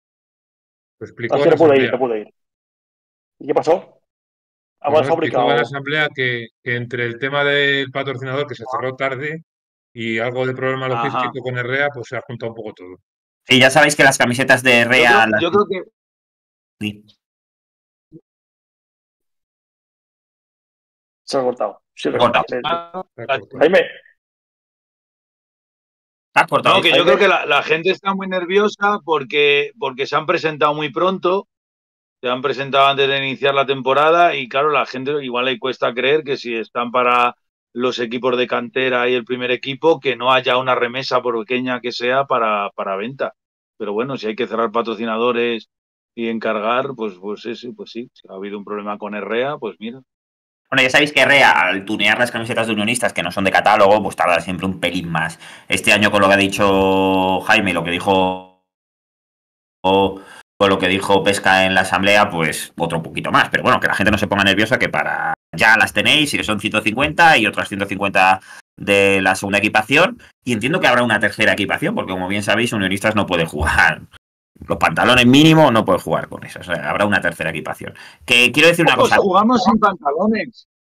Speaker 2: Lo explicó
Speaker 1: Así
Speaker 2: en la
Speaker 1: no pude
Speaker 2: asamblea.
Speaker 1: ir, no pude ir. ¿Y qué pasó?
Speaker 2: Ha bueno, explicó en la asamblea que, que entre el tema del patrocinador, que se cerró tarde, y algo de problema logístico Ajá. con Herrea, pues se ha juntado un poco todo.
Speaker 3: Sí, ya sabéis que las camisetas de Herrea...
Speaker 4: Yo creo, yo creo que...
Speaker 3: Sí.
Speaker 1: Se ha cortado. Sí,
Speaker 3: se ha cortado.
Speaker 4: Ah,
Speaker 1: Jaime.
Speaker 3: Se ha cortado.
Speaker 4: No, que yo creo que la, la gente está muy nerviosa porque, porque se han presentado muy pronto, se han presentado antes de iniciar la temporada y claro, la gente igual le cuesta creer que si están para los equipos de cantera y el primer equipo, que no haya una remesa por pequeña que sea para, para venta. Pero bueno, si hay que cerrar patrocinadores y encargar, pues, pues, sí, pues sí, si ha habido un problema con Herrea, pues mira.
Speaker 3: Bueno, ya sabéis que Herrea, al tunear las camisetas de unionistas que no son de catálogo, pues tarda siempre un pelín más. Este año, con lo que ha dicho Jaime, lo que dijo con lo que dijo Pesca en la asamblea, pues otro poquito más. Pero bueno, que la gente no se ponga nerviosa, que para ya las tenéis y que son ciento cincuenta y otras ciento cincuenta de la segunda equipación. Y entiendo que habrá una tercera equipación, porque como bien sabéis, unionistas no puede jugar. Los pantalones mínimo no puede jugar con eso. O sea, habrá una tercera equipación. Que quiero decir una
Speaker 4: pues
Speaker 3: cosa.
Speaker 4: Jugamos sin pantalones.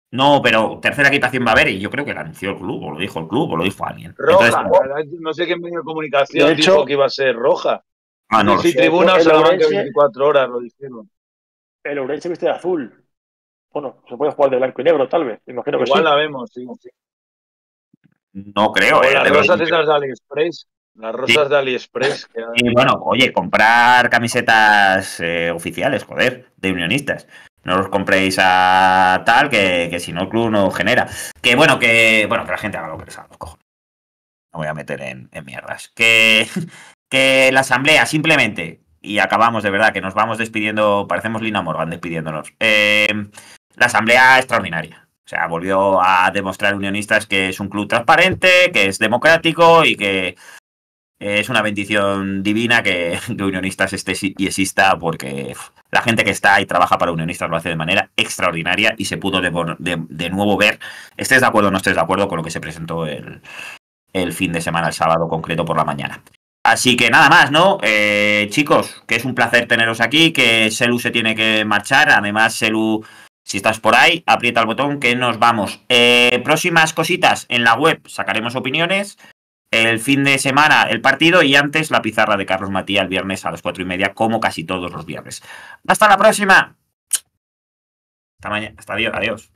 Speaker 3: No, pero tercera equipación va a haber y yo creo que la anunció el club, o lo dijo el club, o lo dijo alguien.
Speaker 4: Roja, Entonces, no sé qué medio de comunicación
Speaker 1: de hecho,
Speaker 4: dijo que iba a ser roja.
Speaker 3: Ah, no,
Speaker 4: si
Speaker 3: sé.
Speaker 4: Tribuna o Salamanca
Speaker 1: Ourense,
Speaker 4: veinticuatro horas lo dijeron.
Speaker 1: El Ourense viste de azul. Bueno, se puede jugar de blanco y negro, tal vez. Imagino que
Speaker 4: Igual
Speaker 1: sí.
Speaker 4: la vemos, sí. sí.
Speaker 3: No creo,
Speaker 4: O
Speaker 3: eh.
Speaker 4: las rosas esas de AliExpress. Las rosas
Speaker 3: Sí.
Speaker 4: de AliExpress. Que...
Speaker 3: Y bueno, oye, comprar camisetas eh, oficiales, joder, de unionistas. No os compréis a tal, que, que si no el club no genera. Que bueno, que bueno, que la gente haga lo que les haga los cojones. No voy a meter en, en mierdas. Que, que la asamblea, simplemente, y acabamos de verdad, que nos vamos despidiendo, parecemos Lina Morgan despidiéndonos. Eh, la asamblea extraordinaria. O sea, volvió a demostrar unionistas que es un club transparente, que es democrático y que es una bendición divina que, que Unionistas esté y exista, porque la gente que está y trabaja para Unionistas lo hace de manera extraordinaria y se pudo de, de, de nuevo ver, estés de acuerdo o no estés de acuerdo con lo que se presentó el, el fin de semana, el sábado concreto por la mañana. Así que nada más, ¿no? Eh, chicos, que es un placer teneros aquí, que Selu se tiene que marchar, además Selu... Si estás por ahí, aprieta el botón que nos vamos. Eh, próximas cositas en la web, sacaremos opiniones. El fin de semana el partido y antes la pizarra de Carlos Matías el viernes a las cuatro y media, como casi todos los viernes. Hasta la próxima. Hasta mañana. Hasta adiós. Adiós.